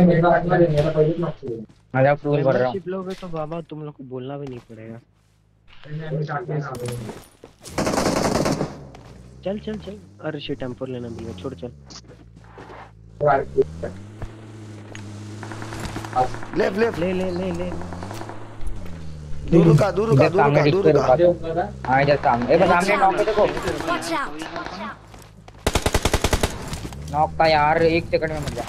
[SPEAKER 8] मजा फूल कर रहा हूँ।
[SPEAKER 11] मेंबरशिप लोगे तो बाबा तुम लोग को बोलना भी नहीं पड़ेगा। चल चल चल। अरे शिट टेम्पर लेना भी है, छोड़ चल।
[SPEAKER 3] लेफ्ट लेफ्ट
[SPEAKER 11] ले ले ले ले।
[SPEAKER 3] दूर रुका, दूर रुका, दूर रुका, दूर रुका।
[SPEAKER 8] हाँ इधर सामने, एक सामने नॉक पे देखो।
[SPEAKER 6] Watch out! Watch out!
[SPEAKER 8] Knock का यार, एक सेकंड में मर जा।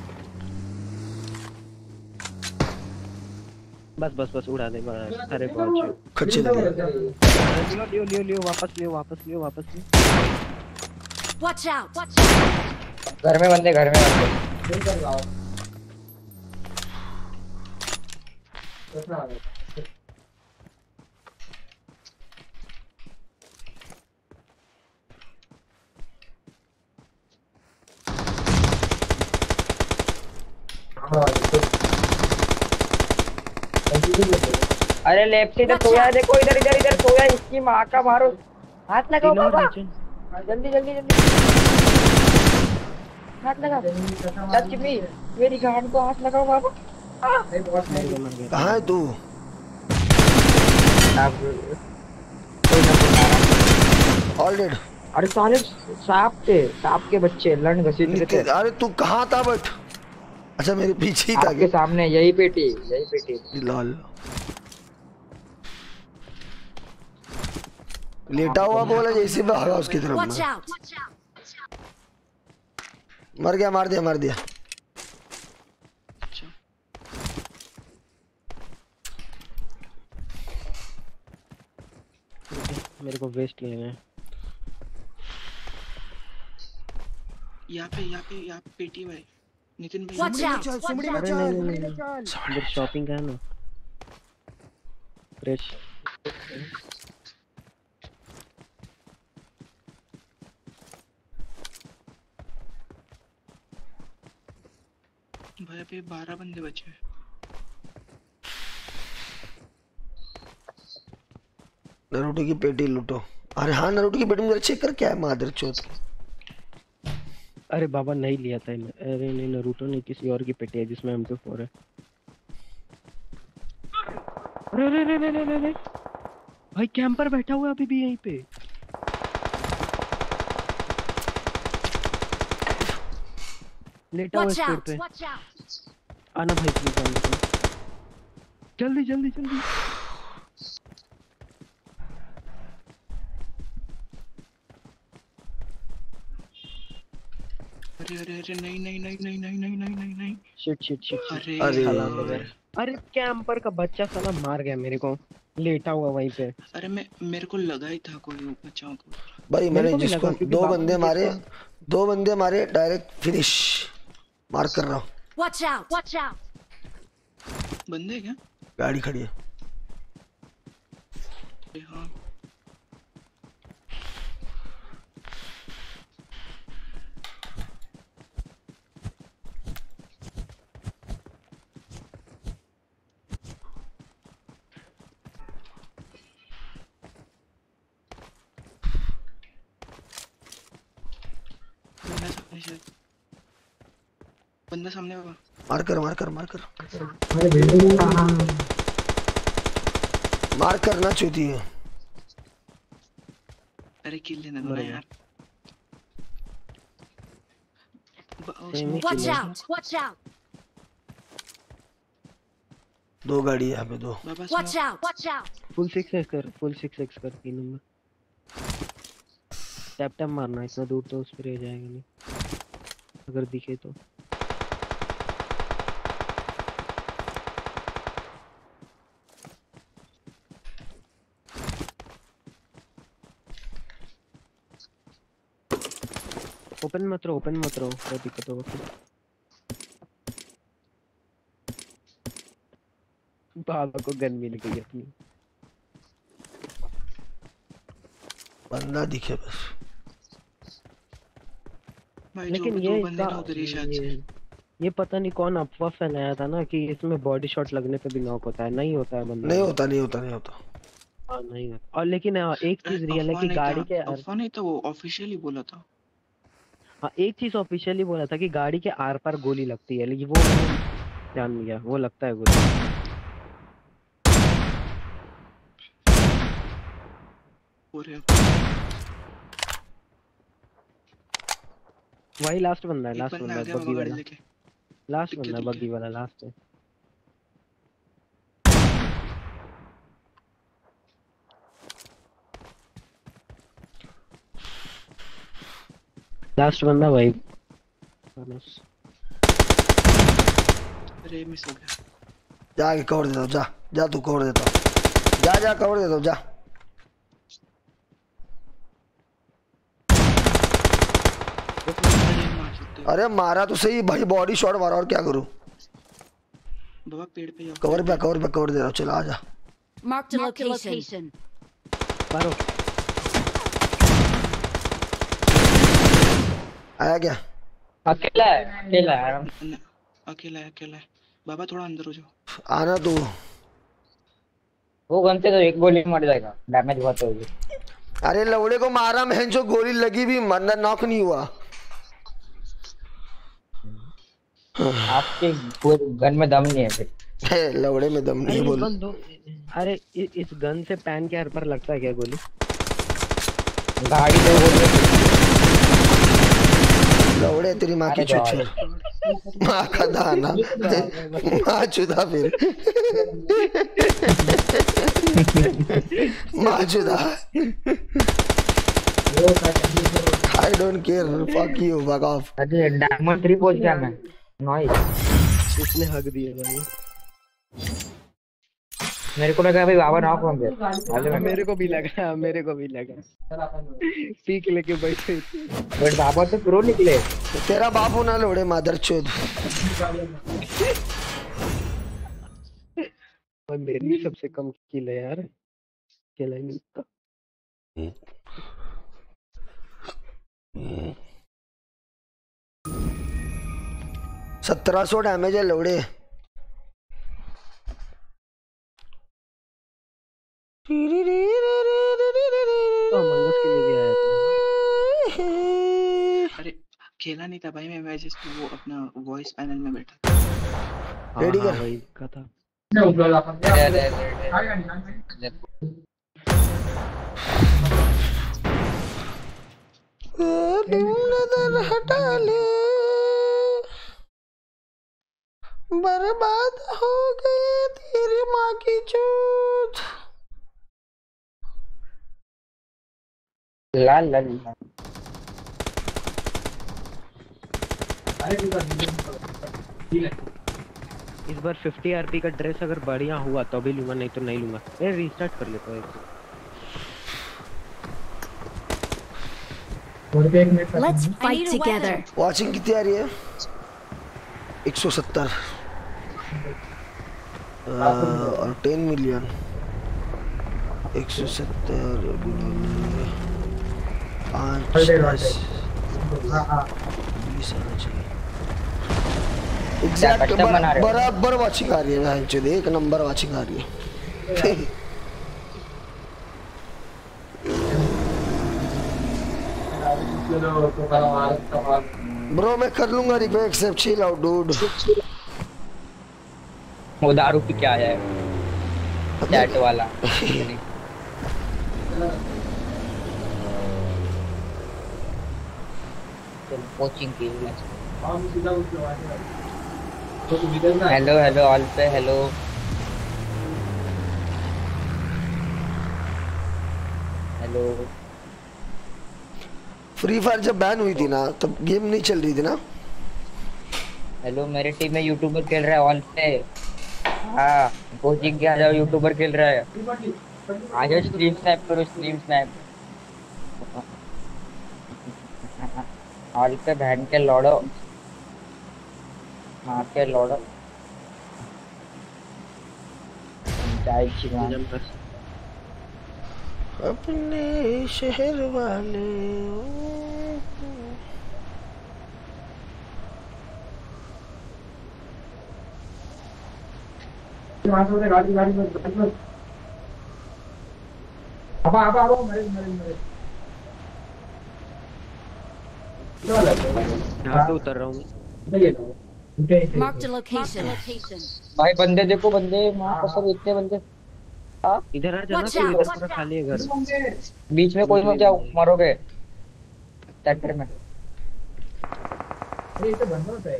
[SPEAKER 11] बस बस बस उड़ा दे बस। अरे पहुंच
[SPEAKER 3] खच्चे लगे।
[SPEAKER 11] लियो लियो लियो लियो वापस लियो वापस लियो वापस लियो।
[SPEAKER 6] Watch out! Watch out!
[SPEAKER 8] घर में बंदे, घर में बंदे। अरे लेफ्ट से इधर सोया है, देखो इधर इधर इधर सोया है, इसकी माँ का मारो, हाथ लगाओ बाबा, जल्दी जल्दी जल्दी हाथ लगा, टच मी, मेरी गांड को हाथ लगाओ बाबा।
[SPEAKER 3] कहाँ है तू? All dead.
[SPEAKER 8] अरे साले सांप थे, सांप के बच्चे लड़ घसीट थे।
[SPEAKER 3] अरे तू कहाँ था बट? अच्छा मेरे पीछे ही था।
[SPEAKER 8] आपके सामने यही पेटी, यही पेटी।
[SPEAKER 3] लॉल। लेटा हुआ बोला जैसे भागा उसकी तरफ में। मर गया, मार दिया मार दिया।
[SPEAKER 11] मेरे को वेस्ट लेना है।
[SPEAKER 5] यहाँ पे यहाँ पे यहाँ पे पेटी भाई, नितिन भाई।
[SPEAKER 11] Watch out, watch out। इधर शॉपिंग का है ना, फ्रेश।
[SPEAKER 5] भाई अभी बारह बंदे बचे हैं।
[SPEAKER 3] नारुतो की पेटी लूटो। अरे हाँ नारुतो की पेटी में चेक कर, क्या है मादर चौथ।
[SPEAKER 11] अरे बाबा नहीं लिया था। अरे नहीं नारुतो नहीं, किसी और की पेटी है जिसमें एम टू फोर है। अरे अरे अरे अरे अरे भाई कैंपर बैठा हुआ है अभी भी यहीं पे। लेटा हुआ स्टोर पे। आना भाई प्लीज आना, जल्दी जल्दी जल्दी।
[SPEAKER 5] अरे अरे अरे नहीं नहीं नहीं नहीं नहीं नहीं नहीं नहीं नहीं
[SPEAKER 11] शिट शिट शिट।
[SPEAKER 5] अरे
[SPEAKER 11] अरे अरे कैंपर का बच्चा साला मार गया मेरे को, लेटा हुआ वहीं पे।
[SPEAKER 5] अरे मैं मेरे को लगा ही था कोई बच्चाओं को।
[SPEAKER 3] भाई मैंने जिसको दो बंदे मारे, दो बंदे मारे डायरेक्ट फिनिश मार कर रहा हूँ।
[SPEAKER 6] Watch out, watch out।
[SPEAKER 5] बंदे क्या?
[SPEAKER 3] गाड़ी खड़ी है।
[SPEAKER 5] हाँ बंदा सामने बाबा।
[SPEAKER 3] मार कर मार कर मार कर मार करना चूती है।
[SPEAKER 5] अरे किल लेना दो यार।
[SPEAKER 6] Watch out, watch out।
[SPEAKER 3] दो गाड़ी यहाँ पे दो।
[SPEAKER 6] Watch out, watch out।
[SPEAKER 11] Full six x कर, फुल सिक्स एक्स कर तीन नंबर। टैप टैप मारना, इतना दूर तो उस पर रह जाएगा नहीं अगर दिखे तो। ओपन मत रहो, ओपन मत रहो, कोई दिक्कत होगा फिर। बाबा को गन मिल गई अपनी।
[SPEAKER 3] बंदा दिखे बस।
[SPEAKER 11] लेकिन ये ये, ये पता नहीं कौन अफवाह फैलाया था ना कि इसमें बॉडी शॉट लगने पे भी नॉक होता है। नहीं होता है बंदा।
[SPEAKER 3] नहीं होता नहीं होता नहीं होता।
[SPEAKER 11] हाँ नहीं होता। और लेकिन एक चीज रियल है कि गाड़ी के
[SPEAKER 5] अफवाह नहीं था, वो ऑफिशियली बोला था।
[SPEAKER 11] हाँ एक चीज ऑफिशियली बोला था कि गाड़ी के आर पार गोली लगती है, लेकिन वो जान लिया वो लगता है गोली। वही लास्ट बंदा है, लास्ट बंदा है बग्गी वाला, लास्ट बंदा है बग्गी वाला, लास्ट है। लास्ट बंदा भाई।
[SPEAKER 5] अरे मिस हो गया।
[SPEAKER 3] जा आगे कवर दे दो, जा जा तू कवर देता हूँ, जा जा कवर दे दो जा। अरे मारा तो सही भाई, बॉडी शॉट मारा और क्या करूं।
[SPEAKER 5] बाबा पेड़ पे जाओ।
[SPEAKER 3] कवर पे कवर पे कवर दे रहा हूं, चला आजा।
[SPEAKER 6] Mark the location.
[SPEAKER 11] मारो।
[SPEAKER 3] आया क्या?
[SPEAKER 8] अकेला है, अकेला है,
[SPEAKER 5] अकेला है, अकेला है। बाबा थोड़ा अंदर हो जाओ।
[SPEAKER 3] आना तू।
[SPEAKER 8] वो गन से तो एक गोली मर जाएगा, डैमेज बहुत होगी।
[SPEAKER 3] अरे लौड़े को मारा मैं, जो गोली लगी भी मरना नॉक नहीं हुआ।
[SPEAKER 8] आपके गन में दम नहीं है फिर।
[SPEAKER 3] लौड़े में दम नहीं बोल।
[SPEAKER 11] अरे इस गन से पैन के हर पर लगता है क्या गोली?
[SPEAKER 8] गाड़ी पे गोली।
[SPEAKER 3] लौड़े तेरी माँ की चुच्ची, माँ का दाना, माँ चुदा फिर माँ चुदा। I don't care, fuck you, fuck off।
[SPEAKER 8] अरे डायमंड थ्री पहुंच गया मैं। नाइस।
[SPEAKER 11] इसने हक दिया भाई।
[SPEAKER 8] मेरे को लगा भाई बाबा नॉक होंगे।
[SPEAKER 11] मेरे को भी लगा, मेरे को भी लगा। पीक लेके बैठे।
[SPEAKER 8] बट बाबा तो प्रो निकले।
[SPEAKER 3] तेरा बाप होना लोड़े मादरचोद।
[SPEAKER 11] और मेरी सबसे कम किल है यार, किल है नहीं तो।
[SPEAKER 3] सत्रह सौ डैमेज है लोड़े।
[SPEAKER 11] तो मंगस के लिए भी आया था।
[SPEAKER 5] अरे खेला नहीं था भाई मैं, मैं जस्ट वो अपना वॉइस पैनल में बैठा था।
[SPEAKER 3] रेडी कर
[SPEAKER 11] भाई का था।
[SPEAKER 3] नजर हटा ले, बर्बाद हो गई तेरी माँ की चूत।
[SPEAKER 8] ला ला ला।
[SPEAKER 11] इस बार पचास आरपी का ड्रेस अगर बढ़िया हुआ तो भी लूंगा, नहीं तो नहीं लूंगा। ए रीस्टार्ट कर लेता हूं एक।
[SPEAKER 6] Let's fight together।
[SPEAKER 3] वाचिंग कितनी आ रही है? एक सौ सत्तर और टेन मिलियन। एक सौ सत्तर पाँच दस बीस आना चाहिए। एग्जैक्ट बराबर वाचिंग आ रही है। एक नंबर वाचिंग आ रही है। ब्रो मैं कर लूंगा request accept. Chill out dude.
[SPEAKER 8] वो दारू पी क्या आया है चैट वाला। कोचिंग की हेलो हेलो ऑल पे हेलो। हेलो
[SPEAKER 3] फ्री फायर जब बैन हुई थी ना तब गेम नहीं चल रही थी ना।
[SPEAKER 8] हेलो मेरे टीम में यूट्यूबर खेल रहा है ऑल पे। हाँ कोचिंग के आ जाओ, यूट्यूबर खेल रहा है। आ जाओ स्ट्रीम स्नैप करो, स्ट्रीम स्नैप ऑल पे बहन के लौड़ो, माँ के लौड़ो।
[SPEAKER 3] अपने शहर वाले
[SPEAKER 7] गाड़ी गाड़ी में अब अब अब मरे मरे मरे
[SPEAKER 11] यहाँ से उतर रहा हूँ।
[SPEAKER 6] Marked a location।
[SPEAKER 8] भाई बंदे देखो, बंदे माँ कसम इतने बंदे। हाँ
[SPEAKER 11] इधर आ जाना, इधर पूरा खाली है घर।
[SPEAKER 8] बीच में कोई मत जाओ, मरोगे सेक्टर में।
[SPEAKER 7] ये तो बंद होता है।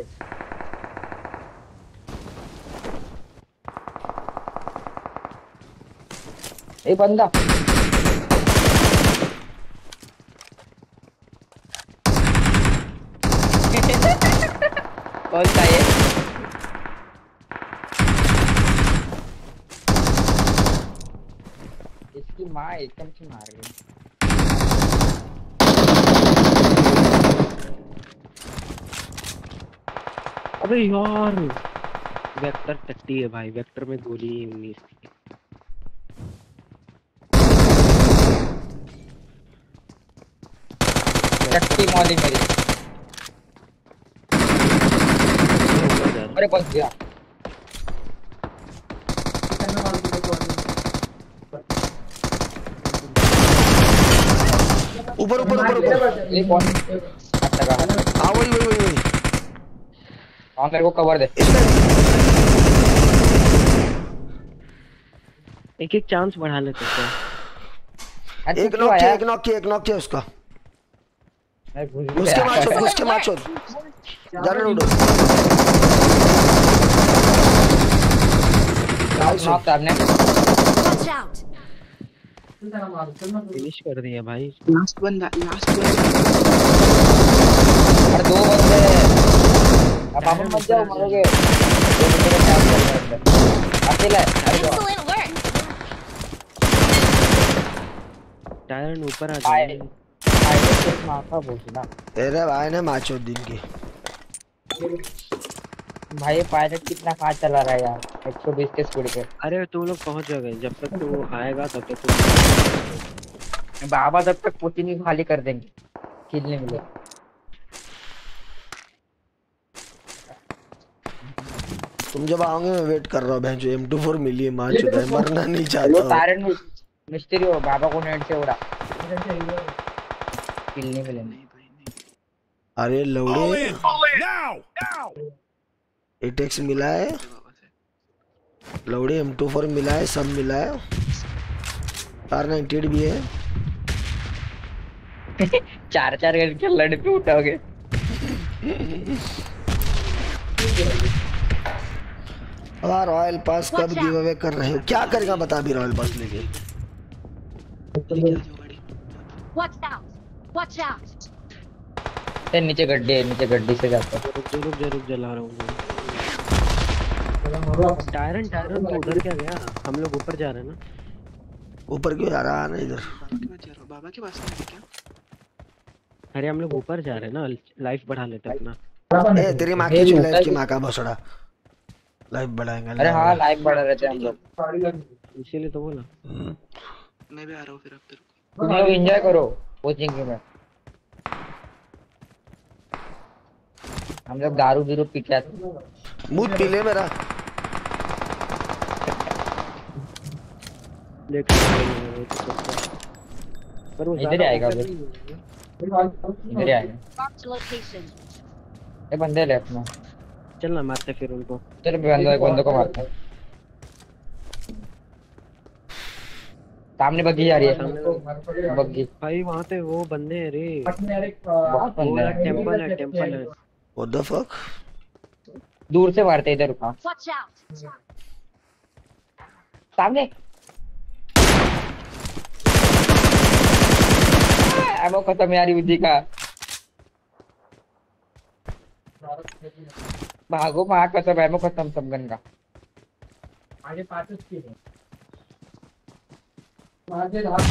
[SPEAKER 8] एक बंदा कौन सा ये? इसकी माँ एकदम से मार रही।
[SPEAKER 11] अबे यार वेक्टर टट्टी है भाई, वेक्टर में गोली उन्नीस थी।
[SPEAKER 8] टट्टी मौली मेरी। अरे बच गया।
[SPEAKER 3] ऊपर ऊपर ऊपर ऊपर
[SPEAKER 8] ये कौन अच्छा का
[SPEAKER 3] हाँ वही वही वही वही
[SPEAKER 8] हाँ मेरे को कवर दे
[SPEAKER 11] एक एक चांस बढ़ा लेते हैं।
[SPEAKER 3] एक नॉक किया एक नॉक किया एक नॉक किया उसका उसके मार छोड़ उसके मार छोड़ जाने उड़ो
[SPEAKER 8] नॉक करने
[SPEAKER 11] फिनिश कर दिया भाई।
[SPEAKER 5] लास्ट बंदा लास्ट बंदा
[SPEAKER 8] और दो बंदे अब आप मत जाओ मरोगे दो बंदे का चांस चल रहा है अकेला है
[SPEAKER 11] टायर ऊपर आ जाए
[SPEAKER 8] माथा बोलना
[SPEAKER 3] तेरे भाई ने माचो दिन की
[SPEAKER 8] भाई पायलट कितना फास्ट चला रहा है यार एक सौ बीस के स्पीड पे।
[SPEAKER 11] अरे तुम लोग पहुंच जाओगे जब तक तो वो आएगा तब तक तो
[SPEAKER 8] बाबा तब तक पोचिंग खाली कर देंगे किल नहीं मिले।
[SPEAKER 3] तुम जब आओगे मैं वेट कर रहा हूँ बहन जो एम टू फोर मिली है मार चुका है मरना नहीं चाहता
[SPEAKER 8] तारन मिस्त्री हो बाबा को नेट से उड़ा किल नहीं मिले।
[SPEAKER 3] अरे लौड़े एटेक्स मिला है लौड़े एम टू फोर मिला है सब मिला है आर नाइंटी एट भी है
[SPEAKER 8] चार चार करके लड़ पे उठाओगे।
[SPEAKER 3] और रॉयल पास कब गिव अवे कर रहे हो क्या करेगा बता भी रॉयल पास लेके
[SPEAKER 8] ते नीचे गड्ढे नीचे गड्ढी से जाता है
[SPEAKER 11] रुक रुक रुक जला रहा हूँ टायरन टायरन तो उधर क्या गया हम लोग ऊपर जा रहे हैं ना
[SPEAKER 3] ऊपर क्यों जा रहा है ना इधर
[SPEAKER 5] बाबा के पास में क्या
[SPEAKER 11] अरे हम लोग ऊपर जा रहे हैं ना लाइफ बढ़ा लेते अपना
[SPEAKER 3] ए तेरी माँ की लाइफ की माँ का भोसड़ा लाइफ बढ़ाएंगे।
[SPEAKER 8] अरे हाँ लाइफ बढ़ा रहे थे हम लोग
[SPEAKER 11] इसीलिए तो बोला
[SPEAKER 5] मैं भी आ रहा हूँ फिर अब तेरे
[SPEAKER 8] तुम लोग एंजॉय करो कोचिंग में हम लोग दारू बीरू पी के आते
[SPEAKER 3] मुझ पी ले मेरा
[SPEAKER 11] पर वो
[SPEAKER 8] इधर आएगा इधर आएगा ये बंदे ले अपना
[SPEAKER 11] चल ना मारते फिर उनको
[SPEAKER 8] चल बंदे बंदों को मारते सामने बग्गी जा रही है बग्गी
[SPEAKER 11] भाई वहाँ पे वो बंदे हैं रे
[SPEAKER 8] बहुत बंदे हैं
[SPEAKER 11] टेंपल है टेंपल है
[SPEAKER 3] व्हाट द फक
[SPEAKER 8] दूर से मारते इधर रुका सामने एमो खत्म यारी बुद्धि का भागो मार कसम एमो खत्म सब गन का
[SPEAKER 7] आगे पास की है आगे धार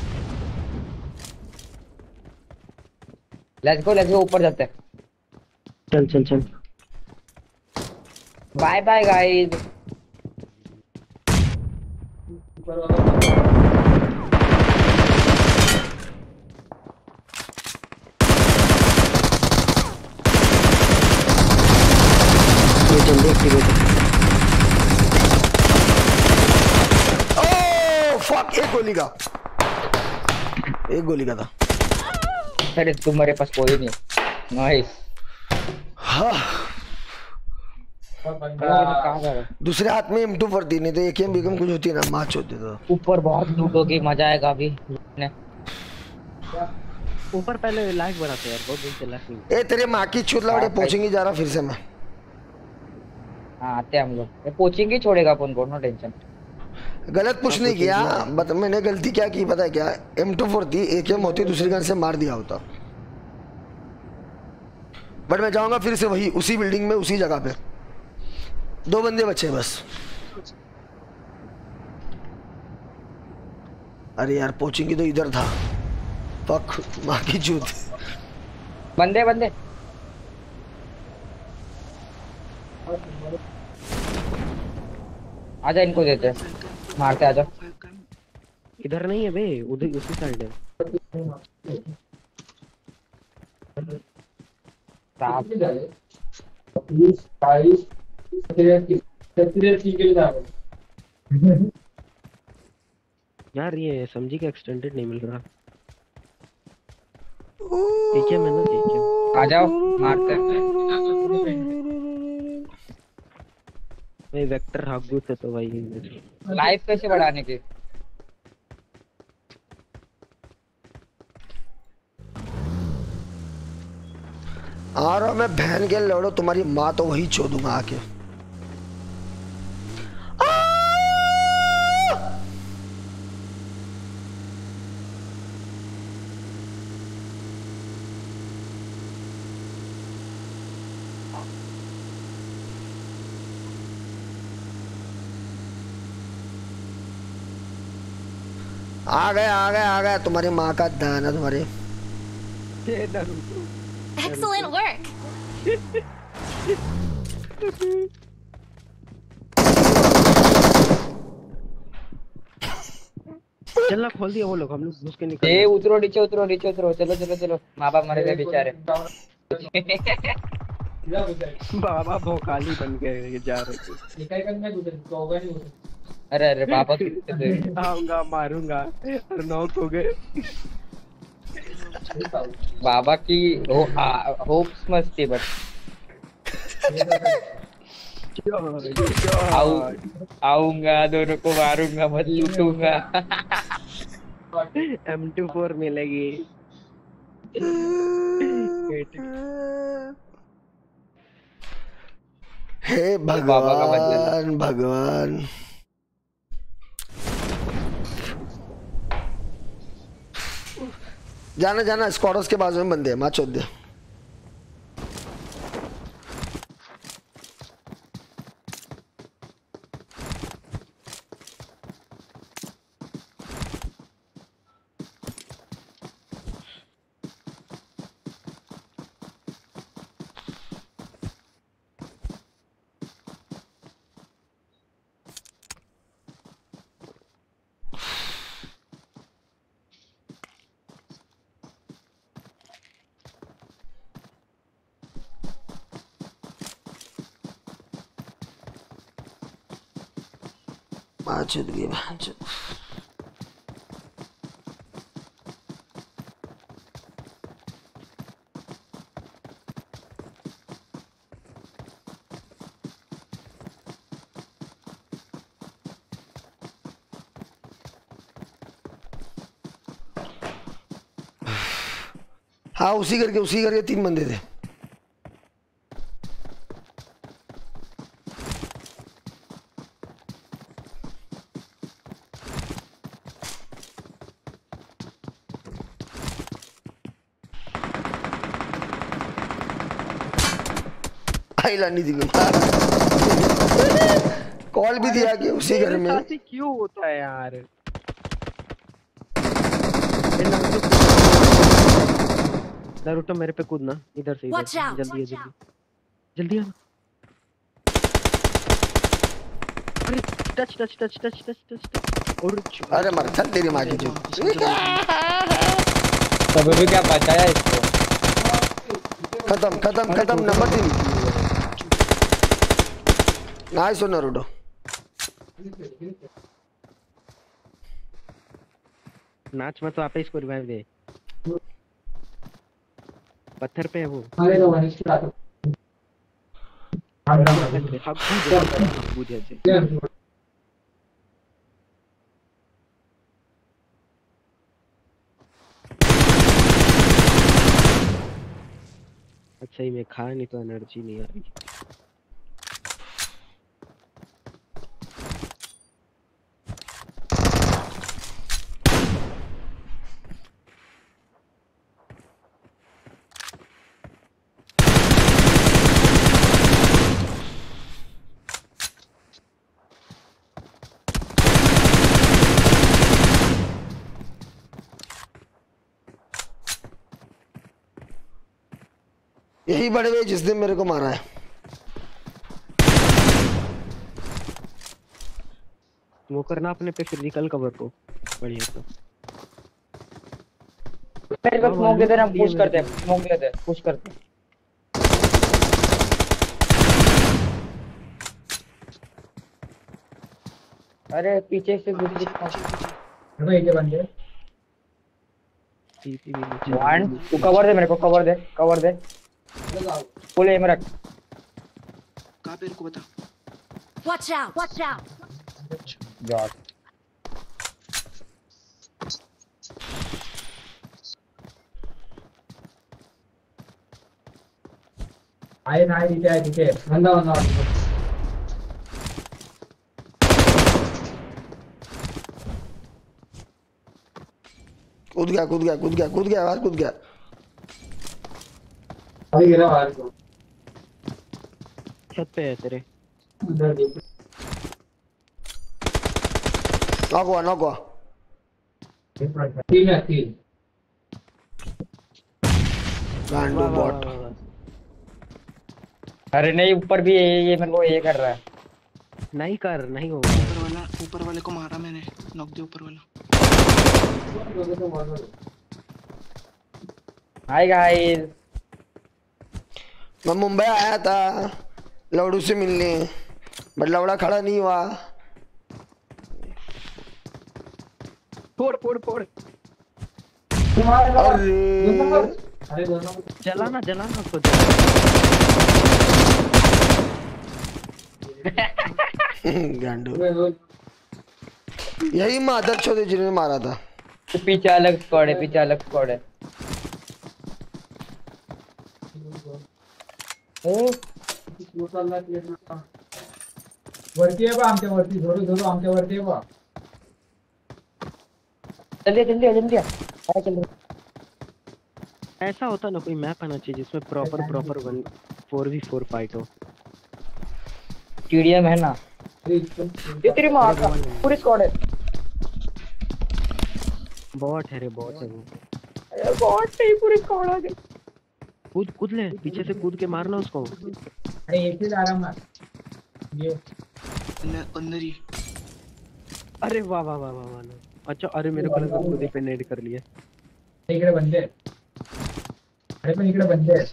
[SPEAKER 8] लेट्स गो लेट्स गो ऊपर जाते हैं
[SPEAKER 11] चल चल चल
[SPEAKER 8] बाय बाय गाइस
[SPEAKER 11] ये जल्दी एक्टिवेट
[SPEAKER 3] ओह फक एक गोली का एक गोली का था
[SPEAKER 8] अरे तुम्हारे पास कोई नहीं नाइस
[SPEAKER 3] हाँ दूसरे हाथ में एम टू फोर्टी नहीं तो एक एम बिकम कुछ होती ना मैच होती तो
[SPEAKER 8] ऊपर बहुत लूट होगी मजा आएगा अभी
[SPEAKER 11] ऊपर पहले लाइक बढ़ाते यार बहुत दिन से लाइक नहीं
[SPEAKER 3] ए तेरे माँ की चूत लौड़े पहुंचेंगे जा रहा फिर से मैं
[SPEAKER 8] हाँ आते हम लोग ये कोचिंग ही छोड़ेगा अपन को नो टेंशन
[SPEAKER 3] गलत कुछ नहीं किया बट मैंने गलती क्या की पता है क्या एम टू फोर्टी एक एम होती दूसरी गन से मार दिया होता बट मैं जाऊंगा फिर से वही उसी बिल्डिंग में उसी जगह पे दो बंदे बचे बस अरे यार पहुंचेंगे तो इधर था पक माँ की चूत
[SPEAKER 8] बंदे बंदे आजा इनको देते हैं मारते आजा
[SPEAKER 11] इधर नहीं है बे उधर उसी साइड है
[SPEAKER 8] साफ
[SPEAKER 11] यार ये समझी का एक्सटेंडेड नहीं मिल रहा ठीक है मैंने ठीक है
[SPEAKER 8] आ जाओ मारते हैं।
[SPEAKER 11] भाई वेक्टर हग्गू से तो भाई
[SPEAKER 8] लाइफ कैसे बढ़ाने की?
[SPEAKER 3] आ रहा मैं बहन के लड़ो, तुम्हारी माँ तो वही चोदूंगा आके। आ गए आ गए आ गए, तुम्हारी माँ का दान है तुम्हारे।
[SPEAKER 6] Excellent work.
[SPEAKER 11] चलना खोल दिया वो लोग, हम लोग घुस के निकल।
[SPEAKER 8] ए उतरो नीचे उतरो नीचे उतरो, चलो चलो चलो, माँ बाप मर गए बेचारे।
[SPEAKER 11] बाबा भोकाली बन गए जा रहे थे।
[SPEAKER 8] अरे अरे पापा
[SPEAKER 11] आऊंगा मारूंगा और नॉक हो गए।
[SPEAKER 8] बाबा की हो, होप्स मस्त थी बट आऊ आऊंगा दोनों को मारूंगा मत लूटूंगा।
[SPEAKER 11] एम टू फोर मिलेगी।
[SPEAKER 3] हे भगवान भगवान, जाना जाना, स्क्वाडर्स के बाजू में बंदे हैं, माँ चोद दे। चुद गई भांच। हाँ उसी करके उसी करके तीन बंदे थे। नहीं दी कॉल भी दिया कि उसी घर में।
[SPEAKER 11] क्यों होता है यार? नारुतो मेरे पे कूदना इधर से इधर, जल्दी जल्दी जल्दी आना। अरे touch touch touch touch touch touch और
[SPEAKER 3] अरे मर चल तेरी माँ की जो
[SPEAKER 8] तब भी क्या बचाया इसको।
[SPEAKER 3] खत्म खत्म खत्म, नंबर तीन। Nice one Naruto.
[SPEAKER 11] नाच मत, तो आप इसको रिवाइव दे। पत्थर पे है वो। अच्छा ही मैं खा नहीं तो एनर्जी नहीं आ रही।
[SPEAKER 3] यही बड़े भाई जिसने मेरे को मारा है।
[SPEAKER 11] वो करना अपने पे फिजिकल कवर को बढ़िया तो।
[SPEAKER 8] मेरे को स्मोक दे दे, हम पुश करते हैं, स्मोक दे दे, पुश करते हैं। अरे पीछे से दूसरी भाई के बंदे
[SPEAKER 11] टीपी भी नीचे।
[SPEAKER 8] वन तू कवर दे मेरे को, कवर दे कवर दे। फुल एम रख।
[SPEAKER 5] कहां पे को बता।
[SPEAKER 6] Watch out! Watch out!
[SPEAKER 8] God
[SPEAKER 7] आहे ना इथे आहे तिथे बंदा बंदा
[SPEAKER 3] कूद गया कूद गया कूद गया कूद गया बाहर कूद गया।
[SPEAKER 7] अभी गिरा बाहर को।
[SPEAKER 11] छत पे है तेरे।
[SPEAKER 3] नॉक हुआ नॉक हुआ।
[SPEAKER 7] तीन है तीन।
[SPEAKER 3] गांडू बॉट।
[SPEAKER 8] अरे नहीं ऊपर भी ये ये मेरे को ये कर रहा है।
[SPEAKER 11] नहीं कर नहीं होगा।
[SPEAKER 5] ऊपर वाला ऊपर वाले को मारा मैंने, नॉक दिया ऊपर वाला।
[SPEAKER 8] हाय गाइस,
[SPEAKER 3] मैं मुंबई आया था लवड़ू से मिलने, बट लवड़ा खड़ा नहीं हुआ।
[SPEAKER 11] फोड़ फोड़ फोड़।
[SPEAKER 3] अरे
[SPEAKER 11] जलाना जलाना उसको।
[SPEAKER 3] गांडू यही मादर चौधरी जिन्होंने मारा था।
[SPEAKER 8] तो पीछे अलग स्क्वाड है, पीछे अलग स्क्वाड है।
[SPEAKER 7] वरती आहे बा आमच्या वरती, झोडू झोडू आमच्या वरती आहे बा।
[SPEAKER 8] जल्दी जल्दी जल्दी आ चल।
[SPEAKER 11] ऐसा होता ना कोई मैप आना चाहिए जिसमें proper proper one four v four fight हो।
[SPEAKER 8] टीडीएम है ना, ये तेरी मां का पूरी स्क्वाड है।
[SPEAKER 11] बॉट है रे, बॉट है वो।
[SPEAKER 8] अरे बॉट नहीं, पूरी स्क्वाड आ गई।
[SPEAKER 11] कूद कूद ले, पीछे से कूद के मारना उसको।
[SPEAKER 7] अरे एक ही आराम है ये
[SPEAKER 5] अंदर ही।
[SPEAKER 11] अरे वाह वाह वाह वाह वाह। अच्छा अरे मेरे को लगा खुद ही पे नेड कर लिया।
[SPEAKER 7] इकडे बंदे, अरे पण इकडे बंदे आहेत।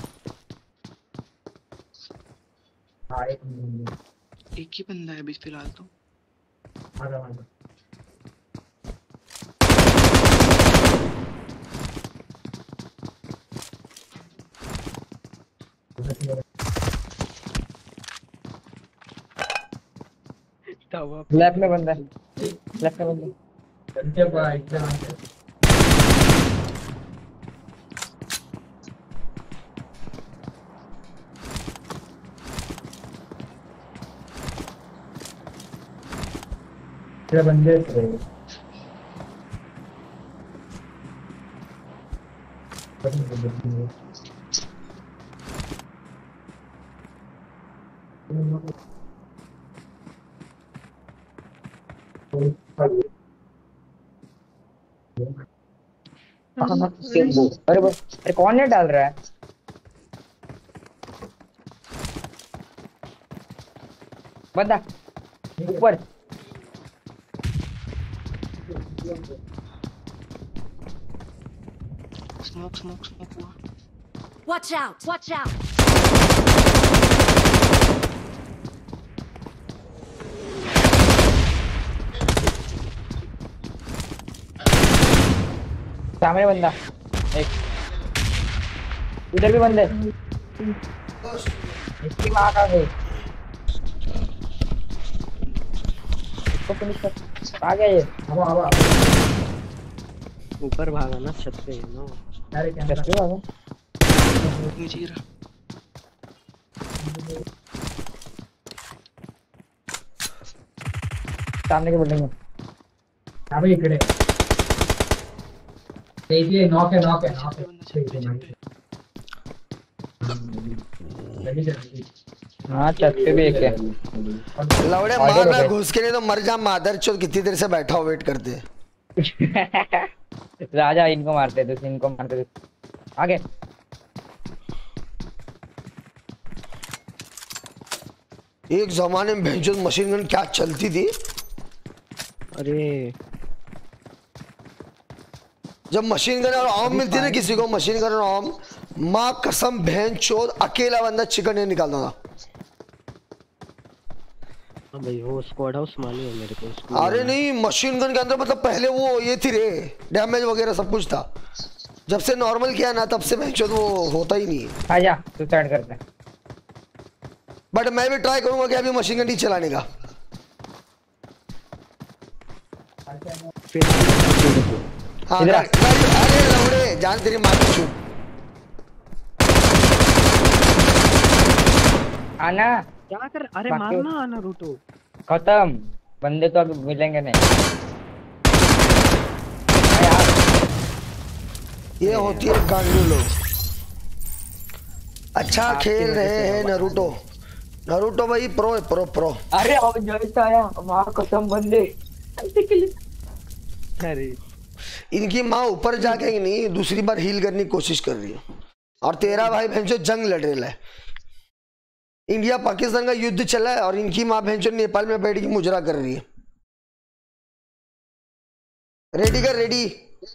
[SPEAKER 7] हाँ एक
[SPEAKER 5] एक ही बंदा है अभी फिलहाल तो।
[SPEAKER 7] आजा आजा।
[SPEAKER 8] लेफ्ट में बंदा है, लेफ्ट में बंदा।
[SPEAKER 7] बंदे बड़ा एकदम आते। इकडे बंदे आहेत।
[SPEAKER 8] अरे अरे कौन ने डाल रहा है? बंदा ऊपर।
[SPEAKER 5] स्मोक स्मोक स्मोक हुआ।
[SPEAKER 6] Watch out! Watch out!
[SPEAKER 8] सामने बंदा एक, इधर भी बंदे। इसकी माँ का गई। इसको फिनिश कर। आ गया ये।
[SPEAKER 7] हवा हवा।
[SPEAKER 11] ऊपर भागा ना, छत पे है ना।
[SPEAKER 7] अरे क्या
[SPEAKER 8] छत पे भागा।
[SPEAKER 5] नीचे गिरा।
[SPEAKER 8] सामने की बिल्डिंग में।
[SPEAKER 7] अबे इकडे देखिए, नॉक है नॉक है नॉक है।
[SPEAKER 8] हाँ छत पे भी एक है।
[SPEAKER 3] लवड़े मारना घुस के, नहीं तो मर जा मादर चौध। कितनी देर से बैठा हो वेट करते।
[SPEAKER 8] राजा इनको मारते थे, इनको मारते थे। आगे
[SPEAKER 3] एक जमाने में भैंचोद मशीन गन क्या चलती थी।
[SPEAKER 11] अरे
[SPEAKER 3] जब मशीन गन और आम मिलती थी किसी को, मशीन गन और आम, माँ कसम भैंचोद अकेला बंदा चिकन नहीं निकालता था।
[SPEAKER 11] हाँ भाई वो स्क्वाड हाउस मालूम है मेरे को।
[SPEAKER 3] अरे नहीं मशीन गन के अंदर मतलब पहले वो ये थी रे, डैमेज वगैरह सब कुछ था। जब से नॉर्मल किया ना तब से मैं तो वो होता ही नहीं है।
[SPEAKER 8] आजा तू स्टार्ट करते हैं।
[SPEAKER 3] बट मैं भी ट्राई करूंगा कि अभी मशीन गन नहीं चलाने का। हाँ अरे लवड़े जान तेरी माँ की चूत।
[SPEAKER 8] आना
[SPEAKER 11] क्या कर, अरे मारना आना रूटो।
[SPEAKER 8] खत्म, बंदे तो अभी मिलेंगे नहीं।
[SPEAKER 3] ये होती है गांडू लोग। अच्छा खेल रहे हैं नरूटो। नरूटो भाई प्रो है, प्रो प्रो।
[SPEAKER 8] अरे अब जॉइस आया, मां कसम बंदे ऐसे के लिए।
[SPEAKER 3] अरे इनकी माँ ऊपर जाके नहीं दूसरी बार हील करने की कोशिश कर रही है और तेरा भाई भैंसो जंग लड़ रहा है। इंडिया पाकिस्तान का युद्ध चला है और इनकी माँ भैंसो नेपाल में बैठ के मुजरा कर रही है। रेडी कर रेडी।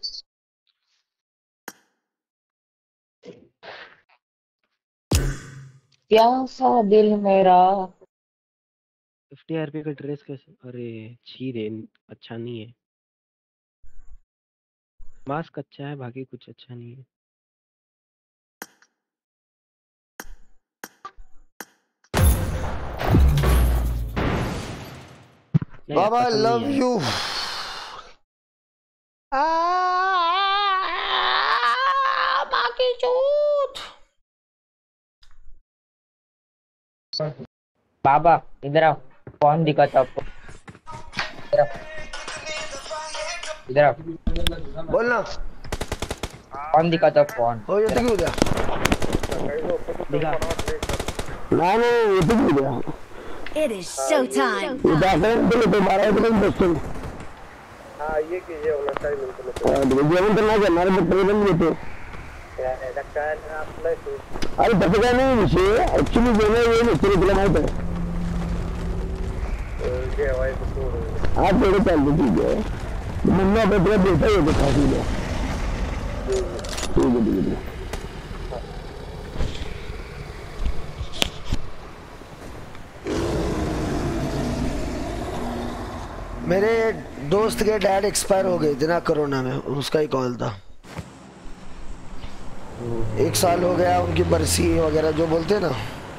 [SPEAKER 8] प्यासा दिल मेरा।
[SPEAKER 11] फिफ्टी आरपी का ड्रेस कैसे? अरे छी रे, अच्छा नहीं है। मास्क अच्छा है, बाकी कुछ अच्छा नहीं है।
[SPEAKER 3] बाबा लव यू। बाकी चूत।
[SPEAKER 8] बाबा इधर आओ, कौन दिखाता आपको? इधर आओ, इधर आओ।
[SPEAKER 3] बोलना।
[SPEAKER 8] कौन दिखाता कौन?
[SPEAKER 3] हो ये तो क्यों दिया?
[SPEAKER 11] दिखा।
[SPEAKER 3] ना ना ये तो क्यों दिया?
[SPEAKER 6] It is showtime.
[SPEAKER 3] उदाहरण के लिए तो बारह बजे दोस्तों।
[SPEAKER 13] हाँ ये कीजिए वाला टाइम इनको।
[SPEAKER 3] जीवन तो ना करना है बट बंद लेते। अरे पता नहीं मुझे एक्चुअली जो है ये मिस्त्री के लिए मालूम है।
[SPEAKER 13] ये भाई तो
[SPEAKER 3] आप मेरे पास ठीक है। मम्मी अपने पूरा बेटा ये दिखा दी है। ठीक है ठीक है। मेरे दोस्त के डैड एक्सपायर हो गए थे ना कोरोना में, उसका ही कॉल था। एक साल हो गया उनकी बरसी वगैरह जो बोलते हैं ना,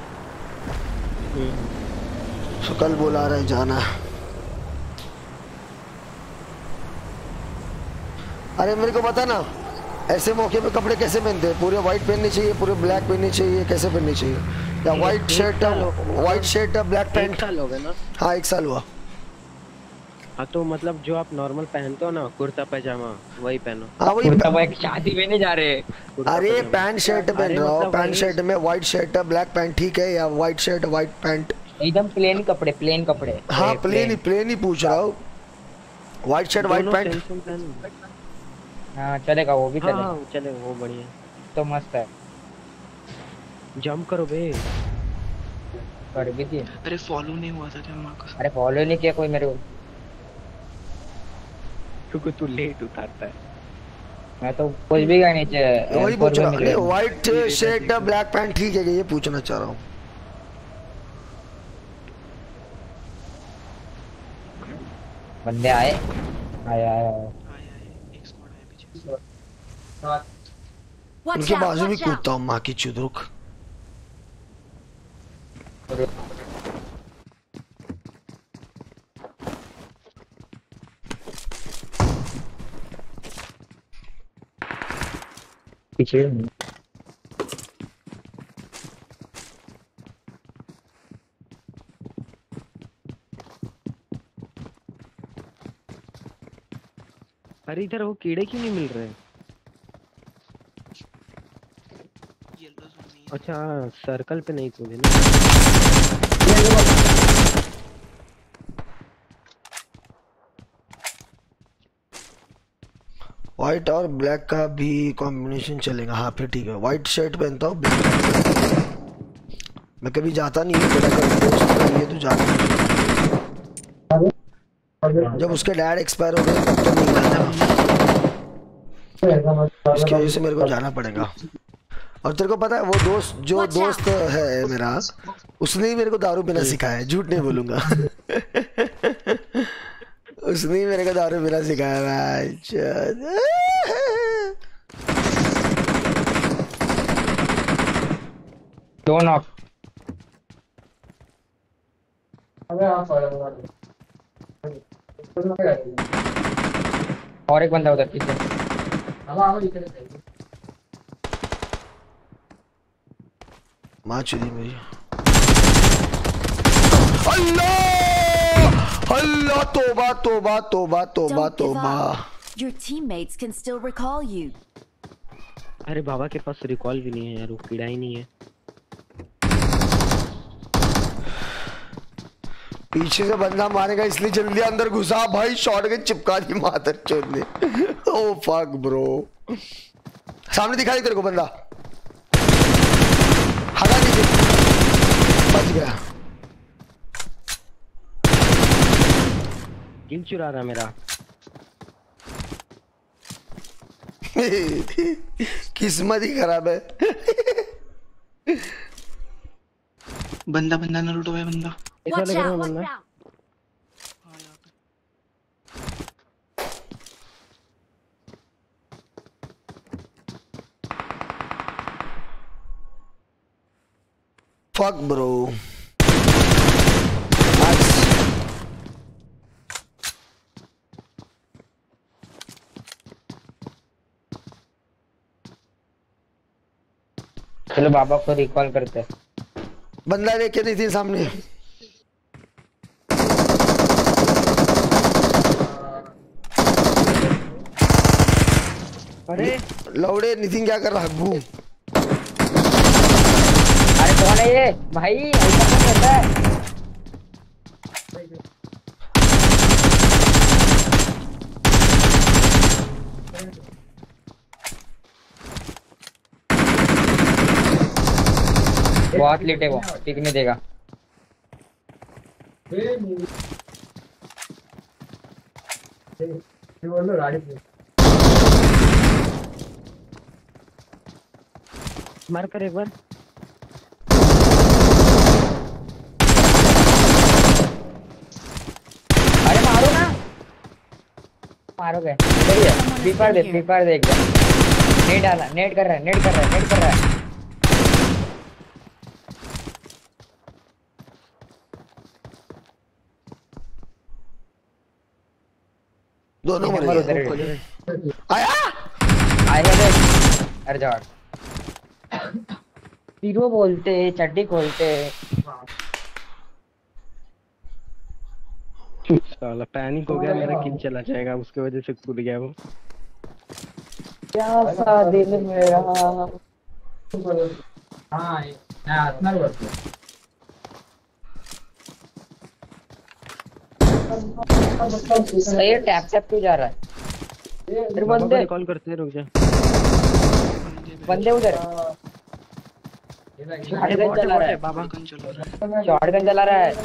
[SPEAKER 3] तो कल बुला रहे जाना। अरे मेरे को पता ना ऐसे मौके पे कपड़े कैसे पहनते हैं, पूरे व्हाइट पहनने चाहिए, पूरे ब्लैक पहनने चाहिए, कैसे पहनने चाहिए? या white shirt white shirt black pant.
[SPEAKER 11] एक साल हो गया ना?
[SPEAKER 3] हाँ एक साल हुआ।
[SPEAKER 11] हाँ तो मतलब जो आप नॉर्मल पहनते हो ना कुर्ता पैजामा वही पहनो।
[SPEAKER 3] हाँ वही
[SPEAKER 8] कुर्ता भाई शादी में नहीं जा रहे।
[SPEAKER 3] अरे पैंट शर्ट पहन रहा हूँ, पैंट शर्ट में व्हाइट शर्ट ब्लैक पैंट ठीक है, या व्हाइट शर्ट व्हाइट पैंट?
[SPEAKER 8] एकदम प्लेन कपड़े, प्लेन कपड़े।
[SPEAKER 3] हाँ प्लेन ही प्लेन ही पूछ रहा हूँ। White shirt white pant.
[SPEAKER 8] हाँ चलेगा वो भी चलेगा।
[SPEAKER 11] हाँ चलेगा वो बढ़िया
[SPEAKER 8] तो मस्त है।
[SPEAKER 11] जंप करो बे।
[SPEAKER 8] कर भी दिए।
[SPEAKER 5] अरे फॉलो नहीं हुआ था क्या माँ का?
[SPEAKER 8] अरे फॉलो नहीं किया कोई मेरे को,
[SPEAKER 11] क्योंकि तू लेट उतारता है।
[SPEAKER 8] मैं तो कुछ भी गया नीचे।
[SPEAKER 3] वही पूछ रहा हूँ, व्हाइट शर्ट ब्लैक पैंट ठीक है ये पूछना चाह रहा हूँ।
[SPEAKER 8] बंदे आए आया आया
[SPEAKER 3] उनके बाजू में कूदता हूँ माँ की चुद। रुक
[SPEAKER 8] पीछे।
[SPEAKER 11] अरे इधर वो कीड़े क्यों नहीं मिल रहे? अच्छा सर्कल पे नहीं कूदे ना।
[SPEAKER 3] व्हाइट और ब्लैक का भी कॉम्बिनेशन चलेगा। हाँ फिर ठीक है, व्हाइट शर्ट पहनता हूँ। मैं कभी जाता नहीं हूँ बेटा, कभी दोस्त ये तो जाता है। जब उसके डैड एक्सपायर हो गए तब तो नहीं गया था, इसकी वजह से मेरे को जाना पड़ेगा। और तेरे को पता है वो दोस्त जो दोस्त है मेरा, उसने ही मेरे को दारू पीना सिखाया है, झूठ नहीं बोलूंगा। उसने ही मेरे को दारू पीना सिखाया भाई।
[SPEAKER 8] दो नॉक। और एक बंदा उधर पीछे।
[SPEAKER 3] माँ चुदी मेरी। अल्लाह अल्लाह, तोबा तोबा तोबा तोबा तोबा।
[SPEAKER 6] Your teammates can still recall you.
[SPEAKER 11] अरे बाबा के पास रिकॉल भी नहीं है यार, वो कीड़ा ही नहीं है।
[SPEAKER 3] पीछे से बंदा मारेगा इसलिए जल्दी अंदर घुसा भाई, शॉट के चिपका दी मादर चोद ने। ओ फक ब्रो, सामने दिखाई तेरे को बंदा, हटा नीचे, बच गया।
[SPEAKER 11] किल चुरा रहा मेरा।
[SPEAKER 3] किस्मत ही खराब है।
[SPEAKER 5] बंदा बंदा नारुतो है बंदा।
[SPEAKER 11] इस वाले घर में बंदा।
[SPEAKER 3] Fuck bro.
[SPEAKER 8] चलो बाबा को रिकॉल करते हैं।
[SPEAKER 3] बंदा देखे नहीं थी सामने।
[SPEAKER 11] अरे
[SPEAKER 3] लौड़े नितिन क्या कर रहा हग्गू?
[SPEAKER 8] अरे कौन है ये भाई? ऐसा क्या करता है? बहुत लेट है वो, टिक नहीं देगा।
[SPEAKER 11] मार कर एक बार।
[SPEAKER 8] अरे मारो ना, मारो गए। फ्री फायर दे, फ्री फायर दे एक बार। नेट डाला, नेट कर रहा है, नेट कर रहा है, नेट कर रहा है।
[SPEAKER 3] दोनों मर गए। आया
[SPEAKER 8] आएगा देख। अरे जाओ, हीरो बोलते, चड्डी खोलते।
[SPEAKER 11] साला पैनिक हो गया, मेरा किल चला जाएगा, उसके वजह से कूद गया वो।
[SPEAKER 8] क्या सा दिल मेरा।
[SPEAKER 7] हाँ यार इतना बस।
[SPEAKER 8] ये टैप टैप क्यों जा रहा है? फिर बंदे
[SPEAKER 11] कॉल करते हैं, रुक जा।
[SPEAKER 8] बंदे उधर शॉटगन चला रहा है बाबा, शॉटगन चला रहा है।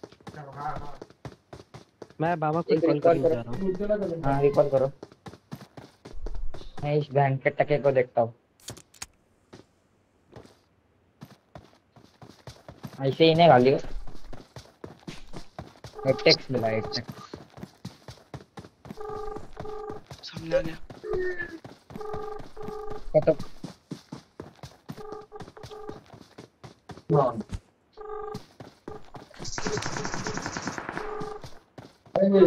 [SPEAKER 11] मैं बाबा को कॉल करने जा रहा हूँ।
[SPEAKER 8] हाँ रिकॉल करो। मैं इस बहन के टके को देखता हूँ। ऐसे ही नहीं गाली टेक्स्ट मिला, एक
[SPEAKER 5] सामने आ गया।
[SPEAKER 8] तो
[SPEAKER 12] हेलो।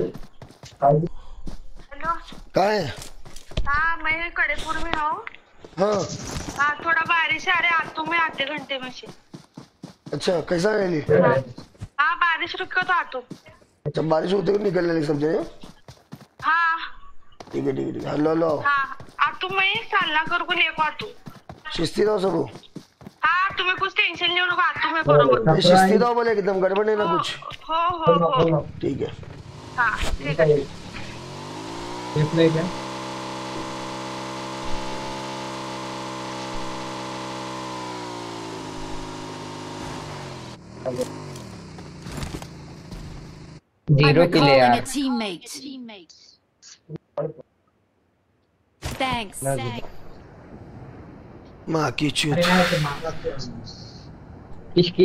[SPEAKER 3] कहाँ है?
[SPEAKER 12] हाँ मैं कड़ेपुर में हूँ।
[SPEAKER 3] हाँ
[SPEAKER 12] हाँ थोड़ा बारिश आ रहा है, आतू में आधे घंटे में से।
[SPEAKER 3] अच्छा कैसा है ली?
[SPEAKER 12] हाँ, हाँ बारिश रुक तो आतू।
[SPEAKER 3] अच्छा बारिश होते हुए निकलने लगे सब जने?
[SPEAKER 12] हाँ
[SPEAKER 3] ठीक है ठीक है ठीक है। Hello hello.
[SPEAKER 12] हाँ आतू मैं सालना कर को लेको आतू।
[SPEAKER 3] शिस्ती दो सबको।
[SPEAKER 12] हाँ तुम्हें कुछ टेंशन नहीं होगा, आतू में बरोबर।
[SPEAKER 3] शिस्ती दो बोले एकदम गड़बड़ नहीं ना कुछ।
[SPEAKER 12] हो हो हो
[SPEAKER 3] ठीक है।
[SPEAKER 12] हाँ ठीक है।
[SPEAKER 7] रिप्लाई क्या?
[SPEAKER 8] जीरो
[SPEAKER 6] I'm
[SPEAKER 8] के लिए
[SPEAKER 6] recalling
[SPEAKER 8] यार।
[SPEAKER 6] a teammate. Thanks.
[SPEAKER 8] Thanks.
[SPEAKER 3] माँ की चूत।
[SPEAKER 8] किसकी?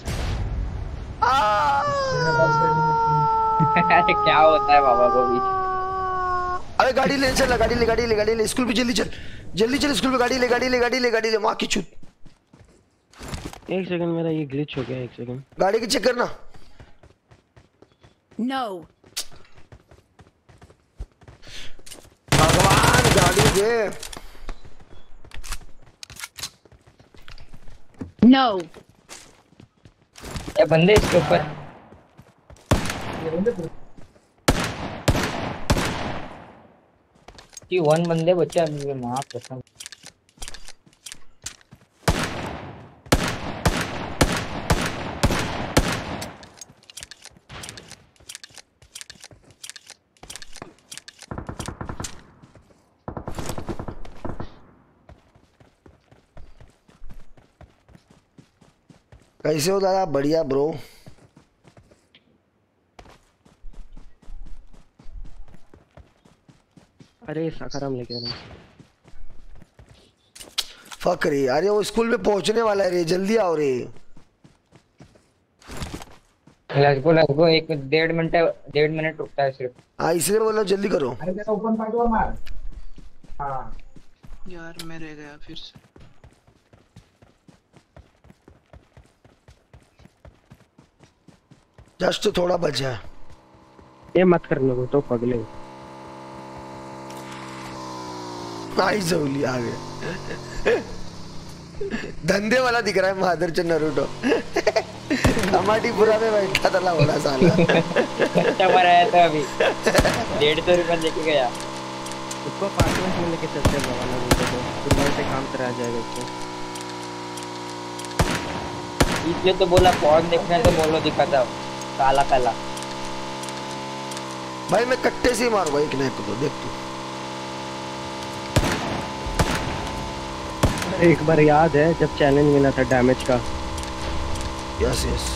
[SPEAKER 8] अरे क्या होता है बाबा को भी?
[SPEAKER 3] अरे गाड़ी ले चल, गाड़ी ले गाड़ी ले गाड़ी ले, स्कूल पे जल्दी चल, जल्दी चल स्कूल पे, गाड़ी ले गाड़ी ले गाड़ी ले गाड़ी ले, माँ की चूत।
[SPEAKER 11] एक सेकंड, मेरा ये ग्लिच हो गया, एक सेकंड।
[SPEAKER 3] गाड़ी की चेक करना।
[SPEAKER 6] No.
[SPEAKER 3] भगवान गाड़ी दे।
[SPEAKER 6] No.
[SPEAKER 8] ये बंदे इसके ऊपर। कि वन बंदे बच्चे अभी माँ कसम।
[SPEAKER 3] कैसे हो दादा? बढ़िया ब्रो।
[SPEAKER 11] अरे साकाराम लेके आ रहा हूँ।
[SPEAKER 3] फक रे, अरे वो स्कूल में पहुंचने वाला है रे, जल्दी आओ रे।
[SPEAKER 8] लेट्स गो लेट्स गो, एक डेढ़ मिनट डेढ़ मिनट रुकता है सिर्फ।
[SPEAKER 3] हाँ इसलिए बोल रहा हूँ जल्दी करो।
[SPEAKER 7] अरे जरा ओपन पार्ट और मार। हाँ
[SPEAKER 5] यार मैं रह गया फिर से।
[SPEAKER 3] जस्ट थोड़ा बचा है।
[SPEAKER 11] ये मत करने को तो पगले।
[SPEAKER 3] आई जौली आ गए। धंधे वाला दिख रहा है मादरचंद नरूटो। कमाटीपुरा में बैठा था बड़ा साला।
[SPEAKER 8] कस्टमर आया था अभी, डेढ़ सौ रुपये लेके गया।
[SPEAKER 11] उसको अपार्टमेंट में लेके चलते हैं वाला बोलते तो सुबह से काम करा जाएगा उसको।
[SPEAKER 8] इसलिए तो बोला फोन देखना तो बोलो दिखाता काला काला।
[SPEAKER 3] भाई मैं कट्टे से मारूंगा एक ना एक तो, देख तू।
[SPEAKER 11] एक बार याद है जब चैलेंज मिला था डैमेज का।
[SPEAKER 3] Yes yes.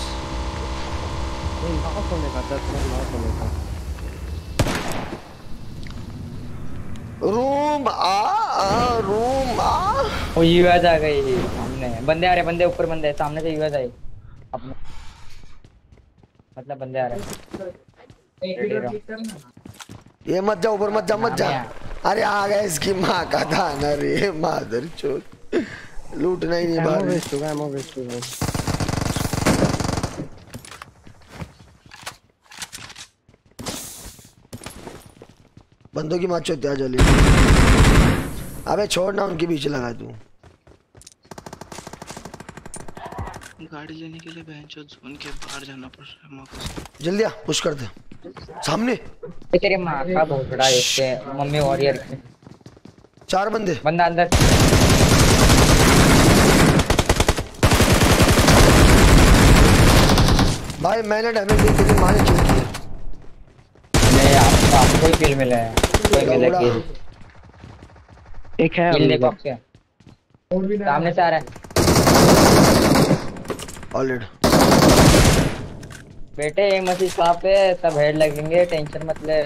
[SPEAKER 11] नौ सोने का, दस में नौ सोने का।
[SPEAKER 3] रूम आ, आ रूम आ।
[SPEAKER 8] वो यूएस आ गई सामने, बंदे आ रहे, बंदे ऊपर बंदे सामने से यूएस आए अपने, मतलब बंदे आ रहे।
[SPEAKER 3] ये मत जा ऊपर, मत जा मत जा। अरे आ गया इसकी माँ का थाना रे, मादर चोद। लूटना ही नहीं बाहर।
[SPEAKER 11] वेस्ट हो गया, एमो वेस्ट हो गया।
[SPEAKER 3] बंदों की माँ चोद आ जली। अबे छोड़ ना, उनके बीच लगा तू।
[SPEAKER 5] गाड़ी लेने के लिए बहनचोद जोन के बाहर जाना पड़ रहा है मुझे।
[SPEAKER 3] जल्दी आ, पुश कर दे सामने।
[SPEAKER 8] तेरे माँ का बहुत बड़ा है इसके मम्मी वॉरियर के।
[SPEAKER 3] चार बंदे,
[SPEAKER 8] बंदा अंदर।
[SPEAKER 3] भाई मैंने डैमेज दी, तेरी माँ ने किल किया।
[SPEAKER 8] नहीं आपको आपको ही किल मिला है, कोई मिला किल।
[SPEAKER 11] एक है
[SPEAKER 8] किल बॉक्स है सामने से आ रहा है।
[SPEAKER 3] ऑलरेडी
[SPEAKER 8] बेटे ये मसीह कहाँ पे, सब हेड लगेंगे, टेंशन मत ले।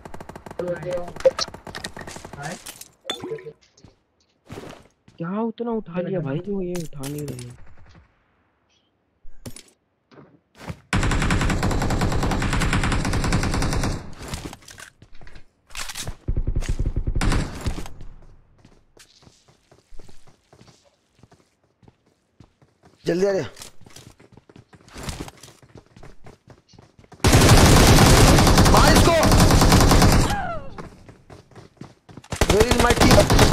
[SPEAKER 11] क्या उतना उठा लिया भाई, जो ये उठा नहीं रही।
[SPEAKER 3] जल्दी आ रे। मार इसको। Where is my team?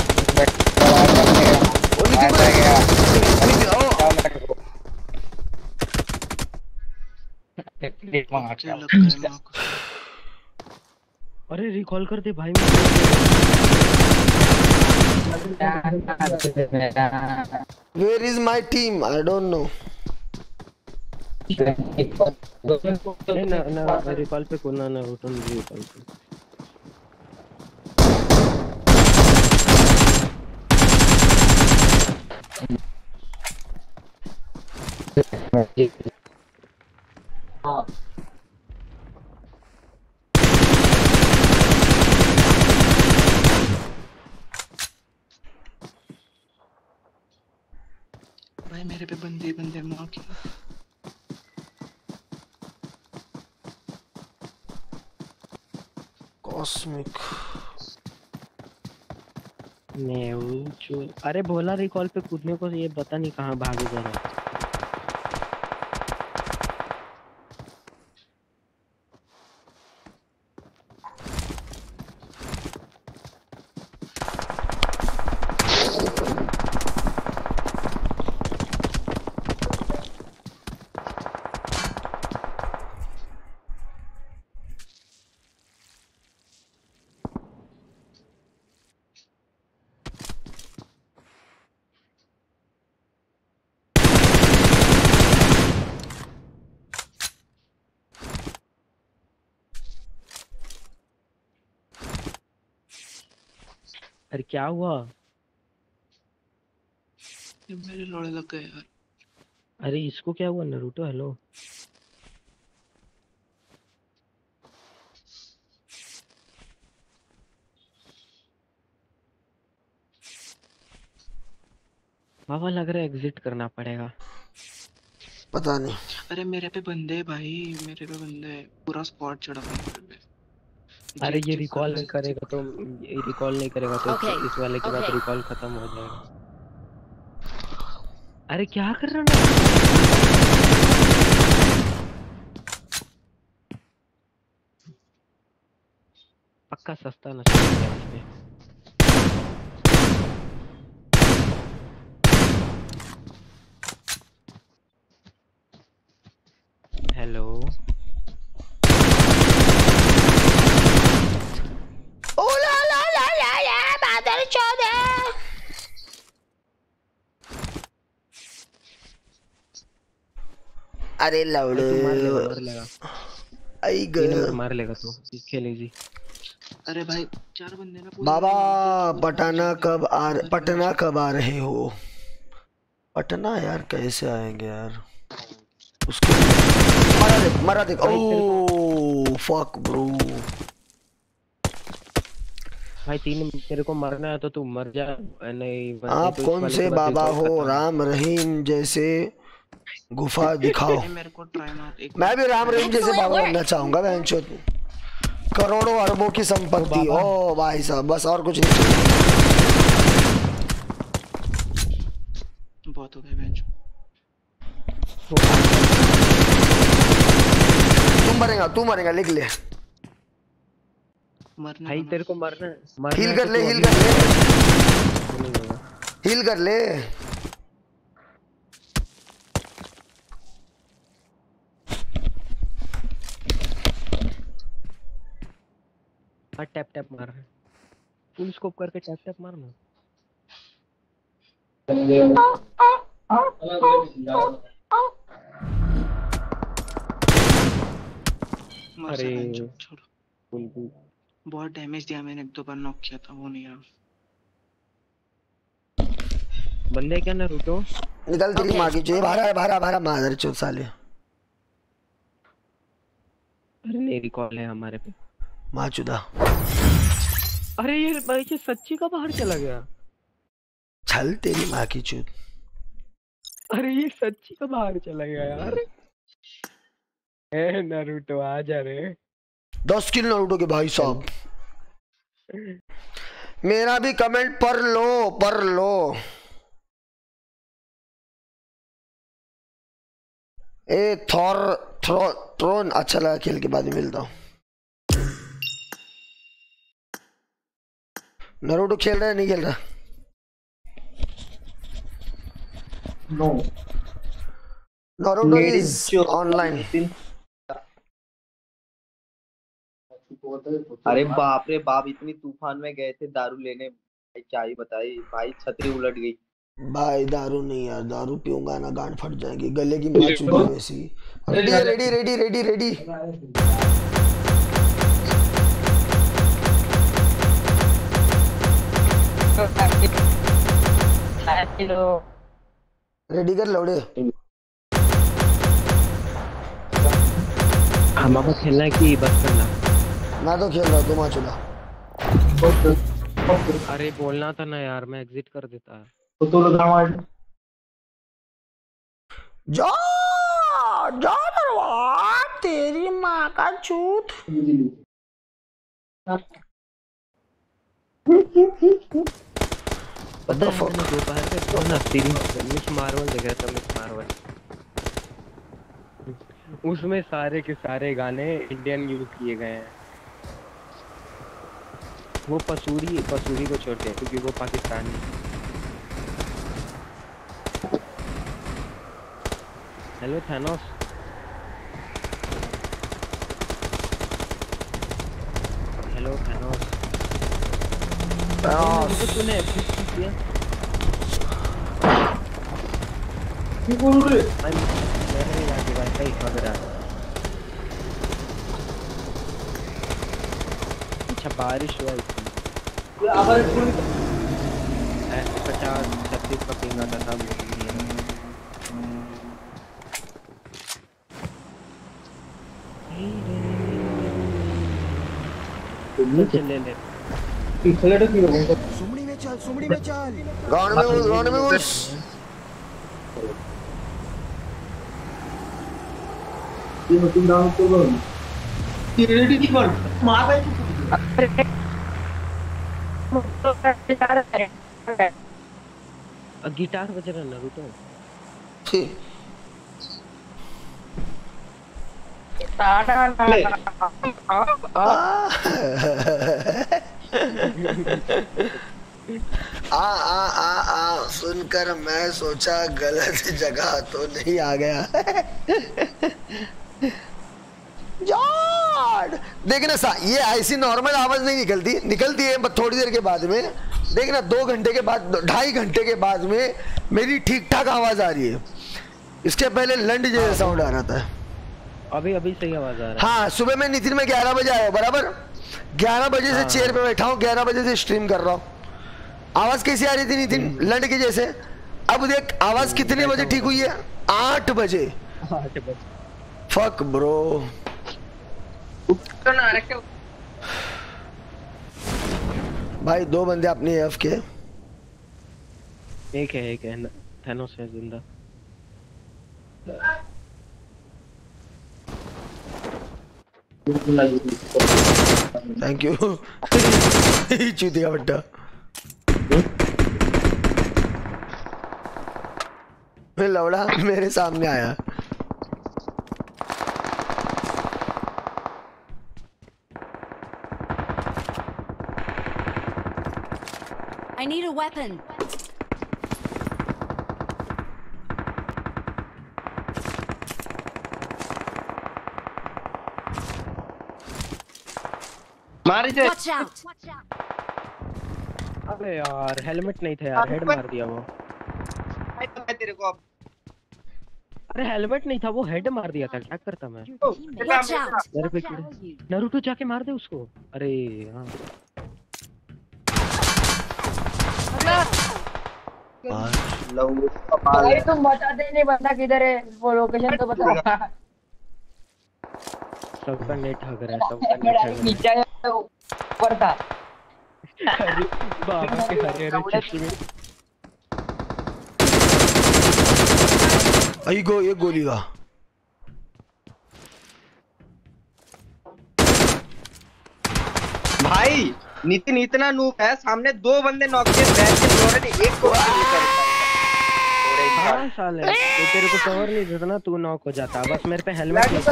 [SPEAKER 11] अरे रिकॉल कर दे भाई।
[SPEAKER 3] Where is my team? I don't know.
[SPEAKER 11] नहीं ना ना रिकॉल पे कोना ना रिटर्न रिकॉल पे।
[SPEAKER 8] हाँ
[SPEAKER 5] मेरे पे बंदे बंदे मार के
[SPEAKER 3] कॉस्मिक
[SPEAKER 11] नहीं अरे बोला रिकॉल पे कूदने को, ये पता नहीं कहाँ भागे जा रहा है। अरे क्या हुआ?
[SPEAKER 5] ये मेरे लोड़े लग गए यार।
[SPEAKER 11] अरे इसको क्या हुआ नरूटो? हेलो बाबा, लग रहा है एग्जिट करना पड़ेगा।
[SPEAKER 3] पता नहीं।
[SPEAKER 5] अरे मेरे पे बंदे भाई, मेरे पे बंदे, पूरा स्क्वाड चढ़ा हुआ है मेरे पे।
[SPEAKER 11] अरे ये रिकॉल नहीं करेगा तो ये रिकॉल नहीं करेगा तो
[SPEAKER 6] Okay,
[SPEAKER 11] इस वाले के बाद
[SPEAKER 6] okay.
[SPEAKER 11] रिकॉल खत्म हो जाएगा। अरे क्या कर रहा है? पक्का सस्ता ना इसमें। हेलो
[SPEAKER 3] अरे लौड़े
[SPEAKER 11] मार लेगा मार लेगा
[SPEAKER 3] आई
[SPEAKER 11] ग मार लेगा तू खेले जी।
[SPEAKER 5] अरे भाई चार बंदे ना
[SPEAKER 3] बाबा, पटना कब आ पटना कब आ रहे हो? पटना यार कैसे आएंगे यार? उसको मरा देख मरा देख। Oh fuck bro.
[SPEAKER 11] भाई तीन तेरे को मरना है तो तू मर जा। नहीं
[SPEAKER 3] आप
[SPEAKER 11] तो
[SPEAKER 3] कौन से बाबा हो? राम रहीम जैसे गुफा दिखाओ।
[SPEAKER 5] मेरे को ट्राई मार।
[SPEAKER 3] मैं भी राम रहीम जैसे बाबा बनना चाहूंगा। करोड़ों अरबों की संपत्ति। ओ भाई साहब बस और कुछ नहीं।
[SPEAKER 5] बहुत हो गया।
[SPEAKER 3] तुम मरेगा तू मरेगा लिख ले।
[SPEAKER 11] भाई तेरे को मरना है।
[SPEAKER 3] हील कर ले हील कर ले हील कर ले।
[SPEAKER 11] हाँ टैप टैप मार रहा है। फुल स्कोप करके टैप टैप मारना।
[SPEAKER 5] अरे बहुत डैमेज दिया मैंने, एक दो बार नॉक किया था, वो नहीं यार।
[SPEAKER 11] बंदे क्या ना रुको
[SPEAKER 3] निकल तेरी माँ की चाहिए। भारा भारा भारा मादर चौथ साले।
[SPEAKER 11] अरे नहीं रिकॉल है हमारे पे।
[SPEAKER 3] माँ चुदा।
[SPEAKER 11] अरे ये भाई ये सच्ची का बाहर चला गया।
[SPEAKER 3] छल तेरी माँ की चूत।
[SPEAKER 11] अरे ये सच्ची का बाहर चला गया यार। ए नारुतो आ जा रे।
[SPEAKER 3] दस किल नारुतो के भाई साहब। मेरा भी कमेंट पढ़ लो पढ़ लो। ए थॉर थ्रो ट्रोन अच्छा लगा। खेल के बाद में मिलता हूँ। नारुतो खेल रहा है नहीं खेल रहा?
[SPEAKER 13] No
[SPEAKER 3] Naruto is online.
[SPEAKER 14] अरे बाप रे बाप, इतनी तूफान में गए थे दारू लेने, क्या ही बताई भाई, छतरी उलट गई।
[SPEAKER 3] भाई दारू नहीं यार, दारू पीऊंगा ना गांड फट जाएगी। गले की माँ चुदी वैसी। Ready ready ready ready ready. Ready कर लौड़े।
[SPEAKER 11] हमारा खेलना है कि बस करना?
[SPEAKER 3] मैं तो खेल रहा हूँ, तुम आ चुका।
[SPEAKER 11] अरे बोलना था ना यार, मैं एग्जिट कर देता।
[SPEAKER 13] तो तो
[SPEAKER 3] जा जा दरवार तेरी माँ का चूत।
[SPEAKER 11] पता है मैंने दोपहर के कौन हफ्ती मिस मार्वल देख रहा था, मिस मार्वल। उसमें सारे के सारे गाने इंडियन यूज किए गए हैं। वो पसूरी पसूरी को छोड़ते हैं क्योंकि वो Pakistani. Hello Thanos. Hello Thanos. तो तूने किया
[SPEAKER 7] क्यों बोल रहे?
[SPEAKER 11] मैंने याद दिया भाई वगैरह। अच्छा बारिश हुआ इसमें।
[SPEAKER 7] अगर
[SPEAKER 11] पचास छत्तीस का पिंग आता था। चले ले
[SPEAKER 10] सुमड़ी में चल, सुमड़ी में चल।
[SPEAKER 3] गाउंड में घुस, गाउंड में घुस।
[SPEAKER 7] ये मशीन डाउन कर लो। ये रेडी की बन मार भाई।
[SPEAKER 11] गिटार बज रहा नारुतो।
[SPEAKER 3] आ आ आ आ सुनकर मैं सोचा गलत जगह तो नहीं आ गया। यार देखना सा ये ऐसी नॉर्मल आवाज नहीं निकलती, निकलती है बस थोड़ी देर के बाद में। देखना दो घंटे के बाद, ढाई घंटे के बाद में मेरी ठीक ठाक आवाज आ रही है। इसके पहले लंड जैसा साउंड आ रहा था।
[SPEAKER 11] अभी अभी सही आवाज आ रहा है।
[SPEAKER 3] हाँ सुबह में नितिन में ग्यारह बजे आया बराबर। ग्यारह बजे से चेयर पे बैठा हूँ, ग्यारह बजे से स्ट्रीम कर रहा हूँ। आवाज कैसी आ रही थी नितिन? लंड के जैसे। अब देख आवाज कितने बजे ठीक हुई है? आठ बजे।
[SPEAKER 11] आठ बजे।
[SPEAKER 3] Fuck bro. भाई दो बंदे अपने एफ के।
[SPEAKER 11] एक है एक है थैनोस है जिंदा।
[SPEAKER 3] Thank you. चूतिया बट्टा। मैं लौड़ा मेरे सामने आया।
[SPEAKER 6] I need a weapon.
[SPEAKER 14] मार इसे।
[SPEAKER 6] Watch out.
[SPEAKER 11] अबे यार हेलमेट नहीं था यार, हेड मार दिया वो।
[SPEAKER 14] भाई तो मैं तेरे को अब
[SPEAKER 11] अरे हेलमेट नहीं था, वो हेड मार दिया था। क्या करता मैं?
[SPEAKER 6] Watch out.
[SPEAKER 11] मेरे पे नारुतो जाके मार दे उसको। अरे हाँ
[SPEAKER 8] भाई तुम बता दे नहीं बता किधर है वो लोकेशन तो बता।
[SPEAKER 11] सबका नेट हग रहा है, सबका नेट हग
[SPEAKER 8] नीचे ऊपर था।
[SPEAKER 11] अरे बाबा के हरे हरे चश्मे।
[SPEAKER 3] आई गो ये गोली का।
[SPEAKER 14] भाई नितिन इतना नूप है, सामने दो बंदे नॉक किए, बैठ के जोड़े ने एक को
[SPEAKER 11] हाँ साले तो तेरे को कवर नहीं देता ना, तू नॉक हो जाता। बस मेरे पे हेलमेट नहीं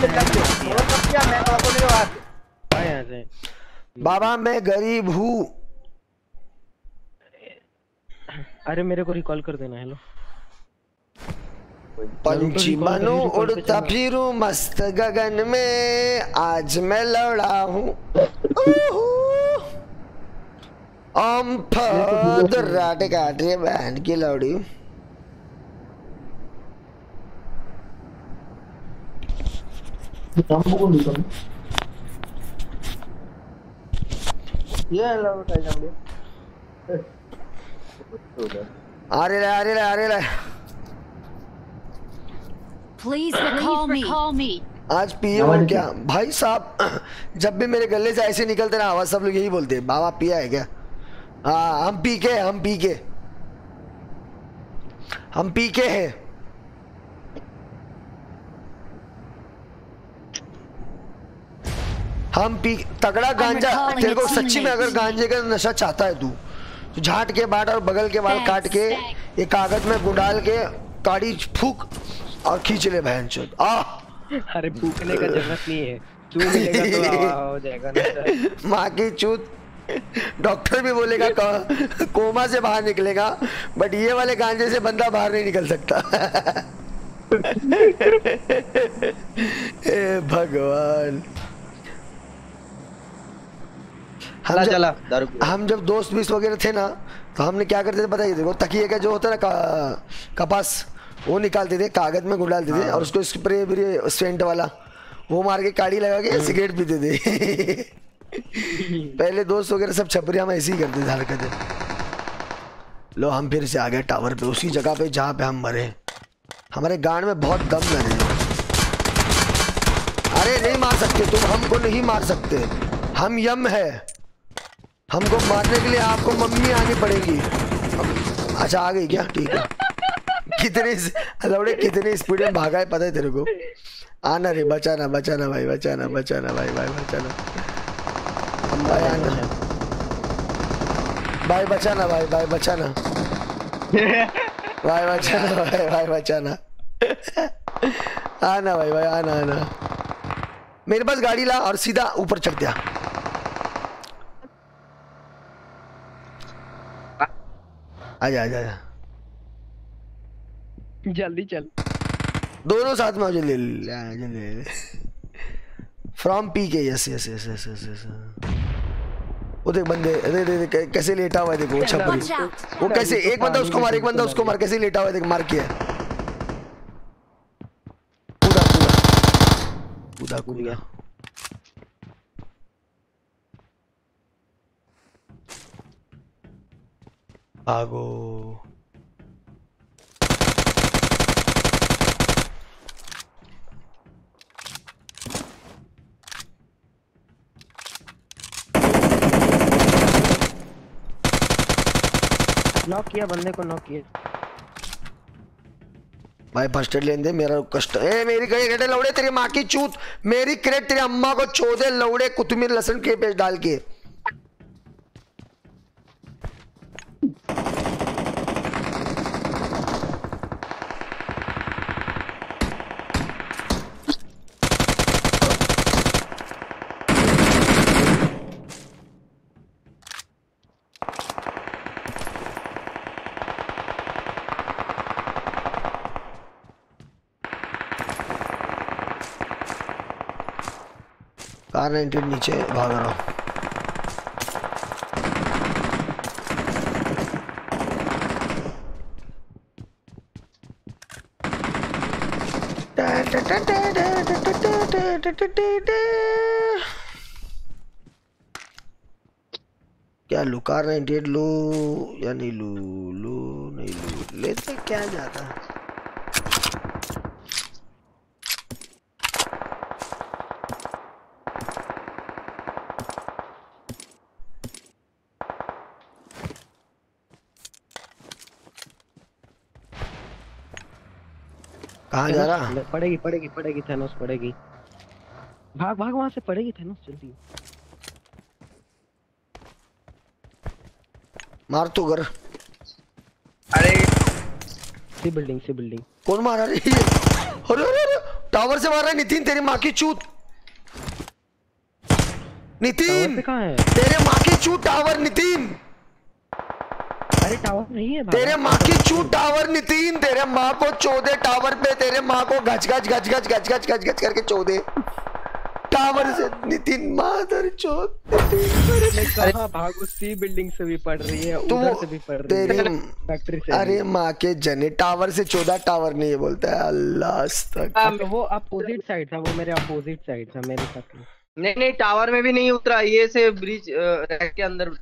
[SPEAKER 11] था।
[SPEAKER 3] बाबा मैं गरीब हूँ।
[SPEAKER 11] अरे मेरे को रिकॉल कर देना। हेलो
[SPEAKER 3] पंछी मनु उड़ता फिरूं मस्त गगन में, आज मैं लौड़ा हूँ। ओम फद राटे काट रही है बहन की लौड़ी।
[SPEAKER 14] ये लौट आ जाओगे।
[SPEAKER 3] आ रहे आ रहे आ रहे।
[SPEAKER 6] Please recall me. Recall me.
[SPEAKER 3] आज पिए हो क्या भाई साहब? जब भी मेरे गले से ऐसे निकलते ना आवाज, सब लोग यही बोलते हैं बाबा पिया है क्या? हाँ हम पी के हम पी के हम पी के हैं। हम पी तगड़ा गांजा। तेरे को सच्ची में अगर गांजे का नशा चाहता है तू तो झाट के बाट और बगल के बाल काट के एक कागज में गुंडाल के काड़ी फूक और खींच ले बहन चोद। आ
[SPEAKER 11] अरे फूकने का जरूरत नहीं है, चू मिलेगा तो हो जाएगा ना।
[SPEAKER 3] माँ की चूत। डॉक्टर भी बोलेगा कोमा से बाहर निकलेगा, बट ये वाले गांजे से बंदा बाहर नहीं निकल सकता। ए भगवान। हम
[SPEAKER 14] चला,
[SPEAKER 3] जब हम जब दोस्त बीस वगैरह थे ना तो हमने क्या करते थे पता है? देखो तकिए का जो होता है ना का, कपास वो निकालते थे, कागज में गुंडालते थे और उसको स्प्रे ब्रे सेंट वाला वो मार के काड़ी लगा के सिगरेट पीते थे। पहले दोस्त वगैरह सब छपरी हम ऐसे ही करते थे हरकतें। लो हम फिर से आ गए टावर पे, उसी जगह पे जहाँ पे हम मरे। हमारे गांड में बहुत दम लगे। अरे नहीं मार सकते तुम, हमको नहीं मार सकते, हम यम है। हमको मारने के लिए आपको मम्मी आनी पड़ेगी। अच्छा आ गई क्या? ठीक है। कितने लौड़े कितने स्पीड में भागा है पता है तेरे को? आना रे, बचाना बचाना भाई, बचाना बचाना भाई, भाई बचाना भाई, आना भाई, बचाना भाई, भाई बचाना भाई, बचाना भाई, भाई बचाना। आना भाई, भाई आना आना। मेरे पास गाड़ी ला और सीधा ऊपर चढ़ दिया। आजा आजा आजा,
[SPEAKER 11] जल्दी चल।
[SPEAKER 3] दोनों साथ में ले ले ले। From P K. Yes yes yes yes yes. वो देख बंदे, दे दे दे कैसे लेटा हुआ है, देखो वो छपरी। वो कैसे एक बंदा उसको मार, एक बंदा उसको मार, कैसे लेटा हुआ है देख, मार किया पूरा पूरा पूरा कूद गया। भागो।
[SPEAKER 11] नॉक किया बंदे को, नॉक किया
[SPEAKER 3] भाई। फर्स्ट एड लेने दे, मेरा कष्ट। ए मेरी क्रेट लौड़े, तेरी माँ की चूत, मेरी क्रेट तेरी अम्मा को चोदे लौड़े, कुतमीर लहसुन के पेस्ट डाल के। कार नाइनटी नीचे भाग रहा हूँ। क्या लू? कार नाइनटी एट लू या नहीं लू? लू नहीं लू लेते क्या जाता है? कहाँ जा रहा?
[SPEAKER 11] पड़ेगी पड़ेगी पड़ेगी थैनोस पड़ेगी। भाग भाग वहां से, पड़ेगी थैनोस जल्दी।
[SPEAKER 3] मार तो कर।
[SPEAKER 11] अरे सी बिल्डिंग, सी बिल्डिंग।
[SPEAKER 3] कौन मारा रे? अरे अरे टावर से मार रहा है नितिन, तेरी माँ की चूत। नितिन
[SPEAKER 11] कहाँ है?
[SPEAKER 3] तेरे माँ की चूत टावर नितिन।
[SPEAKER 11] अरे टावर नहीं है
[SPEAKER 3] तेरे माँ की चूत टावर नितिन, तेरे माँ को चौदह टावर पे, तेरे माँ को गच गच गच गच गच गच गच गच करके चौदह टावर से। नितिन मादर चौथ।
[SPEAKER 11] कहाँ भागो? सी बिल्डिंग से भी पड़ रही है, उधर से भी पड़ रही है, फैक्ट्री से।
[SPEAKER 3] अरे माँ के जने, टावर से चौदह टावर नहीं है बोलता है। अल्लाह तक
[SPEAKER 11] वो अपोजिट साइड था, वो मेरे अपोजिट साइड था मेरे साथ।
[SPEAKER 14] नहीं नहीं टावर में भी नहीं उतरा, ये से ब्रिज के अंदर।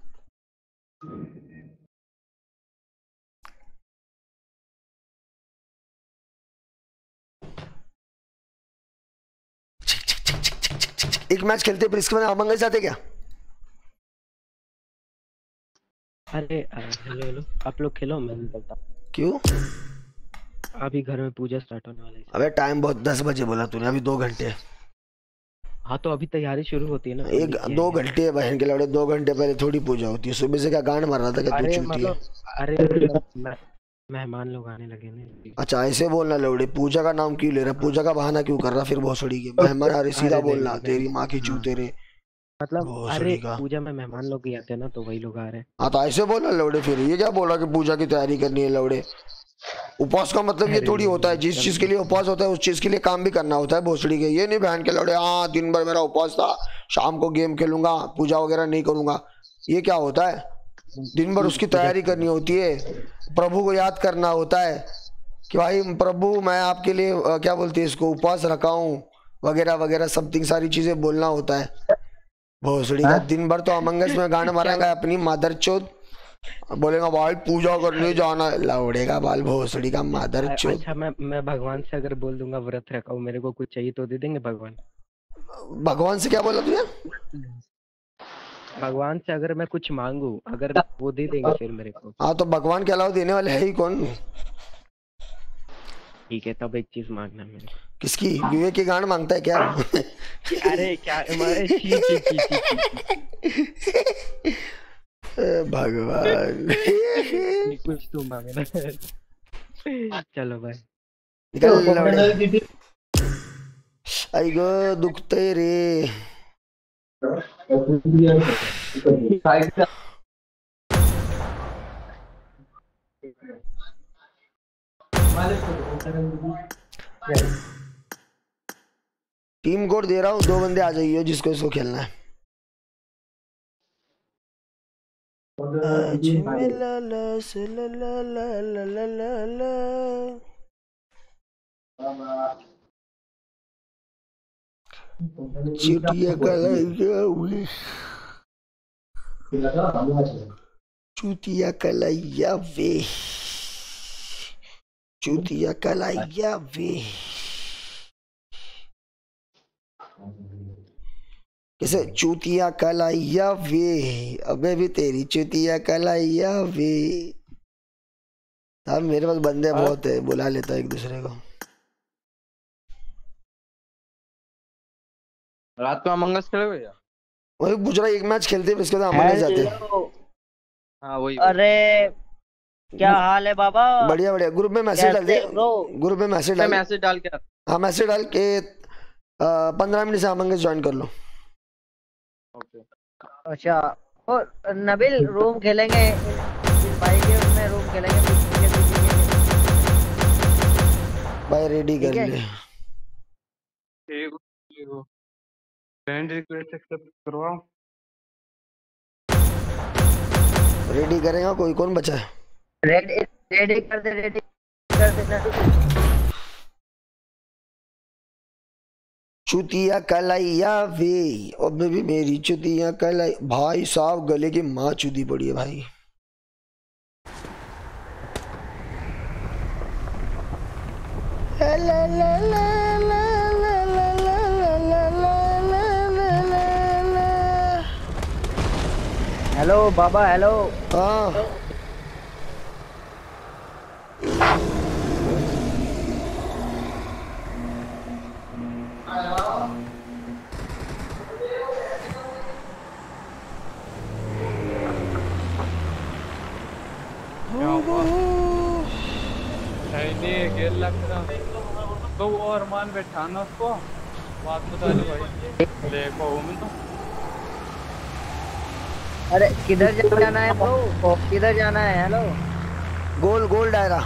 [SPEAKER 3] एक मैच खेलते फिर इसके बाद अमंग अस जाते क्या?
[SPEAKER 11] अरे हेलो हेलो, आप लोग खेलो, मैं निकलता।
[SPEAKER 3] क्यों?
[SPEAKER 11] अभी घर में पूजा स्टार्ट होने वाली है।
[SPEAKER 3] अबे टाइम बहुत, दस बजे बोला तूने, अभी दो घंटे।
[SPEAKER 11] हाँ तो अभी तैयारी शुरू होती है ना।
[SPEAKER 3] एक दो घंटे बहन के लौड़े, दो घंटे पहले थोड़ी पूजा होती है। सुबह से क्या गांड मार रहा था क्या तू चूती है?
[SPEAKER 11] अरे मेहमान लोग आने लगे ना।
[SPEAKER 3] अच्छा ऐसे बोलना लौड़े, पूजा का नाम क्यों ले रहा, पूजा का बहाना क्यों कर रहा फिर भोसड़ी के? मेहमान आ रहे सीधा बोलना, तेरी माँ की चूते रे।
[SPEAKER 11] मतलब अरे पूजा में मेहमान लोग ही आते हैं ना, तो वही लोग आ रहे हैं।
[SPEAKER 3] हाँ तो ऐसे बोलना लौड़े। फिर ये क्या बोला कि पूजा की तैयारी करनी है लौड़े? उपवास का मतलब ये थोड़ी होता है, जिस चीज के लिए उपवास होता है उस चीज के लिए काम भी करना होता है भोसड़ी के। ये नहीं बहन के लौड़े हाँ दिन भर मेरा उपवास था, शाम को गेम खेलूंगा, पूजा वगैरह नहीं करूंगा। ये क्या होता है? दिन भर उसकी तैयारी करनी होती है, प्रभु को याद करना होता है कि भाई प्रभु मैं आपके लिए क्या बोलते हैं इसको, उपवास रखा हूँ वगैरह वगैरह समथिंग सारी चीजें बोलना होता है। भोसड़ी का दिन भर तो अमंगस में गाना मारेगा अपनी मादर चोद, बोलेगा भाई पूजा करने जाना, लौड़ेगा बाल भोसड़ी का मादर चोद।
[SPEAKER 11] अच्छा मैं मैं भगवान से अगर बोल दूंगा व्रत रखा हूँ, मेरे को कुछ चाहिए तो दे देंगे भगवान?
[SPEAKER 3] भगवान से क्या बोला तुझे?
[SPEAKER 11] भगवान से अगर मैं कुछ मांगू, अगर वो दे देंगे फिर मेरे को?
[SPEAKER 3] हाँ तो भगवान के अलावा देने वाले है ही कौन?
[SPEAKER 11] ठीक है तब एक चीज मांगना मेरे को।
[SPEAKER 3] किसकी? विवेक की गांड मांगता है क्या?
[SPEAKER 11] अरे क्या
[SPEAKER 3] भगवान
[SPEAKER 11] कुछ तो मांगना। चलो भाई
[SPEAKER 3] निकल। आई गो दुखते रे। टीम कोड दे रहा हूँ, दो बंदे आ जाइए जिसको इसको खेलना है। चूतिया कलाइया वे, चूतिया कलाइया वे, चूतिया कलाइया वे। कैसे? चूतिया कलाइया वे, अबे भी तेरी चूतिया कलाइया वे। अब मेरे पास बंदे बहुत है, बुला लेता एक दूसरे को।
[SPEAKER 15] रात को अमंग अस खेलोगे क्या?
[SPEAKER 3] वही पूछ रहा, एक मैच खेलते हैं इसके बाद अमंग अस जाते हैं।
[SPEAKER 15] हाँ वही।
[SPEAKER 16] अरे क्या हाल है बाबा?
[SPEAKER 3] बढ़िया बढ़िया। ग्रुप में मैसेज डाल दे, ग्रुप में मैसेज डाल,
[SPEAKER 15] मैसेज डाल के।
[SPEAKER 3] हाँ मैसेज डाल के पंद्रह मिनट से अमंग अस ज्वाइन कर लो।
[SPEAKER 16] अच्छा और नबील रूम खेलेंगे भाई के, उसमें रूम खेलेंगे
[SPEAKER 3] भाई। रेडी कर ले।
[SPEAKER 4] फ्रेंड रिक्वेस्ट एक्सेप्ट करवाओ।
[SPEAKER 3] रेडी करेगा कोई? कौन बचा है?
[SPEAKER 16] रेडी रेडी कर दे, रेडी कर दे।
[SPEAKER 3] चुतिया कलाइया वे, और भी मेरी चुतिया कलाई। भाई साहब गले की माँ चुदी पड़ी है भाई।
[SPEAKER 16] हेलो बाबा। हेलो।
[SPEAKER 3] हाँ
[SPEAKER 4] गेल लग रहा तो वो अरमान बैठा ना उसको बात बता दे भाई। देखो मैं तो
[SPEAKER 16] अरे किधर जाना है ब्रो? किधर जाना है? हेलो
[SPEAKER 3] गोल गोल दायरा।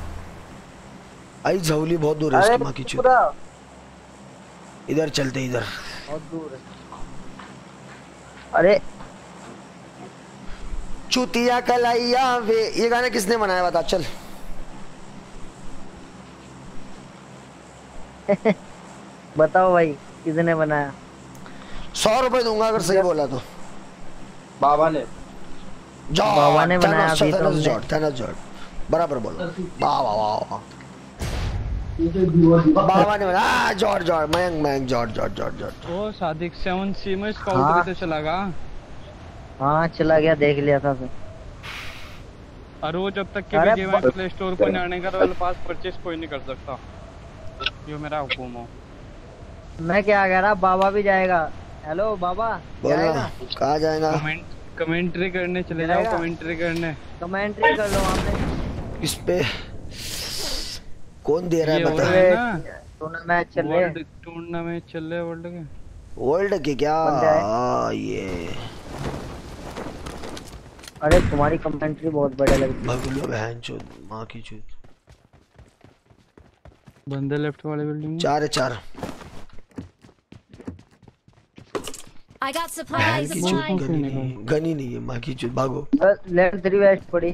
[SPEAKER 3] आई झौली बहुत दूर है उसकी माँ की चूत। इधर चलते, इधर
[SPEAKER 16] बहुत दूर है। अरे
[SPEAKER 3] चुतिया कलाइया वे, ये गाना किसने बनाया बता चल।
[SPEAKER 16] बताओ भाई किसने बनाया?
[SPEAKER 3] सौ रुपए दूंगा अगर सही बोला तो।
[SPEAKER 15] बाबा ने।
[SPEAKER 3] जॉर्ज,
[SPEAKER 16] बाबा ने बनाया अभी तो
[SPEAKER 3] थैनोस जॉर्ज, थैनोस जॉर्ज बराबर बोलो। वाह वाह वाह। बाबा ने बनाया George George Mayank Mayank George George George George.
[SPEAKER 4] ओ सादिक सेवन सी में स्काउट भी तो चला गया।
[SPEAKER 16] हाँ चला गया, देख लिया था सर।
[SPEAKER 4] और वो जब तक के भी गेम प्ले स्टोर को नहीं आने का रॉयल पास परचेस कोई नहीं कर सकता। ये मेरा हुक्म हो।
[SPEAKER 16] मैं क्या कह रहा, बाबा भी जाएगा। हेलो बाबा जाएगा?
[SPEAKER 3] कहाँ जाएगा?
[SPEAKER 4] कमेंट कमेंट्री करने चले जाओ, कमेंट्री करने।
[SPEAKER 16] कमेंट्री कर लो आपने।
[SPEAKER 3] इस पे कौन दे रहा है बता?
[SPEAKER 16] टूर्नामेंट चल रहे हैं,
[SPEAKER 4] टूर्नामेंट चल रहे हैं वर्ल्ड के।
[SPEAKER 3] वर्ल्ड के क्या? आ, ये
[SPEAKER 16] अरे तुम्हारी कमेंट्री बहुत बढ़िया लगती है।
[SPEAKER 3] भगलो बहन चोद, माँ की चोद।
[SPEAKER 4] बंदे लेफ्ट वाले बिल्डिंग में
[SPEAKER 3] चार है, चार।
[SPEAKER 6] I got supplies.
[SPEAKER 3] गनी नहीं, गनी नहीं है, माँ की चोद, भागो।
[SPEAKER 16] लेफ्ट थ्री वेस्ट पड़ी।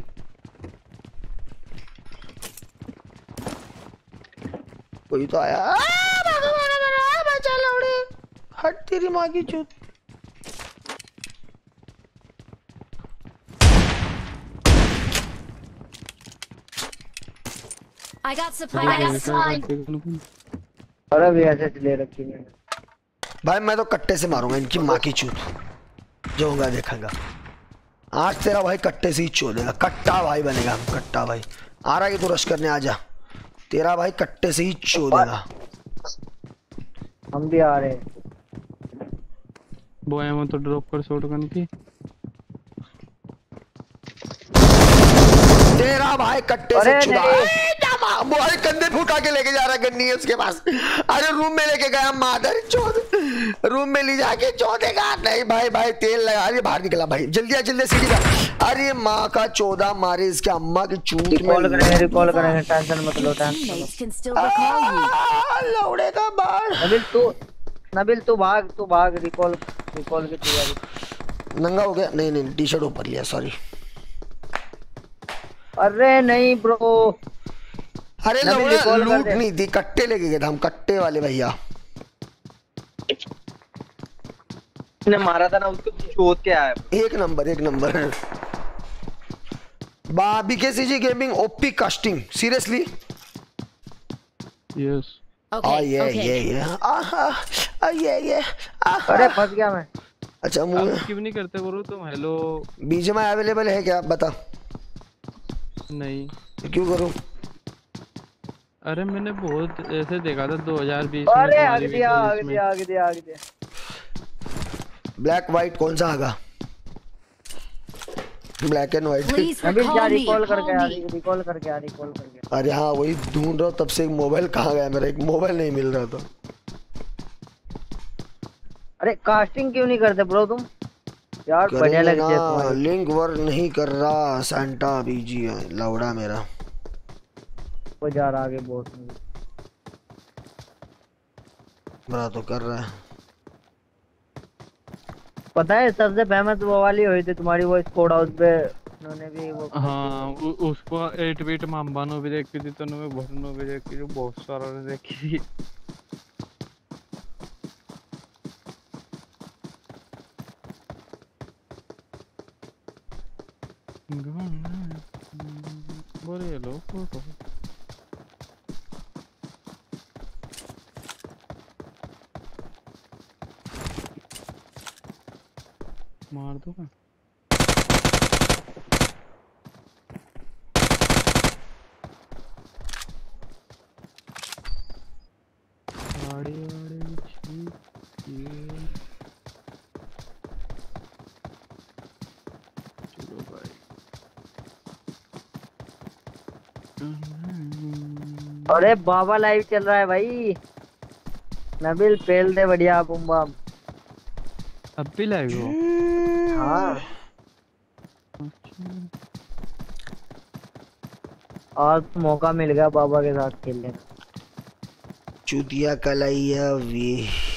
[SPEAKER 3] कोई तो आया। आ, भागो भागो भागो, बचा लौड़े। हट तेरी माँ की चोद।
[SPEAKER 6] I got supplies.
[SPEAKER 16] अरे भी ऐसे ले रखी है
[SPEAKER 3] भाई, मैं तो कट्टे से मारूंगा इनकी माँ की चूत, जो होगा देखेगा। आज तेरा भाई कट्टे से ही चोदेगा, कट्टा भाई बनेगा हम, कट्टा भाई। आ रहा है तो रश करने आ जा, तेरा भाई कट्टे से ही चोदेगा।
[SPEAKER 16] हम भी आ रहे हैं।
[SPEAKER 4] बॉय में तो ड्रॉप कर शॉटगन की।
[SPEAKER 3] तेरा भाई कट्टे से चुदा बोल, कंधे फुटा के लेके जा रहा है, गन्नी है उसके पास। अरे रूम में लेके गया मादर चोद, रूम में ले जाके चोदेगा। नहीं भाई, भाई तेल लगा। अरे बाहर निकला भाई, जल्दी आ, जल्दी सीढ़ी का। अरे माँ का चौदह मारे इसके अम्मा की चूत में।
[SPEAKER 16] कॉल करेंगे, रिकॉल करेंगे, टेंशन मत लो, टेंशन।
[SPEAKER 3] लौड़े का बाल।
[SPEAKER 16] नबिल तू नबिल तू भाग, तू भाग, रिकॉल रिकॉल की तैयारी।
[SPEAKER 3] नंगा हो गया? नहीं नहीं, टी शर्ट ऊपर लिया, सॉरी।
[SPEAKER 16] अरे नहीं ब्रो,
[SPEAKER 3] अरे लौड़ा लूट नहीं थी, कट्टे लेके गए थे हम, कट्टे वाले भैया
[SPEAKER 15] ने मारा था ना उसको, चोट के आया।
[SPEAKER 3] एक नंबर, एक नंबर। बाबी के CG gaming OP casting, seriously?
[SPEAKER 4] Yes.
[SPEAKER 3] Okay ये ये ये आहा ये ये।
[SPEAKER 16] अरे फंस गया मैं।
[SPEAKER 3] अच्छा मुंह
[SPEAKER 4] क्यों नहीं करते बोलो तुम? हेलो,
[SPEAKER 3] बीजेएमआई अवेलेबल है क्या? बता।
[SPEAKER 4] नहीं।
[SPEAKER 3] क्यों करूं?
[SPEAKER 4] अरे मैंने बहुत ऐसे देखा था दो हज़ार बीस
[SPEAKER 16] में। अरे आगे दिया, आगे दिया, आगे दिया, आगे दिया।
[SPEAKER 3] ब्लैक व्हाइट कौन सा आगा? Black and white.
[SPEAKER 16] अभी क्या रिकॉल करके आ रही, रिकॉल करके आ रही, रिकॉल करके।
[SPEAKER 3] अरे हाँ वही ढूंढ रहा हूँ, तब से एक मोबाइल कहाँ गया मेरा, एक मोबाइल नहीं मिल रहा था।
[SPEAKER 16] अरे कास्टिंग क्यों नहीं करते ब्रो तुम यार? बढ़िया लगती है तुम्हारी।
[SPEAKER 3] लिंक वर्क नहीं कर रहा सांता बीजी है लौड़ा मेरा।
[SPEAKER 16] वो जा रहा आगे बहुत
[SPEAKER 3] बड़ा तो कर रहा है।
[SPEAKER 16] पता है सबसे फेमस वो वाली हुई थी तुम्हारी, वो स्कोड हाउस पे उन्होंने भी वो।
[SPEAKER 4] हाँ उ, उसको एट बीट मामबानो भी देखी थी, तनु में भरनो भी देखी थी, बहुत सारा देखी थी। बोले लो फोटो मार दो क्या? आड़े आड़े चलो भाई।
[SPEAKER 16] अरे बाबा लाइव चल रहा है भाई। नबिल पेल दे बढ़िया बम बम।
[SPEAKER 4] अब भी लाइव हो?
[SPEAKER 16] हाँ। आज मौका मिल गया बाबा के साथ खेलने का।
[SPEAKER 3] चुतिया कलाइया वे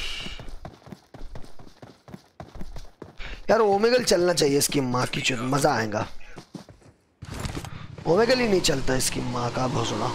[SPEAKER 3] यार, ओमेगल चलना चाहिए इसकी माँ की चुत, मजा आएगा। ओमेगल ही नहीं चलता इसकी माँ का भोसड़ा।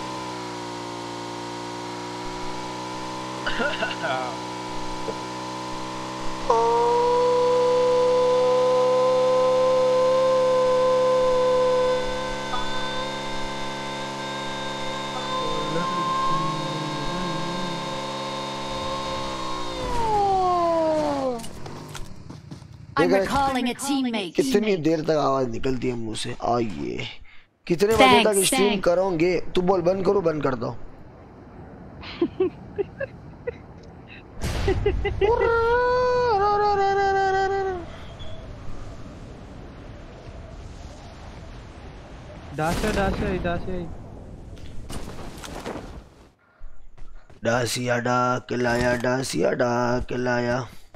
[SPEAKER 6] I'm recalling a teammate.
[SPEAKER 3] कितनी देर तक आवाज निकलती है मुंह से? आइए कितने बजे तक स्ट्रीम करोगे? तू बोल बंद करो, बंद कर दो।
[SPEAKER 4] डासे डासे डासे
[SPEAKER 3] डासिया डा किलाया डासिया डा किलाया।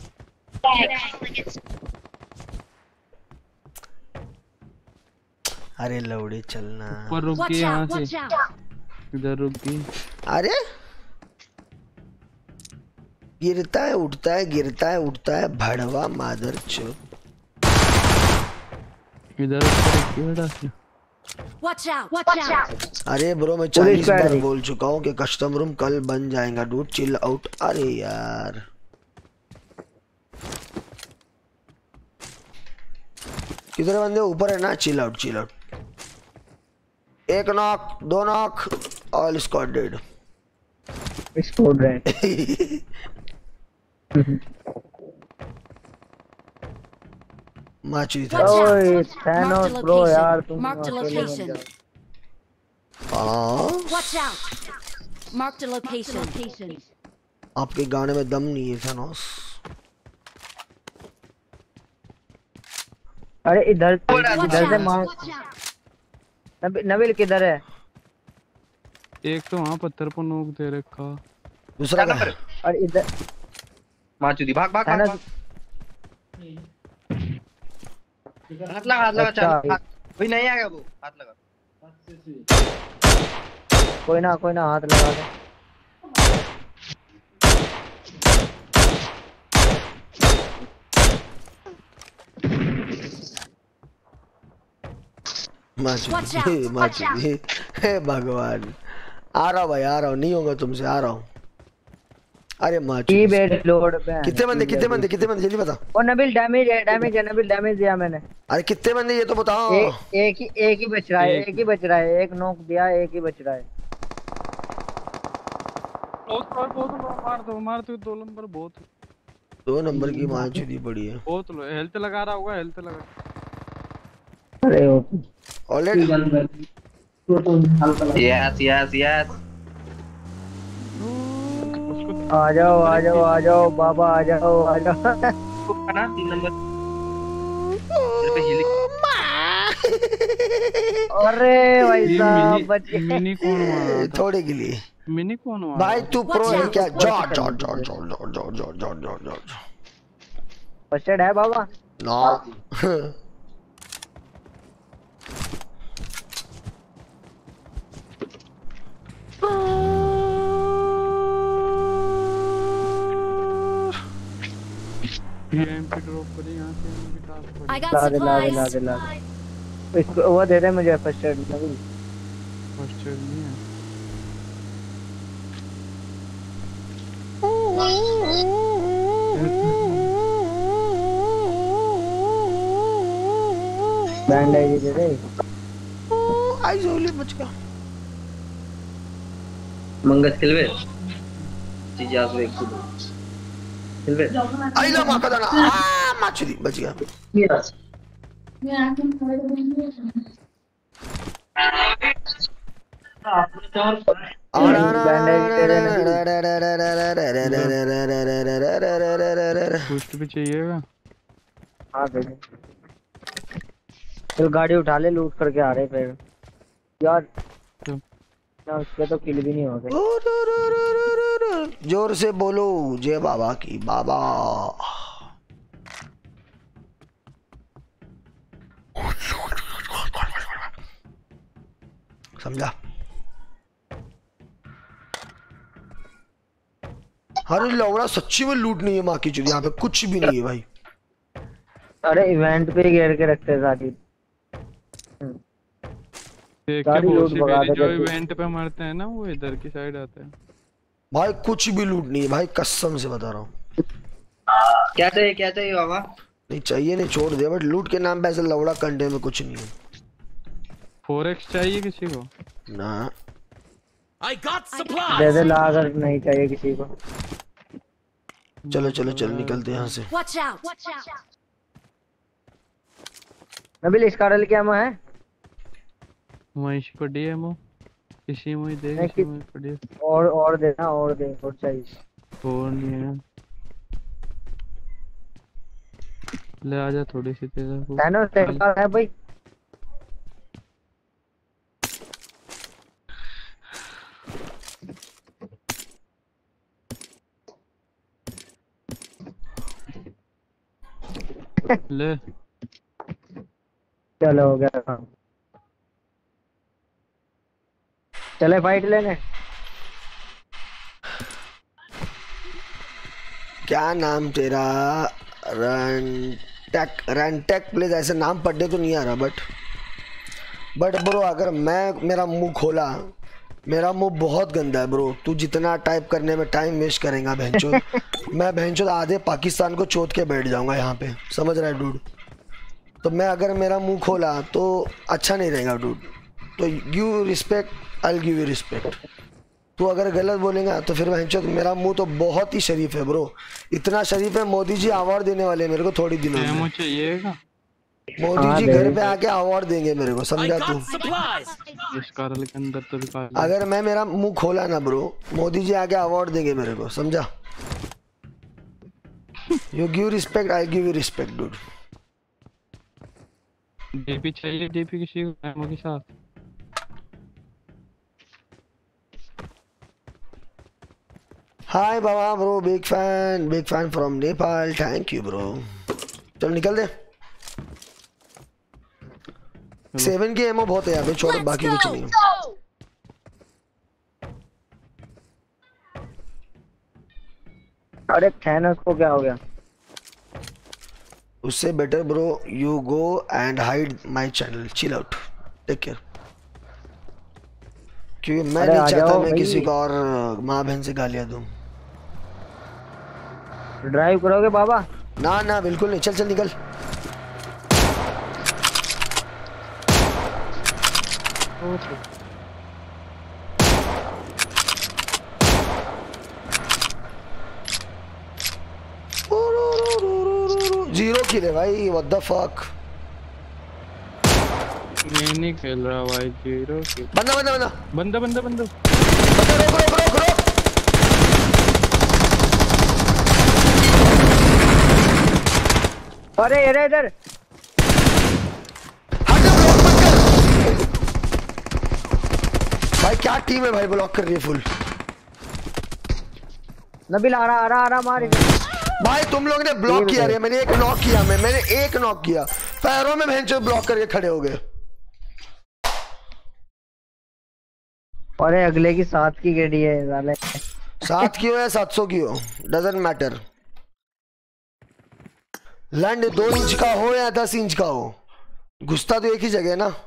[SPEAKER 3] अरे लौड़े चलना।
[SPEAKER 4] ऊपर रुक गई यहाँ से, इधर रुक गई।
[SPEAKER 3] अरे गिरता है उठता है गिरता है उठता है भड़वा मादर चो।
[SPEAKER 4] इधर ऊपर डासे।
[SPEAKER 6] Watch out! Watch out!
[SPEAKER 3] अरे ब्रो मैं चालीस बार बोल चुका हूँ कि कस्टम रूम कल बन जाएगा डूड, चिल आउट। अरे यार किधर बंदे? ऊपर है ना, चिल आउट चिल आउट। एक नॉक, दो knock, all squad dead.
[SPEAKER 16] Squad dead.
[SPEAKER 3] माची था।
[SPEAKER 16] ओए थैनोस ब्रो यार तुम
[SPEAKER 6] Marked a location.
[SPEAKER 3] हाँ
[SPEAKER 6] Watch out! Marked a location.
[SPEAKER 3] आपके गाने में दम नहीं है थैनोस।
[SPEAKER 16] अरे इधर इधर से मार। नबील नबील किधर है?
[SPEAKER 4] एक तो वहाँ पत्थर पर नोक दे रखा,
[SPEAKER 3] दूसरा कहाँ?
[SPEAKER 16] और इधर
[SPEAKER 15] माचुदी भाग भाग भाग भाग। हाथ लगा हाथ लगा चल। भाई नहीं आएगा वो, हाथ लगा।
[SPEAKER 16] कोई ना कोई ना हाथ लगा दे।
[SPEAKER 3] माचुदी माचुदी हे भगवान। आ रहा हूँ भाई आ रहा हूँ, नहीं होगा तुमसे, आ रहा हूँ। अरे माचुदी
[SPEAKER 16] लोड पे
[SPEAKER 3] कितने बंदे कितने बंदे कितने बंदे जल्दी बता।
[SPEAKER 16] और नबील डैमेज है डैमेज है नबील डैमेज दिया मैंने।
[SPEAKER 3] अरे कितने बंदे ये तो बताओ।
[SPEAKER 16] ए, एक ही एक ही बच रहा है एक ही बच रहा है एक नॉक दिया एक ही बच रहा है।
[SPEAKER 4] बहुत बहुत मार दो मार दो। दो नंबर बहुत,
[SPEAKER 3] दो नंबर की माचुदी पड़ी है।
[SPEAKER 4] बहुत लो। हेल्थ लगा रहा होगा, हेल्थ लगा।
[SPEAKER 16] अरे
[SPEAKER 3] ऑलरेडी
[SPEAKER 15] यस यस यस।
[SPEAKER 16] आ जाओ आ जाओ आ जाओ बाबा आ जाओ आ जाओ।
[SPEAKER 15] ना तीन नंबर।
[SPEAKER 16] अरे भाई साहब बच गए।
[SPEAKER 4] मिनी कौन मारा?
[SPEAKER 3] थोड़े के लिए
[SPEAKER 4] मिनी कौन मारा?
[SPEAKER 3] भाई तू प्रो है क्या? George George George George George George George George George
[SPEAKER 16] first aid है बाबा
[SPEAKER 3] ना।
[SPEAKER 4] एमपी ड्रॉप करी यहां से मुझे टास्क
[SPEAKER 6] I got
[SPEAKER 16] ला दे ला दे ला
[SPEAKER 6] supplies.
[SPEAKER 16] दे ला दे। इसको वो दे दे मुझे first aid Nabeel.
[SPEAKER 4] First aid नहीं है।
[SPEAKER 16] बैंडेज दे दे।
[SPEAKER 3] आई जोली बच गया।
[SPEAKER 15] मंगस खिलवे जीजास वे एक खिलवे
[SPEAKER 3] आई ला मां का दाना। आ माचुदी बच गया।
[SPEAKER 15] यस
[SPEAKER 4] बूस्ट भी चाहिएगा।
[SPEAKER 16] हाँ दे दे। चल गाड़ी उठा ले लूट करके आ रहे फिर यार। ना उसके तो किल भी नहीं हो गए।
[SPEAKER 3] जोर से बोलो जय बाबा की बाबा। समझा? अरे लौड़ा सच्ची में लूट नहीं है माँ की चुरी, यहाँ पे कुछ भी नहीं है भाई।
[SPEAKER 16] अरे इवेंट पे घेर के रखते हैं गाड़ी।
[SPEAKER 4] देख के बहुत जो इवेंट पे मरते हैं ना वो इधर की साइड आते हैं।
[SPEAKER 3] भाई कुछ भी लूट नहीं है भाई, कसम से बता रहा हूँ।
[SPEAKER 15] क्या चाहिए क्या चाहिए बाबा?
[SPEAKER 3] नहीं चाहिए नहीं छोड़ दे, बट लूट के नाम पे ऐसे लौड़ा कंटे में कुछ नहीं है।
[SPEAKER 4] फोर एक्स चाहिए किसी को?
[SPEAKER 3] ना
[SPEAKER 10] I got supplies.
[SPEAKER 16] दे दे ला अगर नहीं चाहिए किसी को।
[SPEAKER 3] चलो चलो चलो निकलते हैं यहाँ से।
[SPEAKER 6] Watch out! Watch out!
[SPEAKER 16] Nabeel इस कारल क्या में है?
[SPEAKER 4] वहीं से पड़ी है वो, इसी में ही दे, इसी में पड़ी है।
[SPEAKER 16] और और देना और दे और चाहिए।
[SPEAKER 4] और नहीं है। ले आजा थोड़ी सी तेरे को।
[SPEAKER 16] थैनोस देखा है भाई।
[SPEAKER 4] ले
[SPEAKER 16] चलो हो गया काम। चले फाइट लेने।
[SPEAKER 3] क्या नाम तेरा? रनटेक रनटेक प्लीज, ऐसे नाम पढ़ने तो नहीं आ रहा बट बट ब्रो अगर मैं मेरा मुंह खोला, मेरा मुंह बहुत गंदा है ब्रो। तू जितना टाइप करने में टाइम वेस्ट करेगा बहनचोद, मैं बहनचोद आधे पाकिस्तान को चोद के बैठ जाऊंगा यहाँ पे, समझ रहा है डूड? तो मैं अगर मेरा मुंह खोला तो अच्छा नहीं रहेगा डूड। तो give respect, I will give you respect. तू अगर गलत बोलेगा तो फिर बहनचोद मेरा मुंह तो बहुत ही शरीफ है ब्रो, इतना शरीफ है मोदी जी अवार्ड देने वाले हैं मेरे को थोड़ी दिनों में।
[SPEAKER 4] मुझे ये का
[SPEAKER 3] मोदी जी घर पे आके अवार्ड देंगे मेरे को, समझा तू?
[SPEAKER 4] इस कारल के अंदर तो भी कार।
[SPEAKER 3] अगर मैं मेरा मुंह खोला ना ब्रो, मोदी जी आके अवार्ड देंगे मेरे को, समझा? You give respect, I give you respect dude.
[SPEAKER 4] DP चाहिए? डीपी किसी को एमओ के साथ?
[SPEAKER 3] हाय बाबा bro, big fan, big fan from Nepal, thank you bro. चल निकल दे। सेवन की एमओ बहुत है यहाँ पे, छोड़ बाकी कुछ नहीं।
[SPEAKER 16] अरे थैनोस को क्या हो गया?
[SPEAKER 3] उससे better bro you go and hide my channel, chill out, take care. क्योंकि मैं नहीं चाहता मैं किसी को और माँ बहन से गालियाँ दूँ।
[SPEAKER 16] ड्राइव करोगे बाबा?
[SPEAKER 3] ना ना बिल्कुल नहीं, चल चल निकल। जीरो किल है भाई, व्हाट द फक।
[SPEAKER 4] मैं नहीं खेल रहा भाई जीरो किल।
[SPEAKER 3] बंदा बंदा बंदा
[SPEAKER 4] बंदा बंदा बंदा
[SPEAKER 3] बंदा रोक रोक रोक रोक।
[SPEAKER 16] अरे इधर इधर
[SPEAKER 3] भाई, क्या टीम है भाई, ब्लॉक कर रही है फुल।
[SPEAKER 16] नबील आ रहा आ रहा आ रहा मार
[SPEAKER 3] भाई। तुम लोग ने ब्लॉक किया रे, मैंने एक नॉक किया, मैं मैंने एक नॉक किया, पैरों में भैंचो ब्लॉक करके खड़े हो गए।
[SPEAKER 16] अरे अगले की सात की गेडी है साले।
[SPEAKER 3] सात की हो या सात सौ की हो, डजंट मैटर। लैंड दो इंच का हो या दस इंच का हो, घुसता तो एक ही जगह है ना।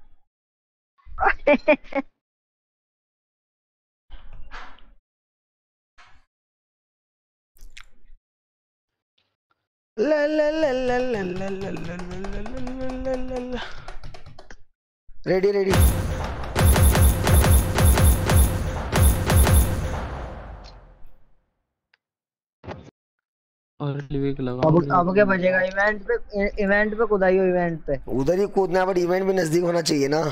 [SPEAKER 3] ला ला ला ला ला ला ला ला ला ला। Ready ready.
[SPEAKER 4] और लिविक लगा।
[SPEAKER 16] अब अब क्या बचेगा? इवेंट पे इवेंट पे कूदाइयो, इवेंट पे
[SPEAKER 3] उधर ही कूदना, बट इवेंट भी नजदीक होना चाहिए ना।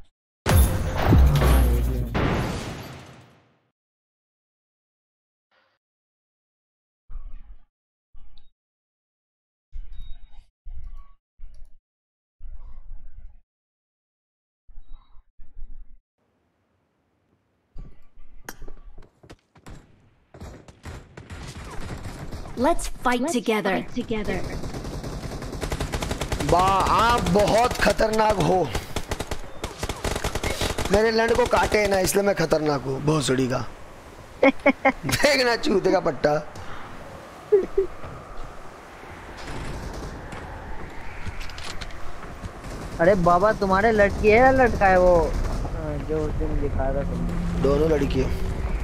[SPEAKER 6] Let's fight Let's together. Fight together.
[SPEAKER 3] बा आप बहुत खतरनाक हो। मेरे लैंड को काटे ना, इसलिए मैं खतरनाक हूँ भोसड़ी का। देखना चूते का पट्टा।
[SPEAKER 16] अरे बाबा तुम्हारे लड़की है या लड़का है वो जो उस दिन दिखा रहा तुमने?
[SPEAKER 3] दोनों लड़की है।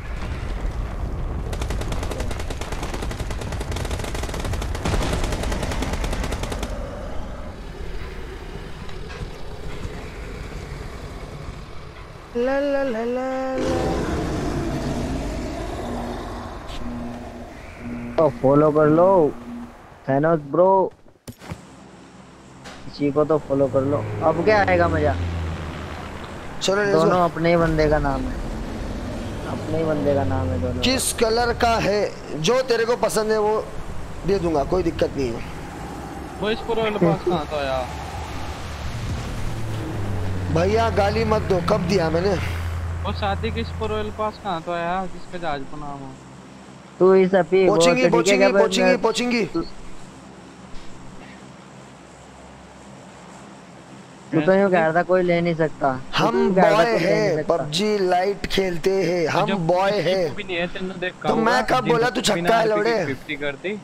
[SPEAKER 3] ला ला ला ला
[SPEAKER 16] तो फॉलो कर लो थैनोस ब्रो, इसी को तो फॉलो कर लो। अब क्या आएगा मजा?
[SPEAKER 3] चलो
[SPEAKER 16] दोनों अपने ही बंदे का नाम है, अपने ही बंदे का नाम है दोनों।
[SPEAKER 3] किस कलर का है? जो तेरे को पसंद है वो दे दूंगा, कोई दिक्कत नहीं है।
[SPEAKER 4] वो इस पर वाले पास कहाँ तो आया?
[SPEAKER 3] भैया गाली मत दो, कब दिया मैंने?
[SPEAKER 4] वो शादी के इस पर वाले पास कहाँ तो आया जिसका जहाज पर नाम हो?
[SPEAKER 16] तू इस अपी
[SPEAKER 3] पोचेंगी पोचेंगी पोचेंगी पोचेंगी।
[SPEAKER 16] तू तो यूँ कह रहा था कोई ले नहीं सकता।
[SPEAKER 3] हम बॉय है, पबजी लाइट खेलते हैं, हम बॉय है। तो मैं कब बोला तू छक्का है लौड़े?
[SPEAKER 4] फिफ्टी कर दी।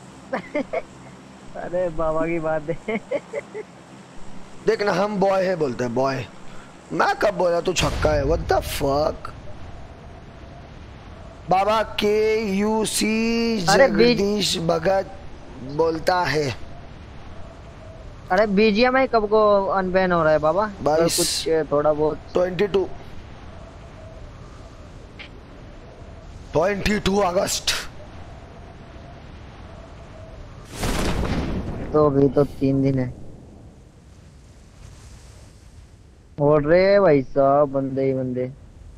[SPEAKER 16] अरे बाबा की बात है।
[SPEAKER 3] देख ना हम बॉय है बोलते हैं बॉय। मैं कब बोला तू छक्का है? What the fuck? बाबा के यू सी जगदीश भगत बोलता है।
[SPEAKER 16] अरे बीजीएम में कब को अनबैन हो रहा है बाबा?
[SPEAKER 3] बाईस
[SPEAKER 16] कुछ थोड़ा बहुत
[SPEAKER 3] ट्वेंटी टू ट्वेंटी टू अगस्त।
[SPEAKER 16] तो अभी तो तीन दिन है। और रे भाई साहब बंदे ही बंदे।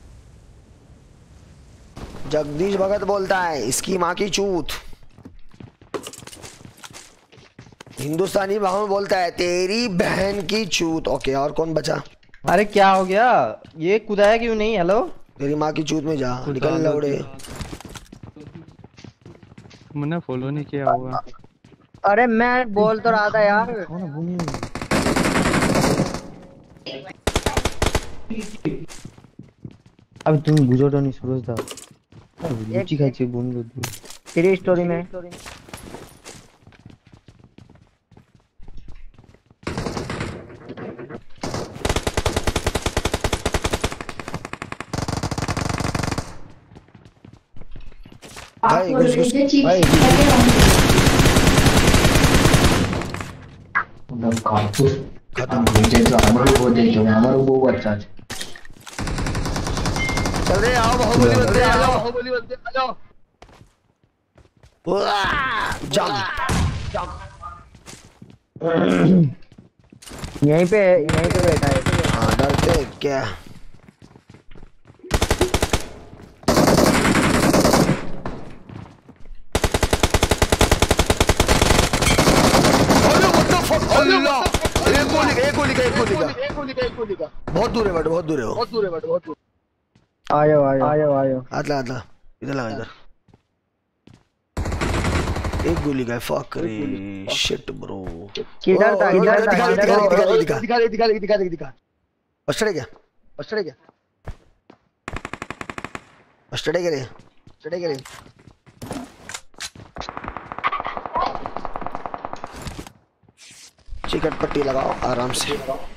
[SPEAKER 3] जगदीश भगत बोलता है इसकी माँ की चूत। हिंदुस्तानी भाव बोलता है तेरी बहन की चूत। ओके और कौन बचा?
[SPEAKER 15] अरे क्या हो गया? ये कुदाया क्यों नहीं? हेलो
[SPEAKER 3] तेरी माँ की चूत में जा, निकल लौड़े।
[SPEAKER 4] मैंने फॉलो नहीं किया होगा।
[SPEAKER 16] अरे मैं बोल तो रहा था यार।
[SPEAKER 15] अब तुम बुझो तो नहीं सूरज दा लुची खाई बोन लो
[SPEAKER 16] तेरी स्टोरी में।
[SPEAKER 3] भाई घुस घुस भाई
[SPEAKER 17] खत्म मुझे तो हमारे वो दे जो हमारे वो अच्छा
[SPEAKER 3] चल रे आओ बाहुबली बंदे आ जाओ, बाहुबली बंदे आ जाओ। जग
[SPEAKER 16] यहीं पे यहीं पे बैठा है।
[SPEAKER 3] हाँ डरते क्या? एक गोली का एक गोली का एक गोली का एक गोली का एक गोली का बहुत दूर है बट बहुत दूर है वो बहुत दूर है बट बहुत दूर।
[SPEAKER 16] आ जाओ आ जाओ आ जाओ आ जाओ।
[SPEAKER 3] हाथ लगा हाथ लगा इधर लगा इधर। एक गोली का फक रे शिट ब्रो।
[SPEAKER 16] किधर था किधर था?
[SPEAKER 3] दिखा दिखा दिखा दिखा दिखा दिखा दिखा। फर्स्ट एड क्या? फर्स्ट एड क्या? फर्स्ट एड करे फर्स्ट एड करे। चिकट पट्टी लगाओ आराम से।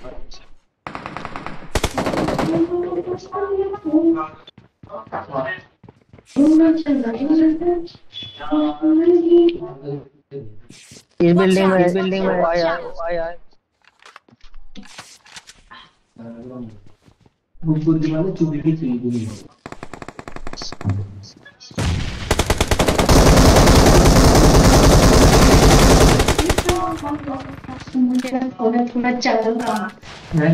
[SPEAKER 16] इस बिल्डिंग में इस बिल्डिंग में आया आया
[SPEAKER 17] बुद्धि वाले चुभी की चुभी
[SPEAKER 18] थोड़ा थोड़ा चल रहा है।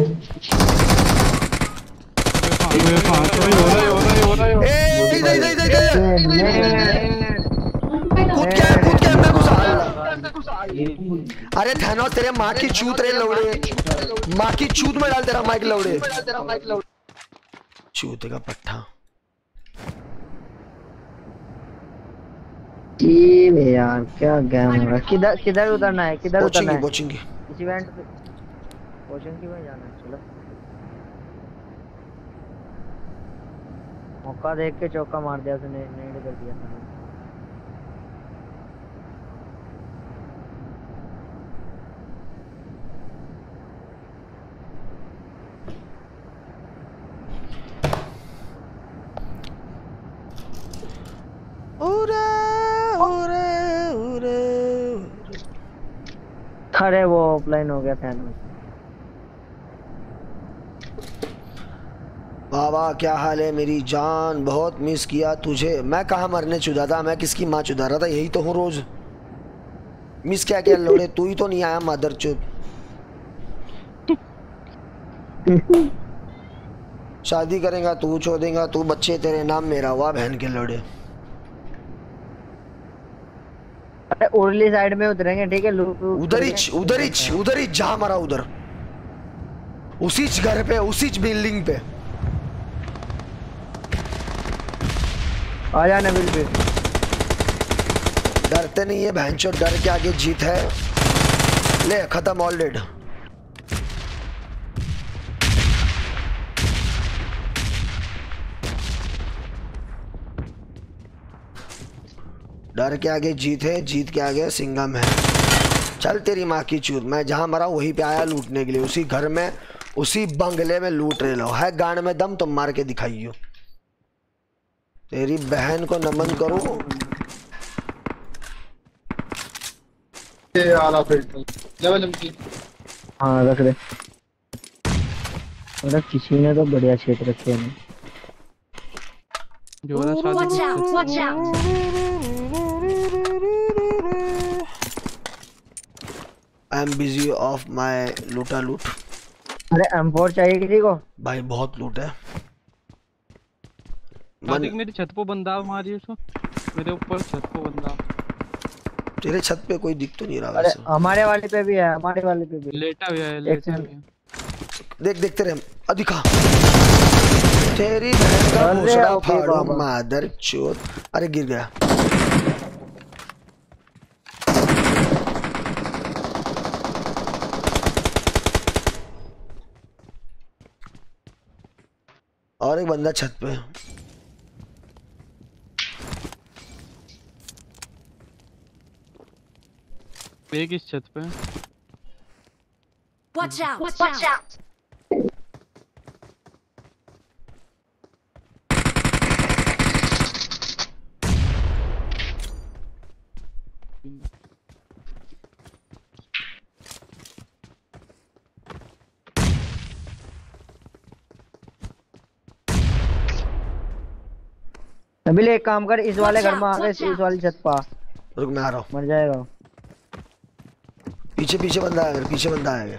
[SPEAKER 3] अरे थैनोस तेरे माँ की चूत रे लौड़े, माँ की चूत में डाल तेरा माइक लौड़े। चूते का पट्टा।
[SPEAKER 16] ये यार क्या गेम हो रहा है? किधर किधर उतरना है? किधर उतरना है?
[SPEAKER 3] पहुंचेंगे
[SPEAKER 16] इस इवेंट पे पहुंचेंगे में जाना है। चलो मौका देख के चौका मार दिया उसने, नेड कर दिया था।
[SPEAKER 3] उरे उरे उरे
[SPEAKER 16] अरे वो ऑफलाइन हो गया था।
[SPEAKER 3] बाबा क्या हाल है मेरी जान? बहुत मिस किया तुझे। मैं कहाँ मरने चुदा था? मैं किसकी माँ चुदा रहा था? यही तो हूँ रोज। मिस क्या क्या लोड़े? तू ही तो नहीं आया मदर चुद। शादी करेगा तू, छोड़ेगा तू, बच्चे तेरे नाम, मेरा हुआ बहन के लोड़े।
[SPEAKER 16] अरे उरली साइड में उतरेंगे ठीक है।
[SPEAKER 3] उधर ही उधर ही उधर ही जहाँ मरा उधर, उसी घर पे उसी बिल्डिंग पे।
[SPEAKER 16] आ जा नबील पे।
[SPEAKER 3] डरते नहीं है भैंचो, डर के आगे जीत है। ले खत्म, ऑल डेड। डर के आगे जीत है, जीत के आगे सिंघम है। चल तेरी माँ की चूत, मैं जहाँ मरा वहीं पे आया लूटने के लिए, उसी घर में उसी बंगले में लूट रहे लो। है गांड में दम तो मार के दिखाइयो। तेरी बहन को नमन करो।
[SPEAKER 16] हाँ रख दे। अरे किसी ने तो बढ़िया छेद रखे हैं।
[SPEAKER 6] Watch out! Watch out!
[SPEAKER 3] I am busy of my लूटा लूट।
[SPEAKER 16] अरे एम फोर चाहिए किसी को?
[SPEAKER 3] भाई बहुत लूट है।
[SPEAKER 4] मन... मेरी छत पे बंदा मारी उसको, मेरे ऊपर छत पे बंदा।
[SPEAKER 3] तेरे छत पे कोई दिख तो नहीं रहा।
[SPEAKER 16] अरे हमारे वाले पे भी है, हमारे वाले पे भी
[SPEAKER 4] लेटा हुआ है, लेटा हुआ है।
[SPEAKER 3] देख देखते रहे, दिखा तेरी बहन का भोसड़ा फाड़ो मादर चोद। अरे गिर गया। और एक बंदा छत पे।
[SPEAKER 4] एक इस छत पे।
[SPEAKER 6] Watch out! Watch out!
[SPEAKER 16] Nabeel एक काम कर, इस वाले घर में आ गए, इस वाली छत पा।
[SPEAKER 3] रुक मैं आ रहा हूँ।
[SPEAKER 16] मर जाएगा।
[SPEAKER 3] पीछे पीछे बंदा आएगा, पीछे बंदा आएगा।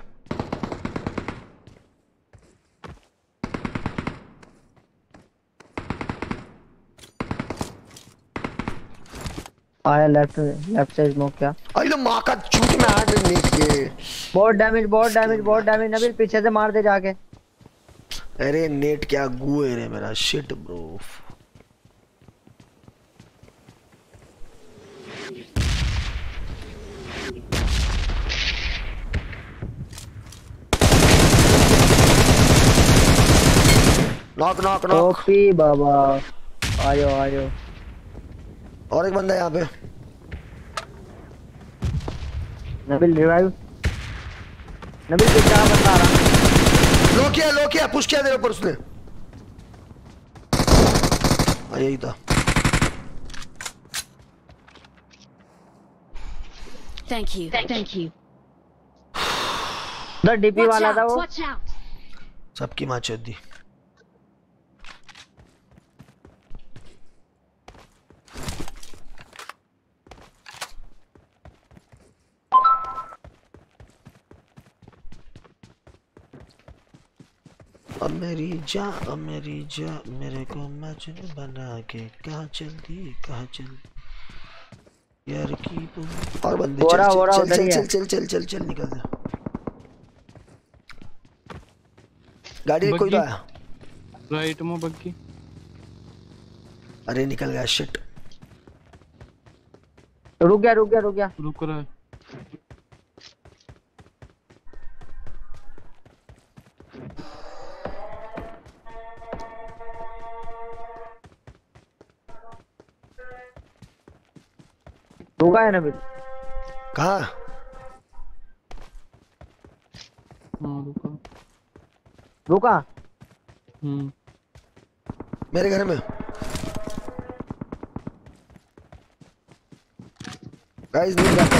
[SPEAKER 16] आया लेफ्ट लेफ्ट से स्मोक क्या?
[SPEAKER 3] अरे माँ का चूत में हाथ में के।
[SPEAKER 16] बहुत डैमेज बहुत डैमेज बहुत डैमेज। नबील पीछे से मार दे जाके।
[SPEAKER 3] अरे नेट क्या गू है रे मेरा। Shit bro. Knock knock knock.
[SPEAKER 16] OP बाबा आयो आयो।
[SPEAKER 3] और एक बंदा यहाँ पे।
[SPEAKER 16] नबील रिवाइव। नबील पे क्या बंदा आ रहा?
[SPEAKER 3] लो किया लो किया, पुश किया तेरे ऊपर उसने। हाँ यही था।
[SPEAKER 6] Thank you. Thank you.
[SPEAKER 16] उधर डीपी वाला था वो।
[SPEAKER 3] सबकी माँ चोद दी। अब मेरी जा अब मेरी जा मेरे को मजनू बना के कहाँ चल दी कहाँ चल दी यार की तुम। और बंदे चल चल चल चल चल चल चल चल निकल जा। गाड़ी कोई तो आया
[SPEAKER 4] राइट में बग्गी।
[SPEAKER 3] अरे निकल गया। शिट।
[SPEAKER 16] रुक गया रुक गया रुक गया
[SPEAKER 4] रुक रहा है।
[SPEAKER 16] रुका है ना फिर।
[SPEAKER 3] कहाँ?
[SPEAKER 4] हाँ रुका।
[SPEAKER 16] रुका?
[SPEAKER 4] हम्म।
[SPEAKER 3] मेरे घर में। गाइस नहीं जाता।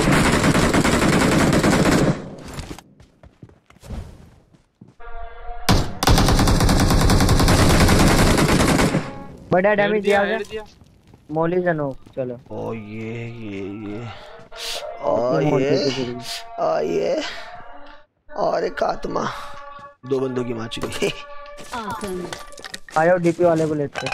[SPEAKER 16] बड़ा डैमेज दिया है। मोली जनो चलो।
[SPEAKER 3] ओ ये ये ये ओ ये ओ ये और एक आत्मा। दो बंदों की मार चुकी।
[SPEAKER 16] आयो डीपी वाले को लेते।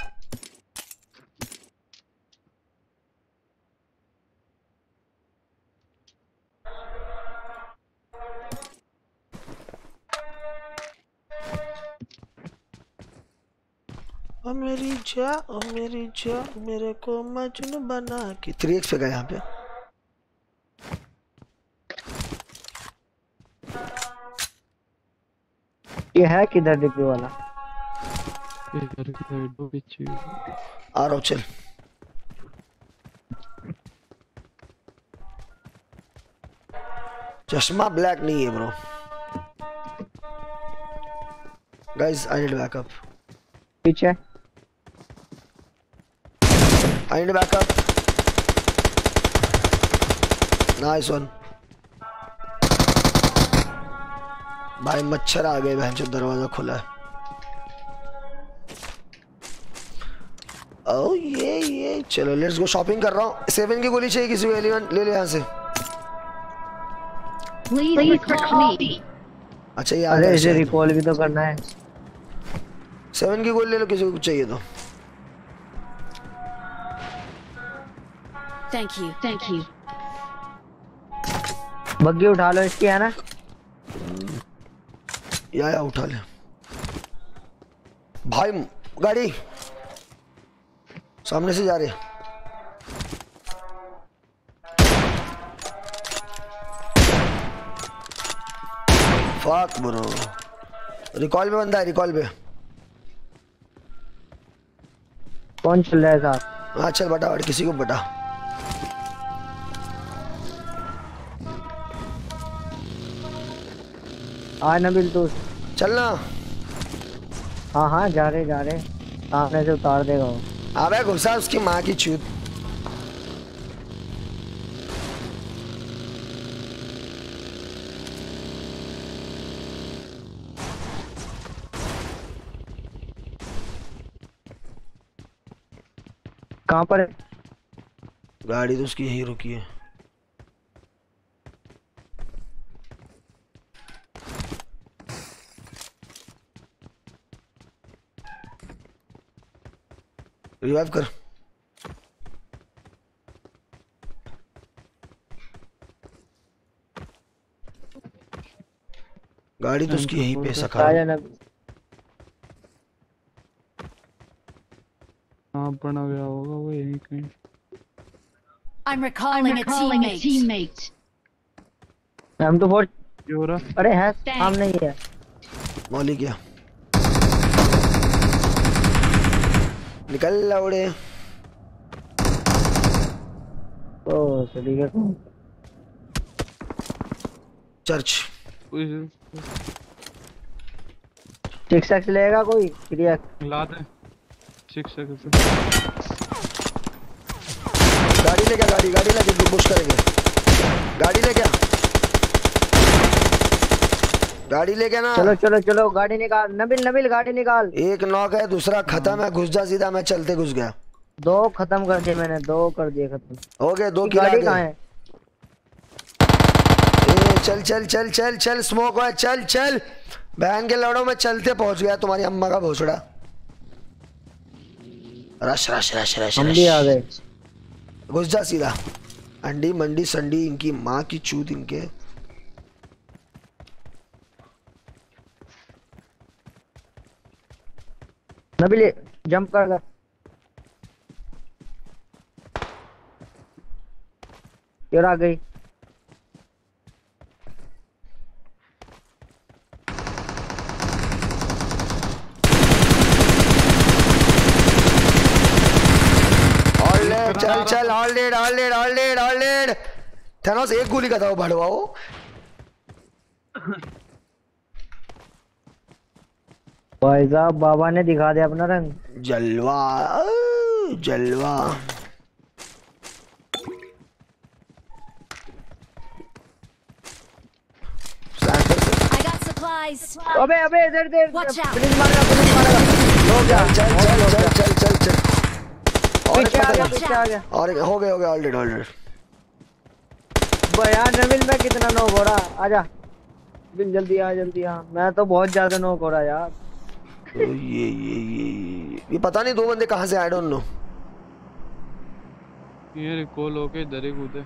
[SPEAKER 3] ओ मेरी जा ओ मेरी जा मेरे को मजनू बना के। थ्री एक्स पे गए यहाँ पे।
[SPEAKER 16] ये है किधर डिपो वाला?
[SPEAKER 4] इधर किधर दो पीछे
[SPEAKER 3] आ रहा हूँ चल। चश्मा ब्लैक नहीं है bro. Guys I need backup.
[SPEAKER 16] पीछे
[SPEAKER 3] I need backup. Nice one. भाई मच्छर आ गए बहन, दरवाजा खुला है। ओ ये ये चलो लेट्स गो। शॉपिंग कर रहा हूँ। सेवन की गोली चाहिए किसी को? एलिवन ले ले यहाँ से। अच्छा ये
[SPEAKER 16] अरे इसे रिकॉल भी तो करना है।
[SPEAKER 3] सेवन की गोली ले लो किसी को चाहिए तो।
[SPEAKER 6] Thank you thank you.
[SPEAKER 16] Buggy उठा लो इसकी, है ना?
[SPEAKER 3] या या उठा ले भाई। गाड़ी सामने से जा रही है। Fuck bro. रिकॉल पे बंदा है, रिकॉल पे।
[SPEAKER 16] कौन चल रहा है साथ?
[SPEAKER 3] हाँ चल बटा, और किसी को बटा।
[SPEAKER 16] आ नबील तू
[SPEAKER 3] चलना।
[SPEAKER 16] हाँ हाँ जा रहे जा रहे। सामने से उतार देगा वो।
[SPEAKER 3] अबे घुसा उसकी माँ की चूत।
[SPEAKER 16] कहाँ पर है?
[SPEAKER 3] गाड़ी तो उसकी यहीं रुकी है। रिवाइव कर। गाड़ी तो उसकी यहीं पे सखा।
[SPEAKER 4] हाँ बना गया होगा वो यहीं कहीं।
[SPEAKER 6] I'm recalling, I'm recalling a teammate.
[SPEAKER 16] हम तो बहुत
[SPEAKER 4] योरा।
[SPEAKER 16] अरे है सामने ही है।
[SPEAKER 3] मौली क्या? निकल लौड़े।
[SPEAKER 16] ओ चली गया।
[SPEAKER 3] चर्च।
[SPEAKER 16] सिक्स एक्स लेगा कोई? क्रिया
[SPEAKER 4] ला दे। Six x.
[SPEAKER 3] गाड़ी ले क्या? गाड़ी गाड़ी लेके पुश करेंगे। गाड़ी ले क्या? गाड़ी ले क्या ना?
[SPEAKER 16] चलो चलो चलो गाड़ी निकाल। नबील नबील गाड़ी निकाल।
[SPEAKER 3] एक नॉक है, दूसरा खत्म है। घुस जा सीधा। मैं चलते घुस गया।
[SPEAKER 16] दो खत्म कर दिए मैंने। दो कर दिए खत्म।
[SPEAKER 3] हो गए दो।
[SPEAKER 16] गाड़ी कहाँ है?
[SPEAKER 3] ए, चल चल चल चल चल। स्मोक है। चल चल बहन के लड़ो में चलते पहुंच गया तुम्हारी अम्मा का भोसड़ा। रश रश रश रश
[SPEAKER 16] हम भी आ गए।
[SPEAKER 3] घुस जा सीधा। अंडी मंडी संडी इनकी माँ की चूत इनके।
[SPEAKER 16] नबील जंप कर कर। ये आ गई।
[SPEAKER 3] चल चल all dead all dead all dead all dead. Thanos एक गोली का था वो भड़वा वो।
[SPEAKER 16] भाई साहब बाबा ने दिखा दिया अपना रंग।
[SPEAKER 3] जलवा जलवा।
[SPEAKER 16] अबे अबे इधर इधर पुलिस मारेगा पुलिस मारेगा। हो गया।
[SPEAKER 3] चल चल चल चल चल चल।
[SPEAKER 16] पीछे आ गया पीछे आ गया।
[SPEAKER 3] और हो गए हो गए ऑल डेड ऑल डेड।
[SPEAKER 16] यार नबील में कितना नॉक हो रहा। आजा बिल जल्दी आ जल्दी आ। मैं तो बहुत ज्यादा नॉक हो रहा यार।
[SPEAKER 3] तो ये ये ये ये पता नहीं दो बंदे कहाँ से आई डोंट नो।
[SPEAKER 4] ये रिकॉल होके इधर ही कूदे।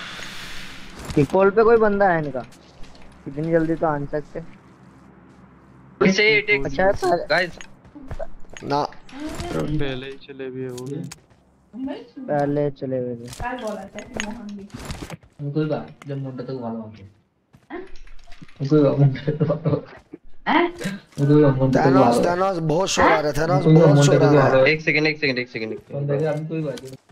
[SPEAKER 16] रिकॉल पे कोई बंदा है इनका? इतनी जल्दी तो आ नहीं सकते।
[SPEAKER 15] से एट एक
[SPEAKER 16] अच्छा
[SPEAKER 15] गाइस
[SPEAKER 3] ना
[SPEAKER 4] पहले ही चले भी हो गए
[SPEAKER 16] पहले चले हुए थे
[SPEAKER 17] कोई बात जब मुंडा तक वाला होगा कोई बात मुंडा तक वाला कोई बात मुंडा तक
[SPEAKER 3] थैनोस
[SPEAKER 17] वाला
[SPEAKER 3] थैनोस बहुत शोर आ रहा है थैनोस बहुत शोर आ रहा है
[SPEAKER 15] एक सेकंड एक सेकंड एक सेकंड एक सेकंड
[SPEAKER 17] बंदे का कोई बात नहीं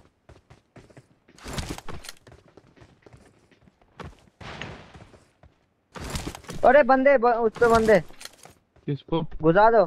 [SPEAKER 16] अरे बंदे ब, उस पे बंदे
[SPEAKER 4] किसको
[SPEAKER 16] घुसा दो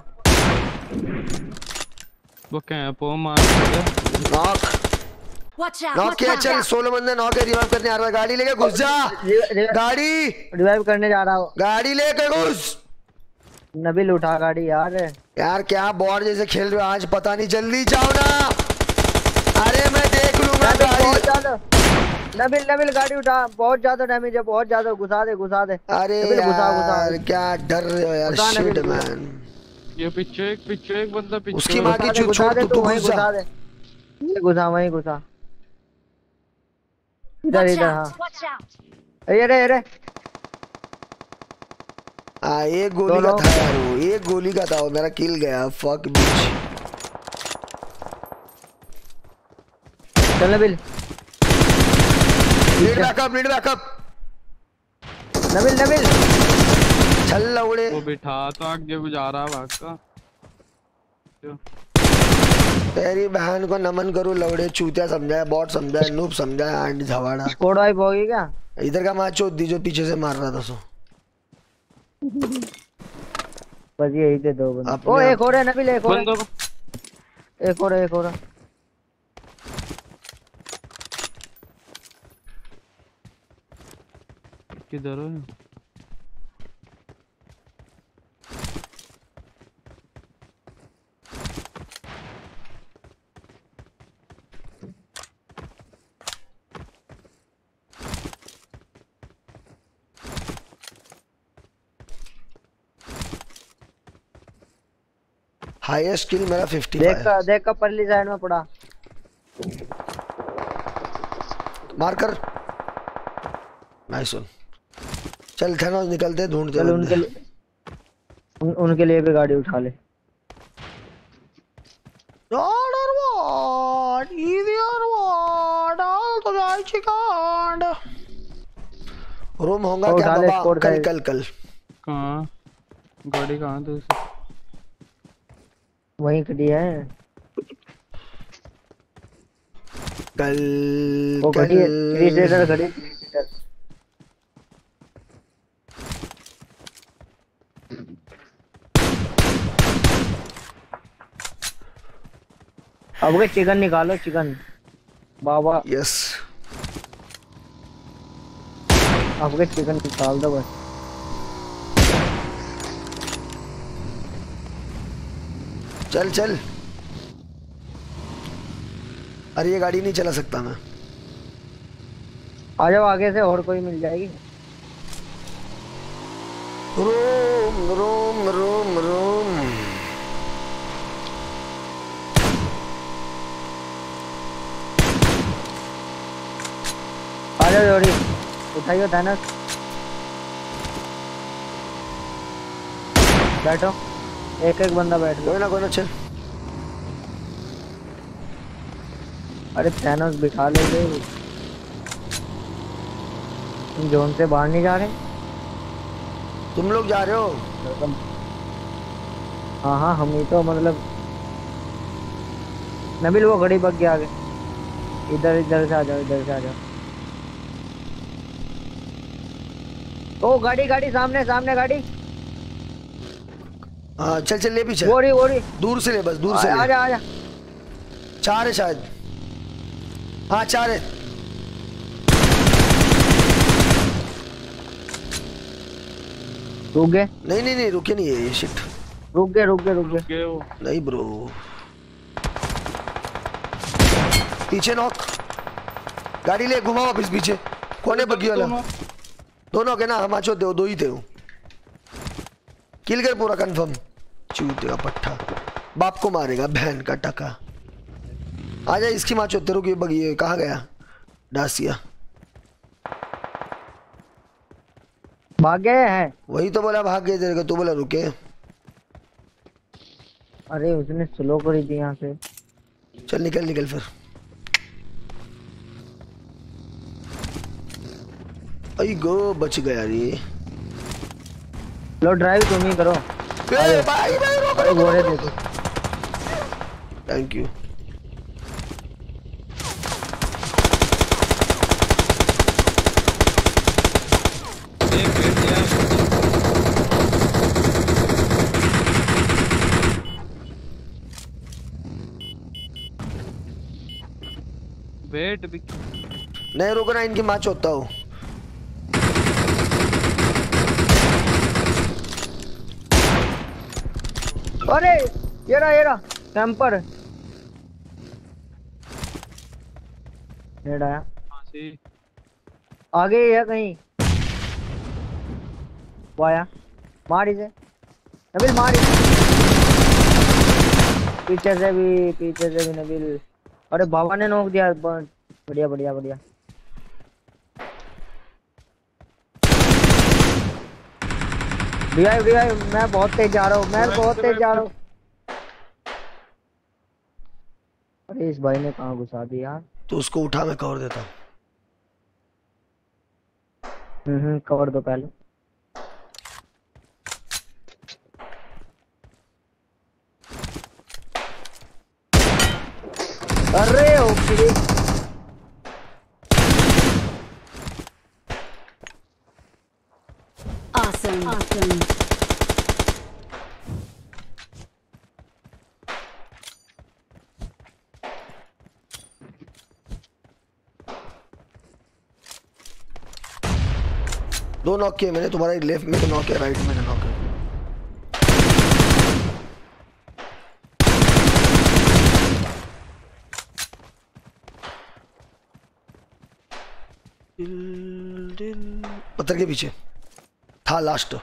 [SPEAKER 4] वो कैंप हो मार दे
[SPEAKER 3] knock
[SPEAKER 6] Watch out!
[SPEAKER 3] Knock
[SPEAKER 6] Watch
[SPEAKER 3] किया
[SPEAKER 6] out!
[SPEAKER 3] चल सोलह बंदे नॉक है रिवाइव करने आ रहा है गाड़ी लेके घुस जा गाड़ी
[SPEAKER 16] रिवाइव करने जा रहा हूँ
[SPEAKER 3] गाड़ी लेके घुस
[SPEAKER 16] नबील उठा गाड़ी यार
[SPEAKER 3] यार क्या बॉल जैसे खेल रहे हो आज पता नहीं जल्दी जाओ ना अरे मैं देख लूंगा गाड़ी
[SPEAKER 16] नबील नबील गाड़ी उठा बहुत ज्यादा डैमेज है बहुत ज्यादा घुसा दे घुसा दे
[SPEAKER 3] अरे
[SPEAKER 16] घुसा घुसा
[SPEAKER 3] यार क्या डर रहे हो यार शिट मैन
[SPEAKER 4] ये पीछे एक पीछे एक बंदा पीछे
[SPEAKER 3] उसकी मां की चूत छोड़ तू घुस जा
[SPEAKER 16] ये घुसा वहीं घुसा इधर इधर हां ये रे ये रे
[SPEAKER 3] आ एक गोली का था यार वो एक गोली का था वो मेरा किल गया फक बिच
[SPEAKER 16] चल Nabeel
[SPEAKER 3] need backup need backup
[SPEAKER 16] Nabeel Nabeel
[SPEAKER 3] चल लौड़े
[SPEAKER 4] वो बिठा तो आगे गुजारा भाग का
[SPEAKER 3] तेरी बहन को नमन करो लौड़े चूतिया समझा है बॉट समझा है नूब समझा है आंटी झवाड़ा
[SPEAKER 16] स्क्वाड वाइप होगी क्या
[SPEAKER 3] इधर का मैच चोद दी जो पीछे से मार रहा था सो
[SPEAKER 16] बस यही थे दो बंदे ओ एक और है नबील एक और एक और एक और
[SPEAKER 4] किधर है
[SPEAKER 3] हाईएस्ट किल मेरा पचपन
[SPEAKER 16] देख का देख का परली साइड में पड़ा
[SPEAKER 3] मार कर नाइस वन चल थैनोस निकलते ढूंढते
[SPEAKER 16] चल उनके लिए उन, उनके लिए भी गाड़ी उठा ले
[SPEAKER 3] dollar whatever what all the guys chicken room होगा क्या बाबा कल कल कल
[SPEAKER 4] कहां गाड़ी कहां दूसरी
[SPEAKER 16] वहीं खड़ी है
[SPEAKER 3] कल
[SPEAKER 16] वो खड़ी है थ्री सीटर खड़ी अब के चिकन निकालो चिकन बाबा
[SPEAKER 3] यस
[SPEAKER 16] अब के चिकन निकाल दो बस
[SPEAKER 3] चल चल अरे ये गाड़ी नहीं चला सकता मैं
[SPEAKER 16] आ जाओ आगे से और कोई मिल जाएगी
[SPEAKER 3] रोम रोम रोम रोम
[SPEAKER 16] आ जाओ जोड़ी उठाइयो थैनोस बैठो एक एक बंदा बैठ
[SPEAKER 3] कोई ना कोई ना चल
[SPEAKER 16] अरे थैनोस बिठा ले दे तुम जोन से बाहर नहीं जा रहे
[SPEAKER 3] तुम लोग जा रहे हो
[SPEAKER 16] हाँ हाँ हम ही तो मतलब नबील वो घड़ी बग गया आगे इधर इधर से आ जाओ इधर से आ जाओ ओ गाड़ी गाड़ी सामने सामने गाड़ी
[SPEAKER 3] हाँ चल चल ले पीछे
[SPEAKER 16] वोरी वोरी
[SPEAKER 3] दूर से ले बस दूर से ले
[SPEAKER 16] आजा आजा
[SPEAKER 3] चार है शायद हाँ चार है
[SPEAKER 16] रुक गए
[SPEAKER 3] नहीं नहीं नहीं रुके नहीं है ये शिट
[SPEAKER 16] रुक गए रुक गए रुक गए
[SPEAKER 3] नहीं ब्रो पीछे नॉक गाड़ी ले घुमा वापस पीछे कोने बग्गी वाला दोनों के ना हम आचो दो दो ही थे किल कर पूरा कंफर्म चूते का पट्टा बाप को मारेगा बहन का टका आजा इसकी माँ चोते रुकी बगी कहाँ गया डासिया
[SPEAKER 16] भाग गए हैं
[SPEAKER 3] वही तो बोला भाग गए तेरे को तू बोला रुके
[SPEAKER 16] अरे उसने स्लो करी थी यहाँ से।
[SPEAKER 3] चल निकल निकल फिर। आई गो बच गया रे।
[SPEAKER 16] लो ड्राइव तुम ही करो।
[SPEAKER 3] ए भाई भाई रोक
[SPEAKER 16] अरे घोड़े देखो।
[SPEAKER 3] Thank you.
[SPEAKER 4] वेट भी
[SPEAKER 3] नहीं रोकना, इनकी माँ चोता हूँ।
[SPEAKER 16] अरे ये रहा ये रहा कैंपर। नेड आया आगे ही है कहीं। वो आया, मार इसे नबील, मार इसे। पीछे से भी पीछे से भी नबील। अरे बाबा ने नोक दिया। बढ़िया बढ़िया बढ़िया। Revive revive. मैं बहुत तेज जा रहा हूँ, मैं बहुत तेज जा रहा हूँ। अरे इस भाई ने कहाँ घुसा दिया।
[SPEAKER 3] तो उसको उठा, मैं कवर देता हूँ।
[SPEAKER 16] हम्म हम्म कवर दो पहले। अरे ओके
[SPEAKER 6] Awesome. Awesome.
[SPEAKER 3] दो नॉक किए मैंने। तुम्हारा लेफ्ट में नॉक किया, राइट में नॉक किया। पत्थर के पीछे था लास्ट।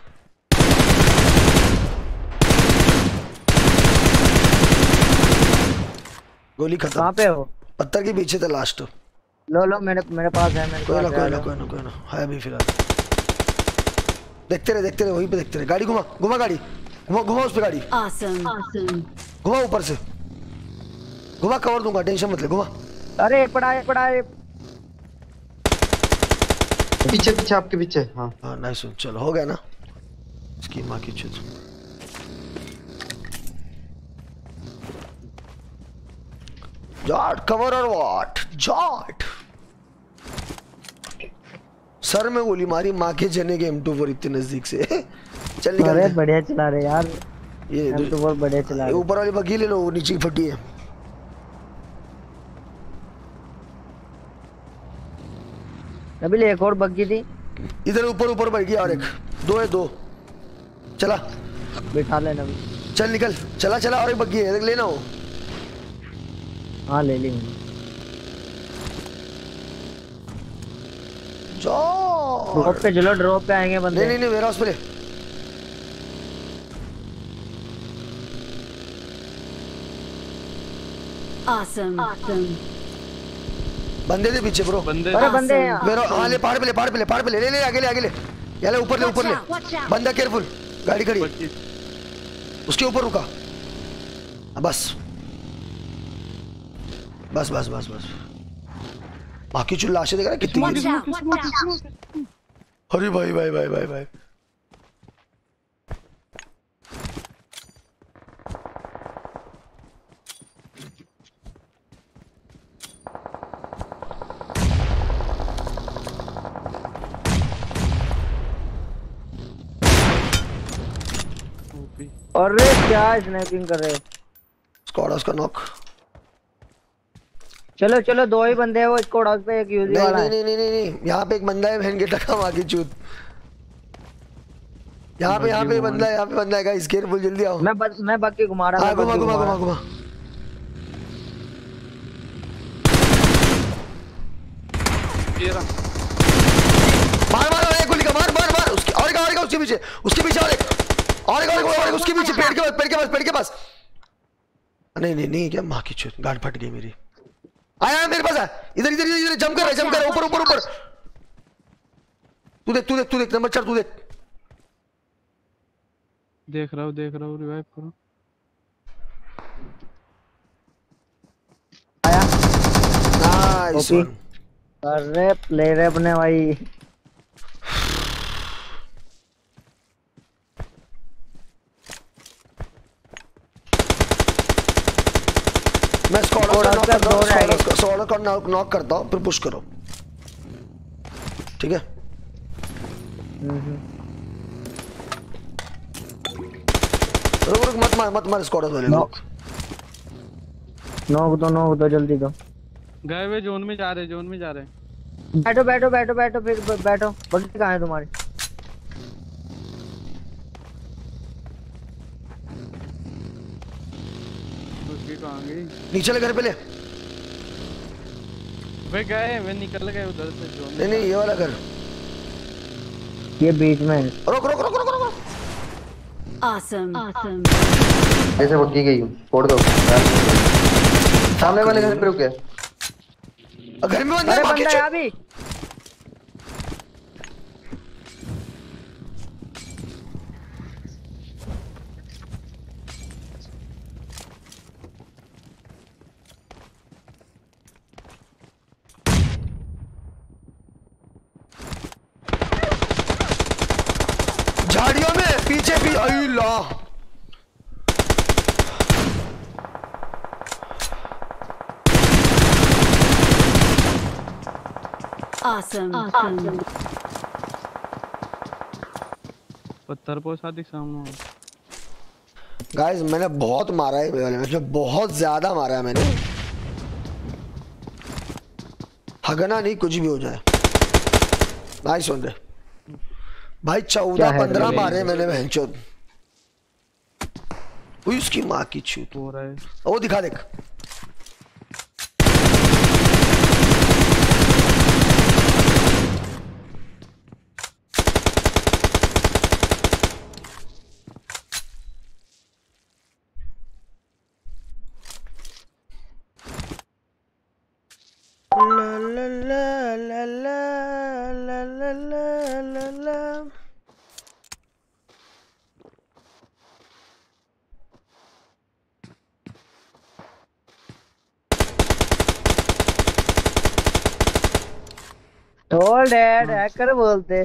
[SPEAKER 3] गोली खत्म।
[SPEAKER 16] कहाँ पे हो?
[SPEAKER 3] पत्थर के पीछे था लास्ट।
[SPEAKER 16] लो लो मेरे मेरे पास है। मेरे
[SPEAKER 3] कोई ना
[SPEAKER 16] पास
[SPEAKER 3] कोई
[SPEAKER 16] है,
[SPEAKER 3] ना
[SPEAKER 16] लो।
[SPEAKER 3] कोई ना कोई ना है अभी फिलहाल। देखते रहे देखते रहे वहीं पे देखते रहे। गाड़ी घुमा घुमा गाड़ी घुमा घुमा उस पे गाड़ी।
[SPEAKER 6] Awesome. Awesome.
[SPEAKER 3] घुमा ऊपर से घुमा, कवर दूंगा, टेंशन मत ले। घुमा।
[SPEAKER 16] अरे पड़ा है पड़ा है।
[SPEAKER 14] पीछे पीछे आपके पीछे। हाँ
[SPEAKER 3] हाँ नाइस। चलो हो गया ना। इसकी माँ की चीज। जॉट कवर और व्हाट जॉट। सर में गोली मारी, माँ के जने के एम टू फोर इतने नजदीक से। चल निकल।
[SPEAKER 16] अरे बढ़िया चला रहे यार।
[SPEAKER 3] ये
[SPEAKER 16] एम टू फोर बढ़िया चला रहे।
[SPEAKER 3] ऊपर वाली बग्गी ले लो, वो नीचे की फटी है।
[SPEAKER 16] नबील एक और बग्गी थी
[SPEAKER 3] इधर ऊपर ऊपर बढ़ गया। और एक दो है, दो। चला
[SPEAKER 16] बिठा ले नबील।
[SPEAKER 3] चल निकल। चला चला और एक बग्गी है, लेना हो।
[SPEAKER 16] हाँ ले ली। ड्रॉप पे चलो, ड्रॉप पे आएंगे बंदे।
[SPEAKER 3] नहीं नहीं नहीं वेयर हाउस पे ले।
[SPEAKER 6] Awesome. Awesome.
[SPEAKER 3] बंदे दे पीछे ब्रो।
[SPEAKER 4] बंदे
[SPEAKER 16] अरे बंदे हैं।
[SPEAKER 3] वेयर हाँ ले, पहाड़ पे ले, पहाड़ पे ले, पहाड़ पे ले ले ले आगे ले आगे ले। या ले ऊपर ले ऊपर ले। बंदा केयरफुल। गाड़ी खड़ी उसके ऊपर रुका। बस बस बस बस बस। बाकी चुल्ला लाशें देख रहा है कितनी। अरे भाई भाई भाई भाई भाई।
[SPEAKER 16] अरे क्या स्नैपिंग कर रहे हो?
[SPEAKER 3] स्क्वाड हाउस का नॉक।
[SPEAKER 16] चलो चलो दो ही बंदे हैं, वो स्क्वाड हाउस पे एक यूजी
[SPEAKER 3] नहीं
[SPEAKER 16] वाला
[SPEAKER 3] नहीं
[SPEAKER 16] है।
[SPEAKER 3] नहीं नहीं नहीं यहाँ पे एक बंदा है। बहन के टका माँ की चूत। यहाँ पे यहाँ पे बंदा है, यहाँ पे बंदा है। गाइस केयरफुल, जल्दी आओ।
[SPEAKER 16] मैं बस मैं बाकी घुमा रहा
[SPEAKER 3] हाँ
[SPEAKER 16] था।
[SPEAKER 3] घुमा घुमा घुमा घुमा। मार मार एक गोली का, मार मार मार। उसके और एक और एक उसके पीछे, उसके पीछे और एक और एक और एक और एक उसके पीछे। पेड़ के पास, पेड़ के पास, पेड़ के पास। नहीं नहीं नहीं क्या माँ की चूत, गार्ड फट गई मेरी। आया मेरे पास। इधर इधर इधर जंप कर रहा है, जंप कर रहा है ऊपर ऊपर ऊपर। तू देख तू देख तू देख नंबर चार, तू देख।
[SPEAKER 4] देख रहा हूँ देख रहा हूँ। रिवाइव करो।
[SPEAKER 3] Nice one.
[SPEAKER 16] अरे प्ले रे अपने भाई।
[SPEAKER 3] मैं स्क्वाड को नॉक करता हूं, स्क्वाड को नॉक करता हूं, फिर पुश करो, ठीक है? रुक रुक मत मार मत मार स्क्वाड वाले लोग।
[SPEAKER 16] नॉक दो नॉक दो जल्दी दो।
[SPEAKER 4] गए हुए जोन में जा रहे, जोन में जा रहे।
[SPEAKER 16] बैठो बैठो बैठो बैठो फिर बैठो। बग्गी कहाँ है तुम्हारी?
[SPEAKER 4] बग्गी कहाँ गई?
[SPEAKER 3] नीचे ले घर पे ले।
[SPEAKER 4] वे गए, वे निकल गए उधर से जोन।
[SPEAKER 3] नहीं नहीं ये वाला घर,
[SPEAKER 16] ये बीच में।
[SPEAKER 3] रुक रुक रुक रुक रुक।
[SPEAKER 6] Awesome. Awesome.
[SPEAKER 14] कैसे बग्गी गई? छोड़ दो। सामने वाले घर पे रुके।
[SPEAKER 3] घर में
[SPEAKER 16] अरे बंदा है अभी।
[SPEAKER 3] झाड़ियों में पीछे भी। अल्लाह
[SPEAKER 6] Awesome. Awesome.
[SPEAKER 4] पत्थर पोसा दिख सामने।
[SPEAKER 3] गाइस मैंने बहुत मारा है ये वाले मैच में, बहुत ज्यादा मारा है मैंने। हगना नहीं, कुछ भी हो जाए। नाइस वन रे भाई। चौदह पंद्रह मारे मैंने बहनचोद। उसकी माँ की छूत
[SPEAKER 4] हो रहा है।
[SPEAKER 3] वो दिखा देख। ला ला ला ला ला ला ला ला ला।
[SPEAKER 16] टोल डैड हैकर बोलते।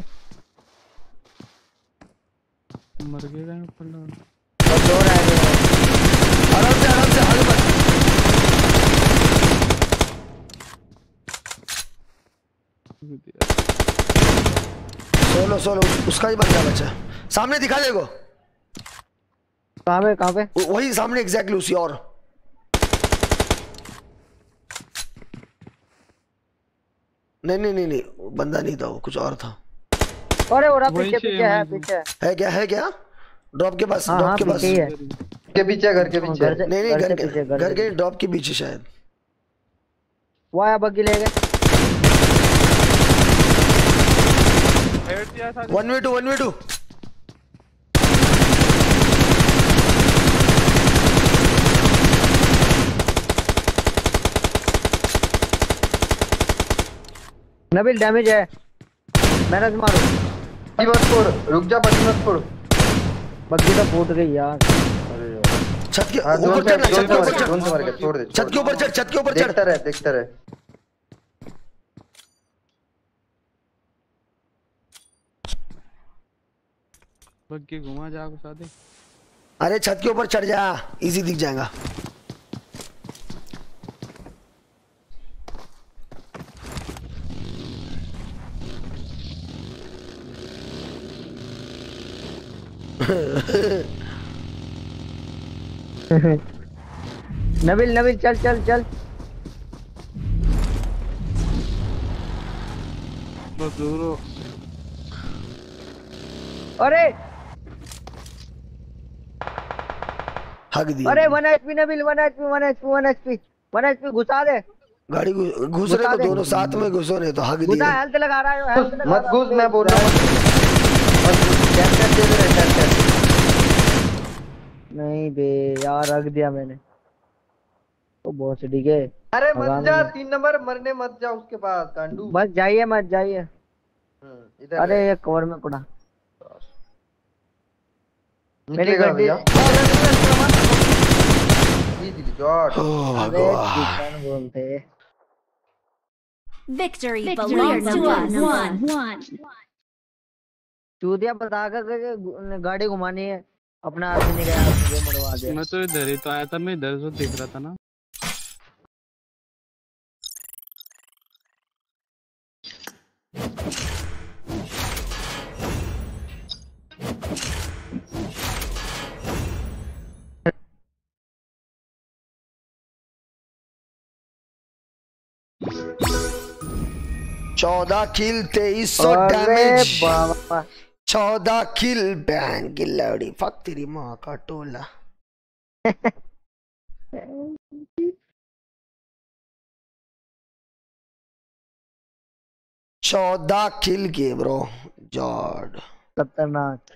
[SPEAKER 4] मर गए हैं पल्ला।
[SPEAKER 16] बस दो रह गए।
[SPEAKER 3] आराम से आराम से आगे बढ़। सोलो सोलो उसका ही बंदा बचा। सामने दिखा देगो।
[SPEAKER 16] कहाँ पे कहाँ पे?
[SPEAKER 3] वही सामने एग्जैक्टली उसी। और नहीं नहीं नहीं नहीं बंदा नहीं था, वो कुछ और था।
[SPEAKER 16] अरे वो पीछे पीछे है, पीछे
[SPEAKER 3] है क्या है क्या? ड्रॉप के पास,
[SPEAKER 16] हाँ,
[SPEAKER 3] ड्रॉप
[SPEAKER 16] हाँ,
[SPEAKER 3] के पास
[SPEAKER 16] है।
[SPEAKER 14] के पीछे, घर के पीछे।
[SPEAKER 3] नहीं नहीं घर के घर के ड्रॉप के पीछे शायद।
[SPEAKER 16] वो आया बग्गी ले गए।
[SPEAKER 3] One way two one way two.
[SPEAKER 16] Nabeel damage है। मैंने मारो।
[SPEAKER 14] मत फोड़, रुक जा, बग्गी मत फोड़।
[SPEAKER 16] बग्गी तो फूट गई यार।
[SPEAKER 3] छत के ऊपर चढ़, छत के ऊपर चढ़,
[SPEAKER 14] छोड़ दे।
[SPEAKER 3] छत के ऊपर चढ़, छत के ऊपर चढ़।
[SPEAKER 14] देखता रहे, देखता रहे।
[SPEAKER 4] बग्गी घुमा जा घुसा दे।
[SPEAKER 3] अरे छत के ऊपर चढ़ जा, इजी दिख जाएगा।
[SPEAKER 16] नबील नबील चल चल चल।
[SPEAKER 4] बस दूर हो।
[SPEAKER 16] अरे
[SPEAKER 3] हग दी।
[SPEAKER 16] अरे one HP Nabeel, one HP one HP one HP one HP घुसा दे।
[SPEAKER 3] गाड़ी घुस रहे तो दोनों साथ में घुसो, नहीं तो हग दी।
[SPEAKER 16] घुसा, हेल्थ लगा रहा है, हेल्थ लगा।
[SPEAKER 14] मत घुस, मैं बोल रहा हूँ।
[SPEAKER 16] नहीं बे यार, रख दिया मैंने तो बहुत से डिगे।
[SPEAKER 14] अरे मत जा, तीन नंबर मरने मत जा उसके पास गांडू।
[SPEAKER 16] बस जाइए मत जाइए। अरे ये कवर में पड़ा। मेरी गाड़ी
[SPEAKER 14] बोलते
[SPEAKER 6] Victory,
[SPEAKER 18] Victory
[SPEAKER 6] belongs to us.
[SPEAKER 18] one, one.
[SPEAKER 16] चूतिया बता कर के गाड़ी घुमानी है, अपना आदमी नहीं गया, मुझे मरवा दिया।
[SPEAKER 4] मैं तो इधर ही तो आया था, मैं इधर से दिख रहा था ना।
[SPEAKER 3] चौदह किल तेईस सौ डैमेज, चौदह किल, बहन की लौड़ी, फक तेरी माँ का टोला। चौदह किल किए ब्रो, जॉर्ड
[SPEAKER 16] खतरनाक।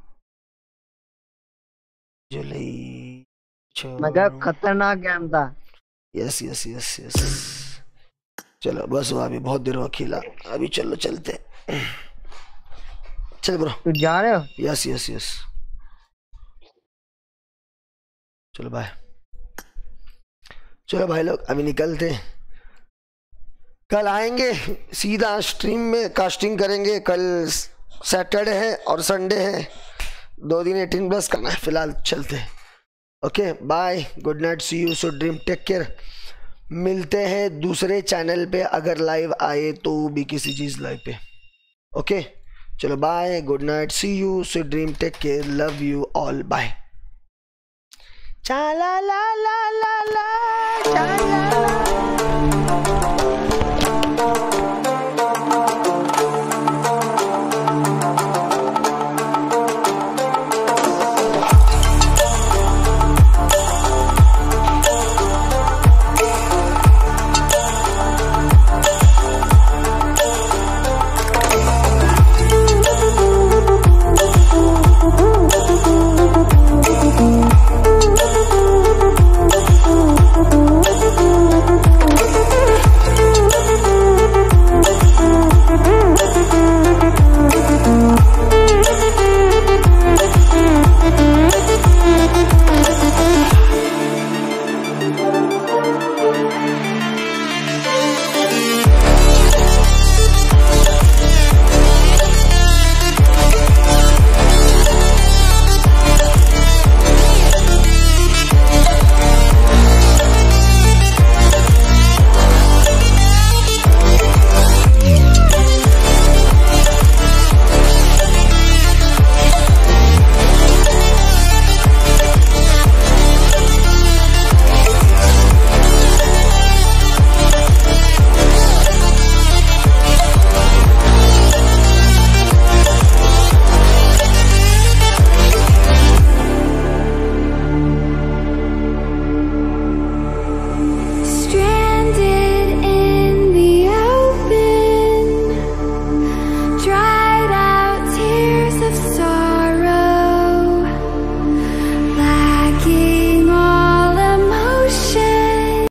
[SPEAKER 3] जुलाई
[SPEAKER 16] मगर खतरनाक गेम था।
[SPEAKER 3] Yes yes yes yes. चलो बस वो अभी बहुत देर हो खेला, अभी चलो चलते। चल ब्रो,
[SPEAKER 16] तू जा रहे हो?
[SPEAKER 3] यस यस यस, चलो बाय। चलो भाई लोग अभी निकलते, कल आएंगे सीधा स्ट्रीम में कास्टिंग करेंगे। कल सैटरडे है और संडे है, दो दिन एटीन प्लस करना है। फिलहाल चलते हैं, okay bye, good night, see you, so dream, take care. मिलते हैं दूसरे चैनल पे, अगर लाइव आए तो भी किसी चीज लाइव पे, ओके चलो bye, good night, see you, so dream, take care, love you all, bye. चा ला ला ला ला ला चा ला ला।